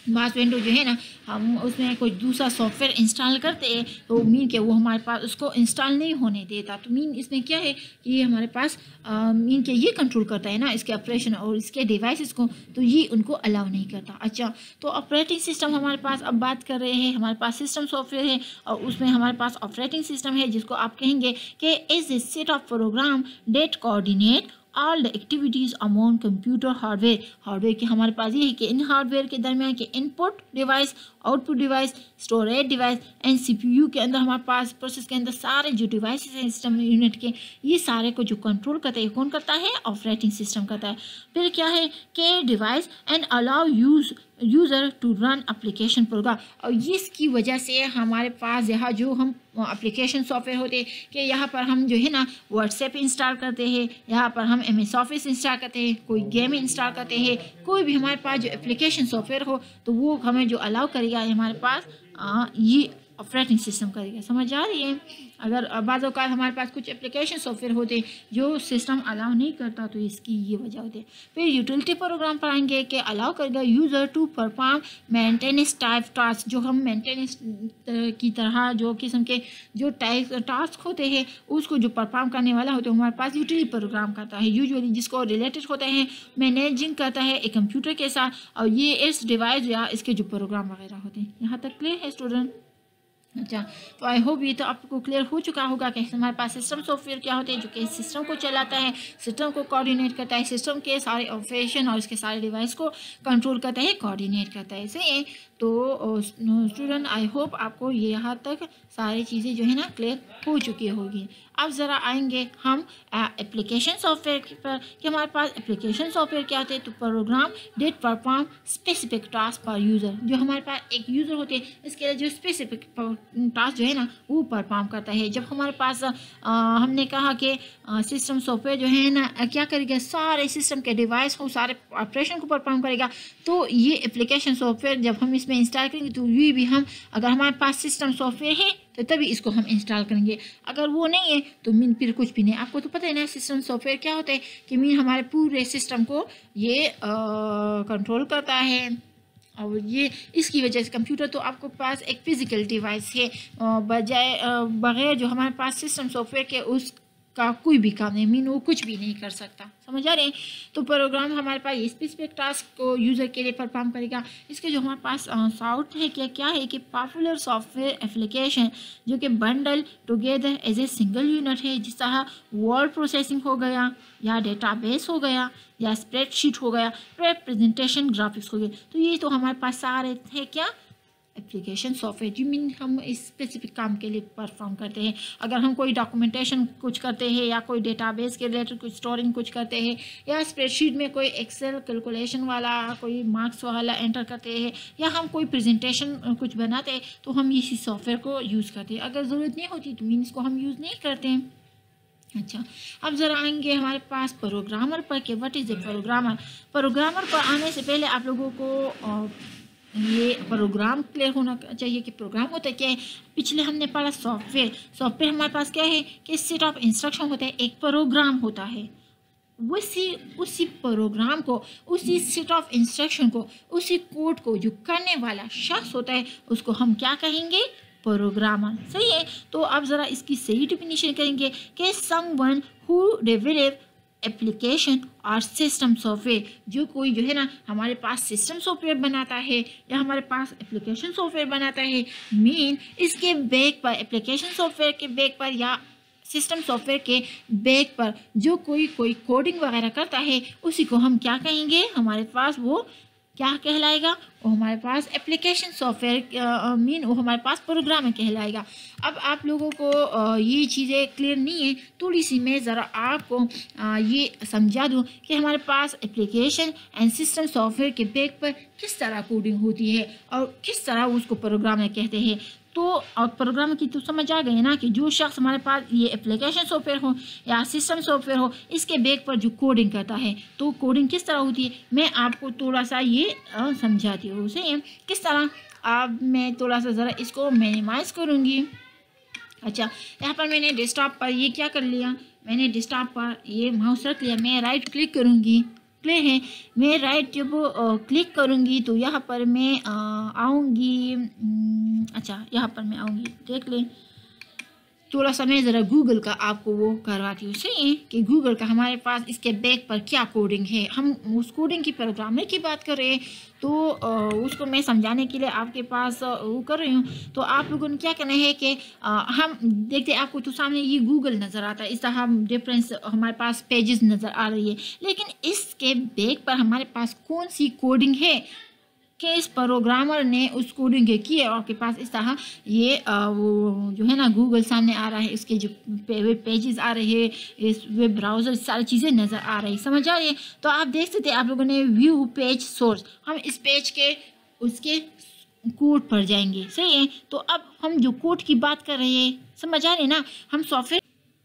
माउस विंडो जो है ना, हम उसमें कोई दूसरा सॉफ्टवेयर इंस्टॉल करते हैं तो मीन के वो हमारे पास उसको इंस्टॉल नहीं होने देता। तो मीन इसमें क्या है कि ये हमारे पास आ, मीन के ये कंट्रोल करता है ना इसके ऑपरेशन और इसके डिवाइसेस को, तो ये उनको अलाउ नहीं करता। अच्छा, तो ऑपरेटिंग सिस्टम हमारे पास अब बात कर रहे हैं। हमारे पास सिस्टम सॉफ्टवेयर है और उसमें हमारे पास ऑपरेटिंग सिस्टम है, जिसको आप कहेंगे कि is a set of program that coordinate all the activities among computer hardware. Hardware के हमारे पास ये है कि इन हार्डवेयर के दरमियान के input device, output device, storage device and CPU के अंदर हमारे पास प्रोसेस के अंदर सारे जो डिवाइसेस हैं सिस्टम यूनिट के, ये सारे को जो कंट्रोल करता है कौन करता है? ऑपरेटिंग सिस्टम करता है। फिर क्या है कि device and allow use user to run application program. और इसकी वजह से हमारे पास यहाँ जो हम एप्लीकेशन सॉफ्टवेयर होते हैं कि यहाँ पर हम जो है ना व्हाट्सएप इंस्टॉल करते हैं, यहाँ पर हम एम एस ऑफिस इंस्टॉल करते हैं, कोई गेम इंस्टॉल करते हैं, कोई भी हमारे पास जो एप्लीकेशन सॉफ्टवेयर हो तो वो हमें जो अलाउ करेगा हमारे पास आ, ये ऑपरेटिंग सिस्टम करेगा। समझ आ रही है? अगर बाज़ औक़ात हमारे पास कुछ एप्लीकेशन सॉफ्टवेयर होते जो सिस्टम अलाउ नहीं करता तो इसकी ये वजह होती है। फिर यूटिलिटी प्रोग्राम पर आएंगे कि अलाउ करेगा user to perform maintenance type task. जो हम मेंटेनेंस की तरह जो किस्म के जो टाइप टास्क होते हैं उसको जो परफॉर्म करने वाला होता है हमारे पास यूटिलिटी प्रोग्राम करता है, यूजुअली जिसको रिलेटेड होते हैं मैनेजिंग करता है एक कंप्यूटर के साथ, और ये इस डिवाइस या इसके जो प्रोग्राम वगैरह होते हैं। यहाँ तक क्लियर है स्टूडेंट? अच्छा, तो आई होप ये तो आपको क्लियर हो चुका होगा कि हमारे पास सिस्टम सॉफ्टवेयर क्या होते हैं जो कि सिस्टम को चलाता है, सिस्टम को कोऑर्डिनेट करता है, सिस्टम के सारे ऑपरेशन और इसके सारे डिवाइस को कंट्रोल करता है, कोऑर्डिनेट करता है। सही है? तो स्टूडेंट आई होप आपको ये यहाँ तक सारी चीज़ें जो है ना क्लियर हो चुकी होगी। अब ज़रा आएंगे हम एप्लीकेशन सॉफ्टवेयर पर कि हमारे पास एप्लीकेशन सॉफ्टवेयर क्या होते हैं। तो program that perform specific task पर यूज़र। जो हमारे पास एक यूज़र होते हैं इसके लिए जो स्पेसिफिक टास्क जो है ना वो परफॉर्म करता है। जब हमारे पास आ, हमने कहा कि सिस्टम सॉफ्टवेयर जो है ना क्या करेगा, सारे सिस्टम के डिवाइस को सारे ऑपरेशन को परफॉर्म करेगा। तो ये एप्लीकेशन सॉफ्टवेयर जब हम इसमें इंस्टॉल करेंगे तो ये भी हम अगर हमारे पास सिस्टम सॉफ्टवेयर है तो तभी इसको हम इंस्टॉल करेंगे, अगर वो नहीं है तो मीन फिर कुछ भी नहीं। आपको तो पता है ना सिस्टम सॉफ्टवेयर क्या होता है कि मीन हमारे पूरे सिस्टम को ये कंट्रोल करता है। और ये इसकी वजह से कंप्यूटर तो आपको पास एक फिज़िकल डिवाइस है, बजाय बगैर जो हमारे पास सिस्टम सॉफ्टवेयर के उस का कोई भी काम नहीं, मीन वो कुछ भी नहीं कर सकता। समझ आ रहे हैं? तो प्रोग्राम हमारे पास स्पेसिफिक टास्क को यूज़र के लिए परफॉर्म करेगा। इसके जो हमारे पास साउट है क्या क्या है कि पॉपुलर सॉफ्टवेयर एप्लीकेशन जो कि bundle together as a single unit है, जिस तरह वर्ड प्रोसेसिंग हो गया या डेटाबेस हो गया या स्प्रेडशीट हो गया, प्रेजेंटेशन ग्राफिक्स हो गए। तो ये तो हमारे पास सारे थे क्या एप्लीकेशन सॉफ्टवेयर जो मीन हम इस स्पेसिफिक काम के लिए परफॉर्म करते हैं। अगर हम कोई डॉक्यूमेंटेशन कुछ करते हैं या कोई डेटाबेस के रिलेटेड कुछ स्टोरिंग कुछ करते हैं या स्प्रेडशीट में कोई एक्सेल कैलकुलेशन वाला कोई मार्क्स वाला एंटर करते हैं या हम कोई प्रेजेंटेशन कुछ बनाते हैं तो हम इसी सॉफ्टवेयर को यूज़ करते हैं। अगर ज़रूरत नहीं होती तो मीन इसको हम यूज़ नहीं करते हैं। अच्छा, अब ज़रा आएंगे हमारे पास प्रोग्रामर पर कि what is a programmer. Programmer पर आने से पहले आप लोगों को ये प्रोग्राम क्लियर होना चाहिए कि प्रोग्राम होता है क्या है। पिछले हमने पढ़ा सॉफ्टवेयर। सॉफ्टवेयर हमारे पास क्या है कि सेट ऑफ इंस्ट्रक्शन होता है, एक प्रोग्राम होता है। उसी उसी प्रोग्राम को, उसी सेट ऑफ इंस्ट्रक्शन को, उसी कोड को जो करने वाला शख्स होता है उसको हम क्या कहेंगे? प्रोग्रामर। सही है? तो अब ज़रा इसकी सही डिफिनीशन करेंगे कि समवन हु डेवलप एप्लीकेशन और सिस्टम सॉफ्टवेयर। जो कोई जो है ना हमारे पास सिस्टम सॉफ्टवेयर बनाता है या हमारे पास एप्लीकेशन सॉफ्टवेयर बनाता है, मीन इसके बैक पर एप्लीकेशन सॉफ्टवेयर के बैक पर या सिस्टम सॉफ्टवेयर के बैक पर जो कोई कोई कोडिंग वगैरह करता है उसी को हम क्या कहेंगे? हमारे पास वो क्या कहलाएगा? वो हमारे पास एप्लीकेशन सॉफ्टवेयर मीन वो हमारे पास प्रोग्राम कहलाएगा। अब आप लोगों को आ, ये चीज़ें क्लियर नहीं है, थोड़ी सी मैं ज़रा आपको आ, ये समझा दूँ कि हमारे पास एप्लीकेशन एंड सिस्टम सॉफ्टवेयर के बैक पर किस तरह कोडिंग होती है और किस तरह उसको प्रोग्राम कहते हैं। तो और प्रोग्राम की तो समझ आ गई ना कि जो शख्स हमारे पास ये एप्लीकेशन सॉफ्टवेयर हो या सिस्टम सॉफ्टवेयर हो इसके बैक पर जो कोडिंग करता है तो कोडिंग किस तरह होती है मैं आपको थोड़ा सा ये समझाती हूँ। सही है? किस तरह? अब मैं थोड़ा सा ज़रा इसको मिनिमाइज़ करूँगी। अच्छा, यहाँ पर मैंने डेस्कटॉप पर ये क्या कर लिया, मैंने डेस्कटॉप पर ये माउस रख लिया, मैं राइट क्लिक करूँगी, क्लियर है। मैं राइट जब क्लिक करूँगी तो यहाँ पर मैं आऊँगी, अच्छा यहाँ पर मैं आऊँगी, देख लें थोड़ा सा मैं ज़रा गूगल का आपको वो करवाती हूँ। सही है कि गूगल का हमारे पास इसके बैक पर क्या कोडिंग है। हम उस कोडिंग की प्रोग्रामर की बात कर रहे हैं तो उसको मैं समझाने के लिए आपके पास वो कर रही हूँ। तो आप लोगों ने क्या करना है कि हम देखते हैं आपको तो सामने ये गूगल नज़र आता है, इस तरह हम डिफरेंस हमारे पास पेजेस नज़र आ रही है, लेकिन इसके बैक पर हमारे पास कौन सी कोडिंग है कि इस प्रोग्रामर ने उस कोडिंग के किए और आपके पास इस तरह ये आ, वो जो है ना गूगल सामने आ रहा है, इसके जो वेब पेजेस आ रहे हैं, इस वेब ब्राउज़र सारी चीज़ें नज़र आ रही, समझ आ रही है। तो आप देख सकते हैं आप लोगों ने व्यू पेज सोर्स, हम इस पेज के उसके कोड पर जाएंगे। सही है, तो अब हम जो कोड की बात कर रहे हैं समझ आ रहे हैं ना, हम सॉफ्टवेयर,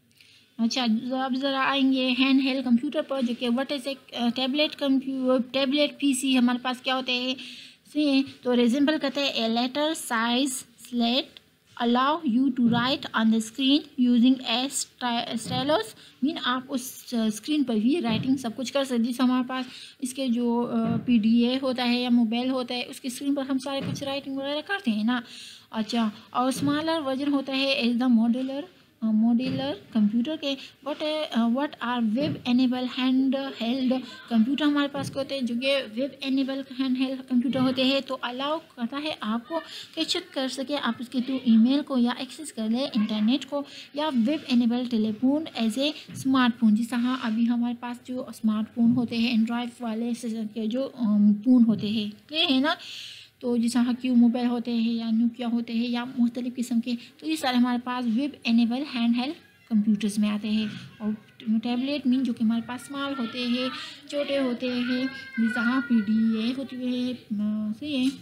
अच्छा अब ज़रा आएंगे हैंड हेल्ड कंप्यूटर पर, जो कि what is a tablet computer, tablet PC हमारे पास क्या होते हैं। सही, तो रिजेंबल कहते हैं a letter size slate allow you to write on the screen using a stylus, mean आप उस स्क्रीन पर भी राइटिंग सब कुछ कर सकते। जैसे हमारे पास इसके जो पी डी ए होता है या मोबाइल होता है उसकी स्क्रीन पर हम सारे कुछ राइटिंग वगैरह करते हैं ना। अच्छा, और स्मॉलर वर्जन होता है as the modular modular computer के। But what are web enable hand held computer हमारे पास के होते हैं, जो कि web enable hand held computer होते हैं। तो अलाउ करता है आपको कि चेक कर सके आप उसके थ्रू ईमेल को या एक्सेस कर ले इंटरनेट को, या web enable telephone as a smartphone, जिस तरह अभी हमारे पास जो स्मार्टफोन होते हैं एंड्रॉयड वाले के जो फ़ोन होते हैं, क्लियर है ना। तो जैसा क्यू मोबाइल होते हैं या नोकिया होते हैं या मुख्तलिफ़ किस्म के, तो ये सारे हमारे पास web enable hand held computers में आते हैं। और टैबलेट मीन जो कि हमारे पास स्मॉल होते हैं, छोटे होते हैं, जहाँ पी डी ए होती है। सही है,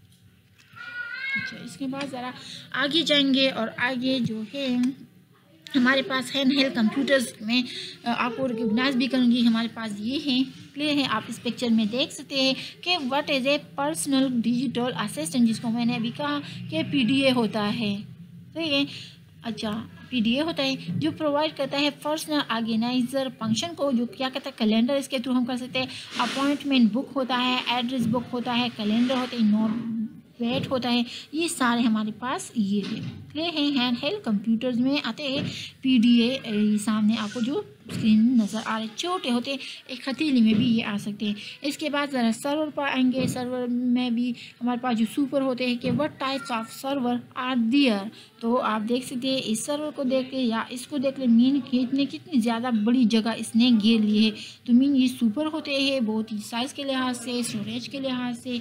अच्छा इसके बाद ज़रा आगे जाएंगे और आगे जो है हमारे पास हैंड हेल्ड कंप्यूटर्स में आपको रिकग्नाइज भी करूँगी, हमारे पास ये हैं, क्लियर है। आप इस पिक्चर में देख सकते हैं कि what is a personal digital assistant, जिसको मैंने अभी कहा कि पीडीए होता है। सही है, अच्छा पीडीए होता है जो प्रोवाइड करता है पर्सनल ऑर्गेनाइजर फंक्शन को, जो क्या कहता है कैलेंडर, इसके थ्रू हम कर सकते हैं। अपॉइंटमेंट बुक होता है, एड्रेस बुक होता है, कैलेंडर होते हैं, नोट वेट होता है, ये सारे हमारे पास ये है, क्लियर है। हैंड हेल्ड कंप्यूटर्स में आते हैं पीडीए, सामने आपको जो स्क्रीन नज़र आ रहे छोटे होते हैं, एक हथेली में भी ये आ सकते हैं। इसके बाद ज़रा सर्वर पर आएंगे। सर्वर में भी हमारे पास जो सुपर होते हैं कि what types of server are there, तो आप देख सकते हैं इस सर्वर को देख ले या इसको देख ले, मीन कितने कितनी ज़्यादा बड़ी जगह इसने घेर ली है। तो मीन ये सुपर होते हैं बहुत ही साइज़ के लिहाज से, स्टोरेज के लिहाज से,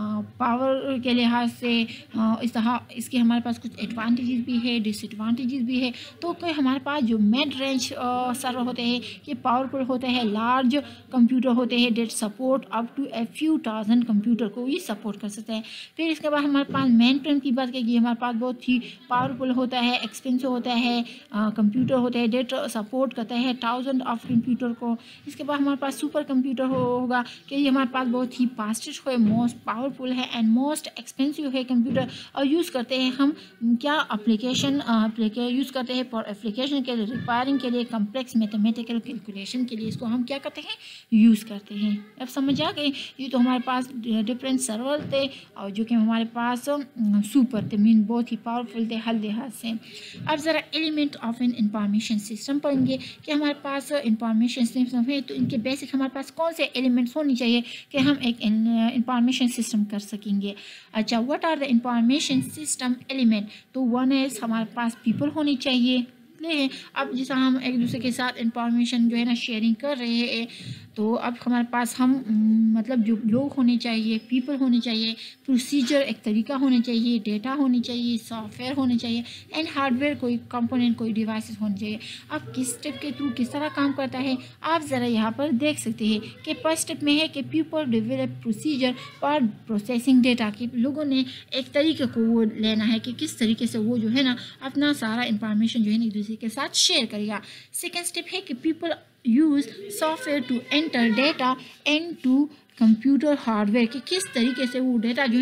पावर के लिहाज से, इस तरह इसके हमारे पास कुछ एडवांटेजेस भी है, डिसएडवांटेजेस भी है। तो कोई हमारे पास जो मिड रेंज सर्वर होते हैं कि पावरफुल होते हैं, लार्ज कंप्यूटर होते हैं that support up to a few thousand computer को ये सपोर्ट कर सकते हैं। फिर इसके बाद हमारे पास मेन फ्रेम की बात करेंगे, हमारे पास बहुत ही पावरफुल होता है, एक्सपेंसिव होता है कंप्यूटर होता है, डेट सपोर्ट करता है थाउजेंड ऑफ कंप्यूटर को। इसके बाद हमारे पास सुपर कंप्यूटर हो, होगा कि ये हमारे पास बहुत ही फास्टेस्ट है, मोस्ट पावरफुल है एंड मोस्ट एक्सपेंसिव है कंप्यूटर, और यूज़ करते हैं हम क्या एप्लीकेशन यूज़ करते हैं फॉर एप्लीकेशन के लिए, रिक्वायरिंग के लिए, कम्प्लेक्स मैथमेटिकल कैलकुलेशन के लिए इसको हम क्या करते हैं यूज़ करते हैं। अब समझ आ गए, ये तो हमारे पास डिफरेंट सर्वर थे और जो कि हमारे पास सुपर थे, मीन बहुत ही पावरफुल थे हर लिहाज से। अब ज़रा element of an information system पढ़ेंगे कि हमारे पास इंफॉर्मेशन सिस्टम है तो इनके बेसिक हमारे पास कौन से एलिमेंट्स होनी चाहिए कि हम एक इंफॉर्मेशन सिस्टम कर सकेंगे। अच्छा, what are the information system element, तो वन है हमारे पास पीपल होनी चाहिए, है। अब जैसा हम एक दूसरे के साथ इंफॉर्मेशन जो है ना शेयरिंग कर रहे हैं, तो अब हमारे पास हम मतलब जो लोग होने चाहिए, पीपल होने चाहिए, प्रोसीजर एक तरीका होना चाहिए, डेटा होनी चाहिए, सॉफ्टवेयर होने चाहिए एंड हार्डवेयर कोई कंपोनेंट कोई डिवाइसेस होने चाहिए। अब किस स्टेप के थ्रू किस तरह काम करता है आप ज़रा यहाँ पर देख सकते हैं कि फर्स्ट स्टेप में है कि people develop procedure for processing data, कि लोगों ने एक तरीके को वो लेना है कि किस तरीके से वो जो है ना अपना सारा इंफॉर्मेशन जो है ना एक दूसरे के साथ शेयर करेगा। सेकेंड स्टेप है कि people use software to enter data and to computer hardware, कि किस तरीके से वो डेटा जो है ना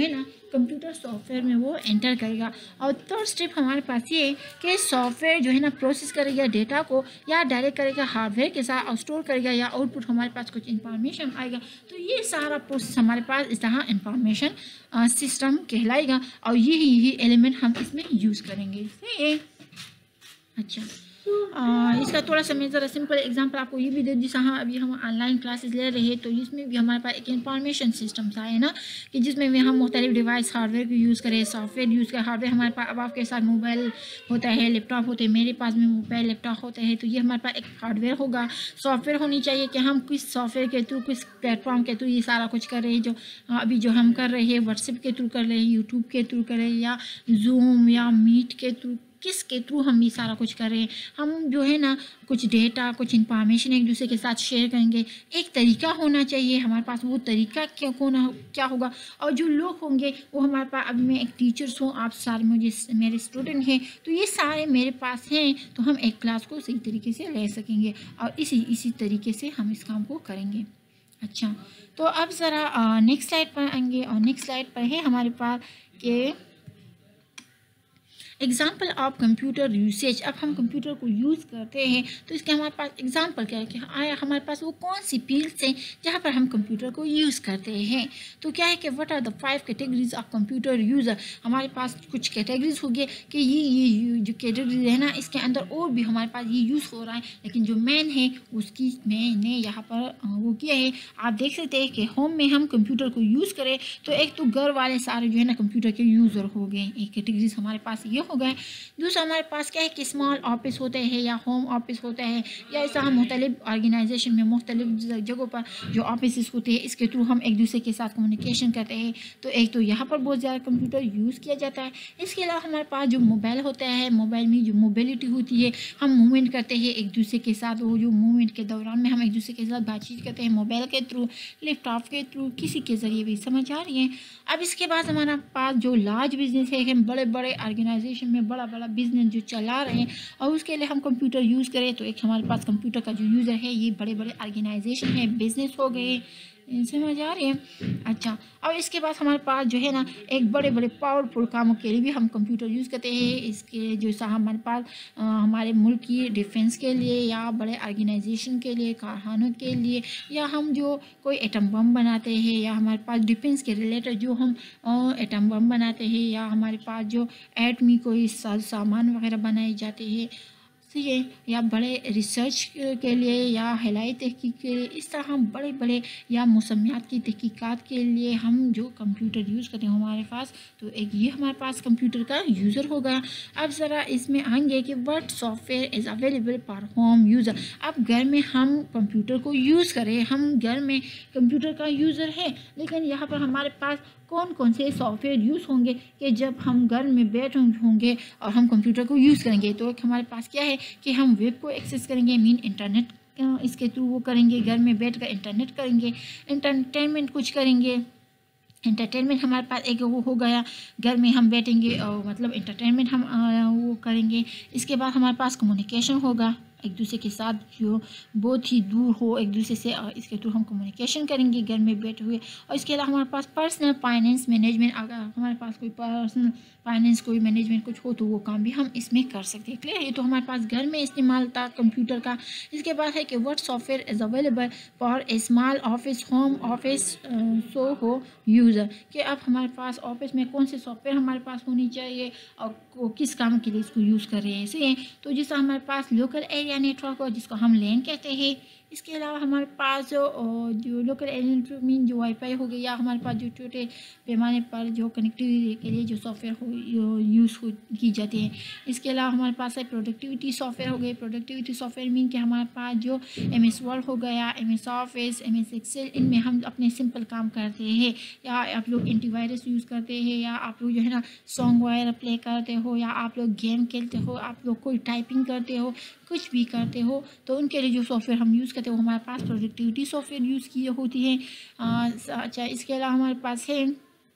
कंप्यूटर सॉफ्टवेयर में वो एंटर करेगा। और थर्ड स्टेप हमारे पास ये है कि सॉफ्टवेयर जो है ना प्रोसेस करेगा डेटा को, या डायरेक्ट करेगा हार्डवेयर के साथ और स्टोर करेगा, या आउटपुट हमारे पास कुछ इंफॉर्मेशन आएगा। तो ये सारा प्रोसेस हमारे पास इस तरह इंफॉर्मेशन सिस्टम कहलाएगा, और यही यही एलिमेंट हम इसमें यूज़ करेंगे। सही है। अच्छा, आ, इसका थोड़ा सा मैं ज़रा सिंपल एग्जांपल आपको ये भी दे दी। हाँ, अभी हम ऑनलाइन क्लासेस ले रहे हैं, तो इसमें भी हमारे पास एक इंफॉर्मेशन सिस्टम था है ना, कि जिसमें भी हम मुख्तलिफ डिवाइस हार्डवेयर को यूज़ करें, सॉफ्टवेयर यूज़ करें। हार्डवेयर हमारे पास, अब आपके साथ मोबाइल होता है, लैपटॉप होते हैं, मेरे पास में मोबाइल लैपटॉप होता है, तो ये हमारे पास एक हार्डवेयर होगा। सॉफ्टवेयर होनी चाहिए कि हम किस सॉफ्टवेयर के थ्रू, किस प्लेटफॉर्म के थ्रू ये सारा कुछ कर रहे हैं। जो अभी जो हम कर रहे हैं व्हाट्सएप के थ्रू कर रहे हैं, यूट्यूब के थ्रू कर रहे हैं, या जूम या मीट के थ्रू, किस के थ्रू हम ये सारा कुछ कर रहे हैं। हम जो है ना कुछ डेटा, कुछ इंफॉर्मेशन एक दूसरे के साथ शेयर करेंगे। एक तरीका होना चाहिए हमारे पास, वो तरीका क्या होना क्या होगा। और जो लोग होंगे वो हमारे पास, अभी मैं एक टीचर्स हूँ, आप सारे मुझे मेरे स्टूडेंट हैं, तो ये सारे मेरे पास हैं, तो हम एक क्लास को सही तरीके से ले सकेंगे, और इसी इसी तरीके से हम इस काम को करेंगे। अच्छा, तो अब ज़रा नेक्स्ट स्लाइड पर आएंगे, और नेक्स्ट स्लाइड पर है हमारे पास के एग्जाम्पल ऑफ कंप्यूटर यूसेज। अब हम कंप्यूटर को यूज़ करते हैं, तो इसके हमारे पास एग्जाम्पल क्या है कि आया हमारे पास वो कौन सी फील्ड्स हैं जहाँ पर हम कंप्यूटर को यूज़ करते हैं। तो क्या है कि what are the five categories of computer user. हमारे पास कुछ कैटेगरीज हो गए कि ये ये जो कैटेगरीज है ना, इसके अंदर और भी हमारे पास ये यूज़ हो रहा है, लेकिन जो मेन है उसकी मैंने यहाँ पर वो किया है। आप देख सकते हैं कि होम में हम कंप्यूटर को यूज़ करें, तो एक तो घर वाले सारे जो है ना कंप्यूटर के यूज़र हो गए, एक कैटेगरीज हमारे पास ये हो गए। दूसरा हमारे पास क्या है कि स्मॉल ऑफिस होते हैं, या होम ऑफिस होता है, या ऐसा हम मुख्तलिफ ऑर्गेनाइजेशन में मुख्तलिफ जगहों पर जो ऑफिस होते हैं, इसके थ्रू हम एक दूसरे के साथ कम्युनिकेशन करते हैं। तो एक तो यहाँ पर बहुत ज़्यादा कंप्यूटर यूज़ किया जाता है। इसके अलावा हमारे पास जो मोबाइल होता है, मोबाइल में जो मोबिलिटी होती है, हम मूवमेंट करते हैं एक दूसरे के साथ। वो जो मूवमेंट के दौरान में हम एक दूसरे के साथ बातचीत करते हैं मोबाइल के थ्रू, लैपटॉप के थ्रू, किसी के ज़रिए भी। समझ आ रही है। अब इसके बाद हमारा पास जो लार्ज बिजनेस है, हम बड़े बड़े ऑर्गेनाइजेशन में बड़ा बड़ा बिजनेस जो चला रहे हैं, और उसके लिए हम कंप्यूटर यूज़ करें, तो एक हमारे पास कंप्यूटर का जो यूज़र है ये बड़े बड़े ऑर्गेनाइजेशन है, बिजनेस हो गए। समझ आ रही है। अच्छा, और इसके बाद हमारे पास जो है ना एक बड़े बड़े पावरफुल कामों के लिए भी हम कंप्यूटर यूज़ करते हैं। इसके जो सा हमारे पास आ, हमारे मुल्क की डिफेंस के लिए, या बड़े ऑर्गेनाइजेशन के लिए, कारखानों के लिए, या हम जो कोई एटम बम बनाते हैं, या हमारे पास डिफेंस के रिलेटेड जो हम एटम बम बनाते हैं, या हमारे पास जो एटमी कोई सामान वगैरह बनाए जाते हैं, ठीक है, या बड़े रिसर्च के लिए, या हलाई तहकीक के लिए, इस तरह हम बड़े बड़े या मौसमियात की तहकीकात के लिए हम जो कंप्यूटर यूज़ करते हैं हमारे पास, तो एक ये हमारे पास कंप्यूटर का यूज़र होगा। अब ज़रा इसमें आएंगे कि what software is available for home user. अब घर में हम कंप्यूटर को यूज़ करें, हम घर में कंप्यूटर का यूज़र है, लेकिन यहाँ पर हमारे पास कौन कौन से सॉफ्टवेयर यूज़ होंगे कि जब हम घर में बैठ होंगे और हम कंप्यूटर को यूज़ करेंगे। तो एक हमारे पास क्या है कि हम वेब को एक्सेस करेंगे, मीन इंटरनेट इसके थ्रू वो करेंगे, घर में बैठ कर इंटरनेट करेंगे, इंटरटेनमेंट कुछ करेंगे। इंटरटेनमेंट हमारे पास एक वो हो गया, घर में हम बैठेंगे और मतलब इंटरटेनमेंट हम आ, वो करेंगे। इसके बाद हमारे पास कम्युनिकेशन होगा एक दूसरे के साथ, जो बहुत ही दूर हो एक दूसरे से, और इसके थ्रू हम कम्युनिकेशन करेंगे घर में बैठे हुए। और इसके अलावा हमारे पास पर्सनल फाइनेंस मैनेजमेंट, अगर हमारे पास कोई पर्सनल फाइनेंस कोई मैनेजमेंट कुछ हो तो वो काम भी हम इसमें कर सकते हैं। क्लियर, ये तो हमारे पास घर में इस्तेमाल था कंप्यूटर का। इसके बाद है कि what software is available for a small office, home office SOHO user, कि अब हमारे पास ऑफिस में कौन से सॉफ्टवेयर हमारे पास होनी चाहिए और किस काम के लिए इसको यूज़ कर रहे हैं। ऐसे तो जैसा हमारे पास लोकल एरिया नेटवर्क हो, जिसको हम लैन कहते हैं। इसके अलावा हमारे पास जो जो लोकल एरिया मीन जो वाईफाई हो गया, या हमारे पास जो छोटे पैमाने पर जो कनेक्टिविटी के लिए जो सॉफ्टवेयर हो यूज़ हो की जाती है। इसके अलावा हमारे पास है प्रोडक्टिविटी सॉफ्टवेयर हो गए। प्रोडक्टिविटी सॉफ्टवेयर मीन कि हमारे पास जो एम एस वर्ड हो गया, M S office, M S excel, इनमें हम अपने सिंपल काम करते हैं। या आप लोग एंटीवायरस यूज़ करते हैं, या आप लोग जो है ना सॉन्ग वगैरह प्ले करते हो, या आप लोग गेम खेलते हो, आप लोग कोई टाइपिंग करते हो, कुछ भी करते हो, तो उनके लिए जो सॉफ्टवेयर हम यूज़ करते हैं वो हमारे पास प्रोडक्टिविटी सॉफ्टवेयर यूज़ की होती है। अच्छा, इसके अलावा हमारे पास है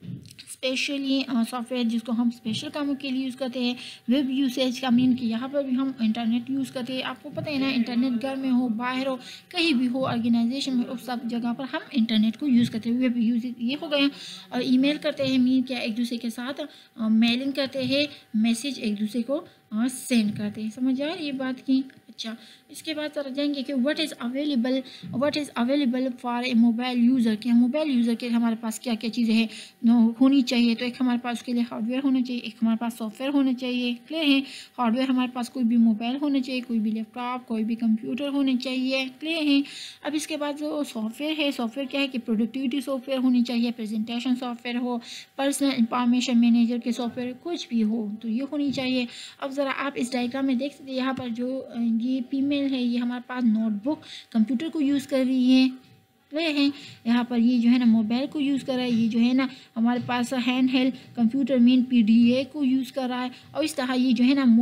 स्पेशली सॉफ्टवेयर जिसको हम स्पेशल कामों के लिए यूज़ करते हैं। वेब यूसेज का मीन कि यहाँ पर भी हम इंटरनेट यूज़ करते हैं। आपको पता है ना, इंटरनेट घर में हो, बाहर हो, कहीं भी हो, ऑर्गेनाइजेशन में, उस सब जगह पर हम इंटरनेट को यूज़ करते हैं। वेब यूज ये हो गया। और ईमेल करते हैं, मीन क्या, एक दूसरे के साथ मेलिंग करते हैं, मैसेज एक दूसरे को सेंड करते हैं। समझ आए ये बात की? अच्छा, इसके बाद जरा जाएंगे कि what is available what is available for a mobile user के मोबाइल यूज़र के हमारे पास क्या क्या चीज़ें हैं होनी चाहिए। तो एक हमारे पास उसके लिए हार्डवेयर होना चाहिए, एक हमारे पास सॉफ्टवेयर होना चाहिए। क्लियर है? हार्डवेयर हमारे पास कोई भी मोबाइल होना चाहिए, कोई भी लैपटॉप, कोई भी कंप्यूटर होना चाहिए। क्लियर है? अब इसके बाद जो सॉफ्टवेयर है, सॉफ्टवेयर क्या है कि प्रोडक्टिविटी सॉफ्टवेयर होनी चाहिए, प्रेजेंटेशन सॉफ्टवेयर हो, पर्सनल इंफॉर्मेशन मैनेजर के सॉफ्टवेयर कुछ भी हो तो ये होनी चाहिए। अब ज़रा आप इस डायग्राम में देख सकते हैं, यहाँ पर जो ये फीमेल है, ये हमारे पास नोटबुक कंप्यूटर को यूज़ कर रही है। वे हैं यहाँ पर ये जो है ना मोबाइल को यूज़ कर रहा है, ये जो है ना हमारे पास hand held computer mean PDA को यूज़ कर रहा है। और इस तरह ये जो है ना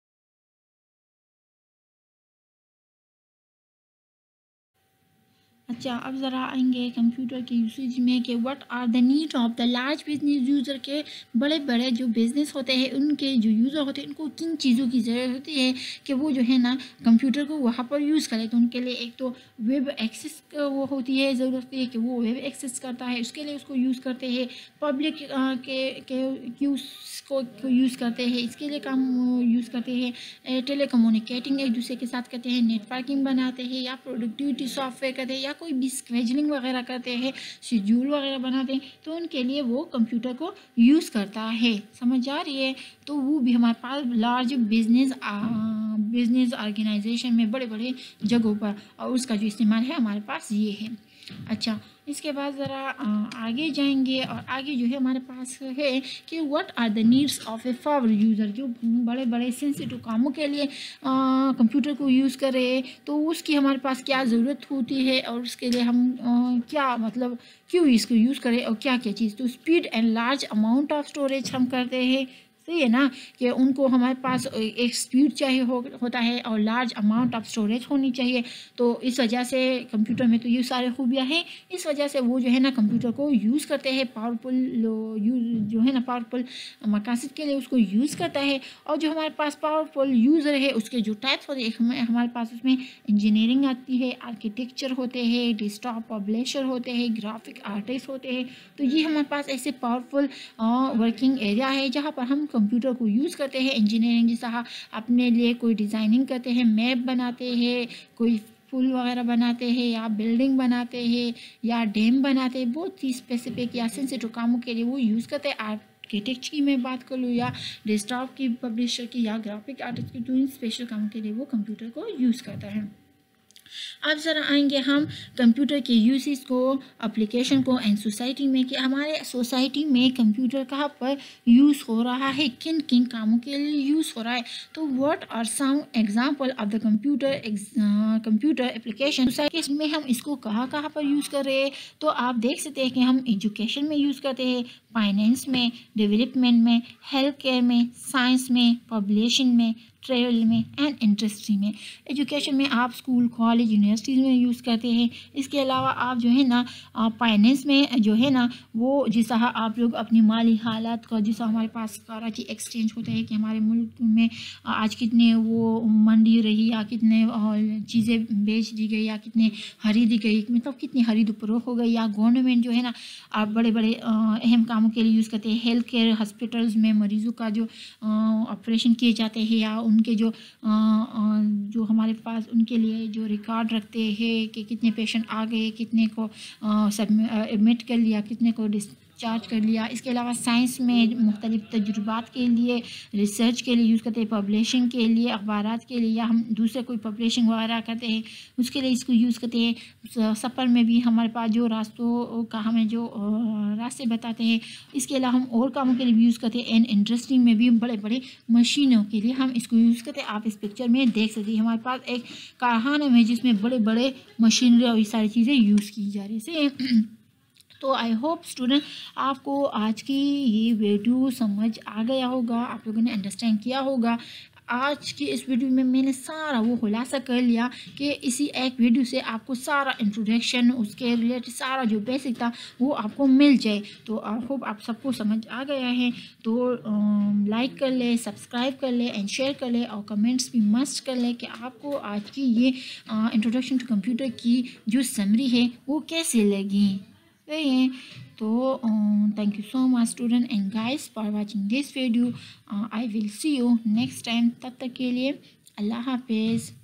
अच्छा, अब ज़रा आएंगे कंप्यूटर के यूसेज में कि what are the need of the large business user के बड़े बड़े जो बिज़नेस होते हैं उनके जो यूज़र होते हैं उनको किन चीज़ों की ज़रूरत होती है कि वो जो है ना कंप्यूटर को वहाँ पर यूज़ करें। तो उनके लिए एक तो वेब एक्सेस वो होती है, ज़रूरत होती है कि वो वेब एक्सेस करता है, उसके लिए उसको यूज़ करते हैं। पब्लिक के के यूज़ को यूज़ करते हैं, इसके लिए काम यूज़ करते हैं। टेली कम्युनिकेटिंग एक दूसरे के साथ करते हैं, नेटवर्किंग बनाते हैं, या प्रोडक्टिविटी सॉफ्टवेयर करते हैं, या कोई भी स्केजुलिंग वगैरह करते हैं, शेड्यूल वगैरह बनाते हैं, तो उनके लिए वो कंप्यूटर को यूज़ करता है। समझ आ रही है? तो वो भी हमारे पास लार्ज बिजनेस बिजनेस ऑर्गेनाइजेशन में बड़े बड़े जगहों पर, और उसका जो इस्तेमाल है हमारे पास ये है। अच्छा, इसके बाद ज़रा आगे जाएंगे, और आगे जो है हमारे पास है कि what are the needs of a power user. जो बड़े बड़े सेंसिटिव कामों के लिए कंप्यूटर को यूज़ करे तो उसकी हमारे पास क्या ज़रूरत होती है, और उसके लिए हम आ, क्या मतलब क्यों इसको यूज़ करें और क्या क्या चीज़। तो speed and large amount of storage हम करते हैं। सही है ना कि उनको हमारे पास एक स्पीड चाहिए हो होता है और लार्ज अमाउंट ऑफ स्टोरेज होनी चाहिए। तो इस वजह से कंप्यूटर में तो ये सारे खूबियाँ हैं, इस वजह से वो जो है ना कंप्यूटर को यूज़ करते हैं, पावरफुल यूज जो है ना पावरफुल मकासद के लिए उसको यूज़ करता है। और जो हमारे पास पावरफुल यूज़र है उसके जो टाइप्स होते हैं, हमारे पास उसमें इंजीनियरिंग आती है, आर्किटेक्चर होते हैं, डेस्कटॉप पब्लिशर होते हैं, ग्राफिक आर्टिस्ट होते हैं। तो ये हमारे पास ऐसे पावरफुल वर्किंग एरिया है जहाँ पर हम कंप्यूटर को यूज़ करते हैं। इंजीनियरिंग जैसा अपने लिए कोई डिज़ाइनिंग करते हैं, मैप बनाते हैं, कोई पुल वगैरह बनाते हैं, या बिल्डिंग बनाते हैं, या डैम बनाते हैं, बहुत ही स्पेसिफिक या सेंसिटिव कामों के लिए वो यूज़ करते हैं। आर्किटेक्ट की मैं बात कर लूँ, या डेस्कटॉप की, पब्लिशर की, या ग्राफिक आर्टिस्ट की, तो इन स्पेशल कामों के लिए वो कंप्यूटर को यूज़ करता है। अब ज़रा आएंगे हम कंप्यूटर के यूसेस को, एप्लीकेशन को एंड सोसाइटी में, कि हमारे सोसाइटी में कंप्यूटर कहाँ पर यूज़ हो रहा है, किन किन कामों के लिए यूज़ हो रहा है। तो what are some example of the computer computer application society में हम इसको कहाँ कहाँ पर यूज़ कर रहे हैं। तो आप देख सकते हैं कि हम एजुकेशन में यूज़ करते हैं, फाइनेंस में, डेवलपमेंट में, हेल्थ केयर में, साइंस में, पब्लिशिंग में, ट्रेवल में एंड इंडस्ट्री में। एजुकेशन में आप स्कूल, कॉलेज, यूनिवर्सिटीज़ में यूज़ करते हैं। इसके अलावा आप जो है ना फाइनेंस में जो है ना वो जिस तरह आप लोग अपनी माली हालात का, जिस हमारे पास कराची एक्सचेंज होता है कि हमारे मुल्क में आज कितने वो मंडी रही, या कितने चीज़ें बेच दी गई, या कितने खरीदी गई, मतलब कितनी खरीद फरोख्त हो गई। या गवर्नमेंट जो है ना आप बड़े बड़े अहम कामों के लिए यूज़ करते हैं। हेल्थ केयर हॉस्पिटल्स में मरीज़ों का जो ऑपरेशन किए जाते हैं, या उनके जो आ, आ, जो हमारे पास उनके लिए जो रिकॉर्ड रखते हैं कि कितने पेशेंट आ गए, कितने को सबमिट एडमिट कर लिया, कितने को डिस्चार्ज कर लिया। इसके अलावा साइंस में मुख्तलिफ तजुर्बात के लिए, रिसर्च के लिए यूज़ करते हैं, पब्लिशिंग के लिए, अखबारात के लिए, या हम दूसरे कोई पब्लिशिंग वगैरह करते हैं उसके लिए इसको यूज़ करते हैं। सफ़र में भी हमारे पास जो रास्तों का हमें जो रास्ते बताते हैं, इसके अलावा हम और कामों के लिए भी यूज़ करते हैं। एंड इंडस्ट्री में भी बड़े बड़े मशीनों के लिए हम इसको यूज़ करते हैं। आप इस पिक्चर में देख सकते हैं हमारे पास एक कारखाना में जिसमें बड़े बड़े मशीनरी और ये सारी चीज़ें यूज़ की जा रही है। तो आई होप स्टूडेंट आपको आज की ये वीडियो समझ आ गया होगा, आप लोगों ने अंडरस्टैंड किया होगा। आज की इस वीडियो में मैंने सारा वो खुलासा कर लिया कि इसी एक वीडियो से आपको सारा इंट्रोडक्शन, उसके रिलेटेड सारा जो बेसिक था वो आपको मिल जाए। तो आई होप आप सबको समझ आ गया है। तो लाइक कर ले, सब्सक्राइब कर ले एंड शेयर कर ले और कमेंट्स भी मस्ट कर ले कि आपको आज की ये इंट्रोडक्शन टू कंप्यूटर की जो समरी है वो कैसे लगी। है तो thank you so much student and guys for watching this video. I will see you next time. तब तक के लिए अल्लाह हाफिज़।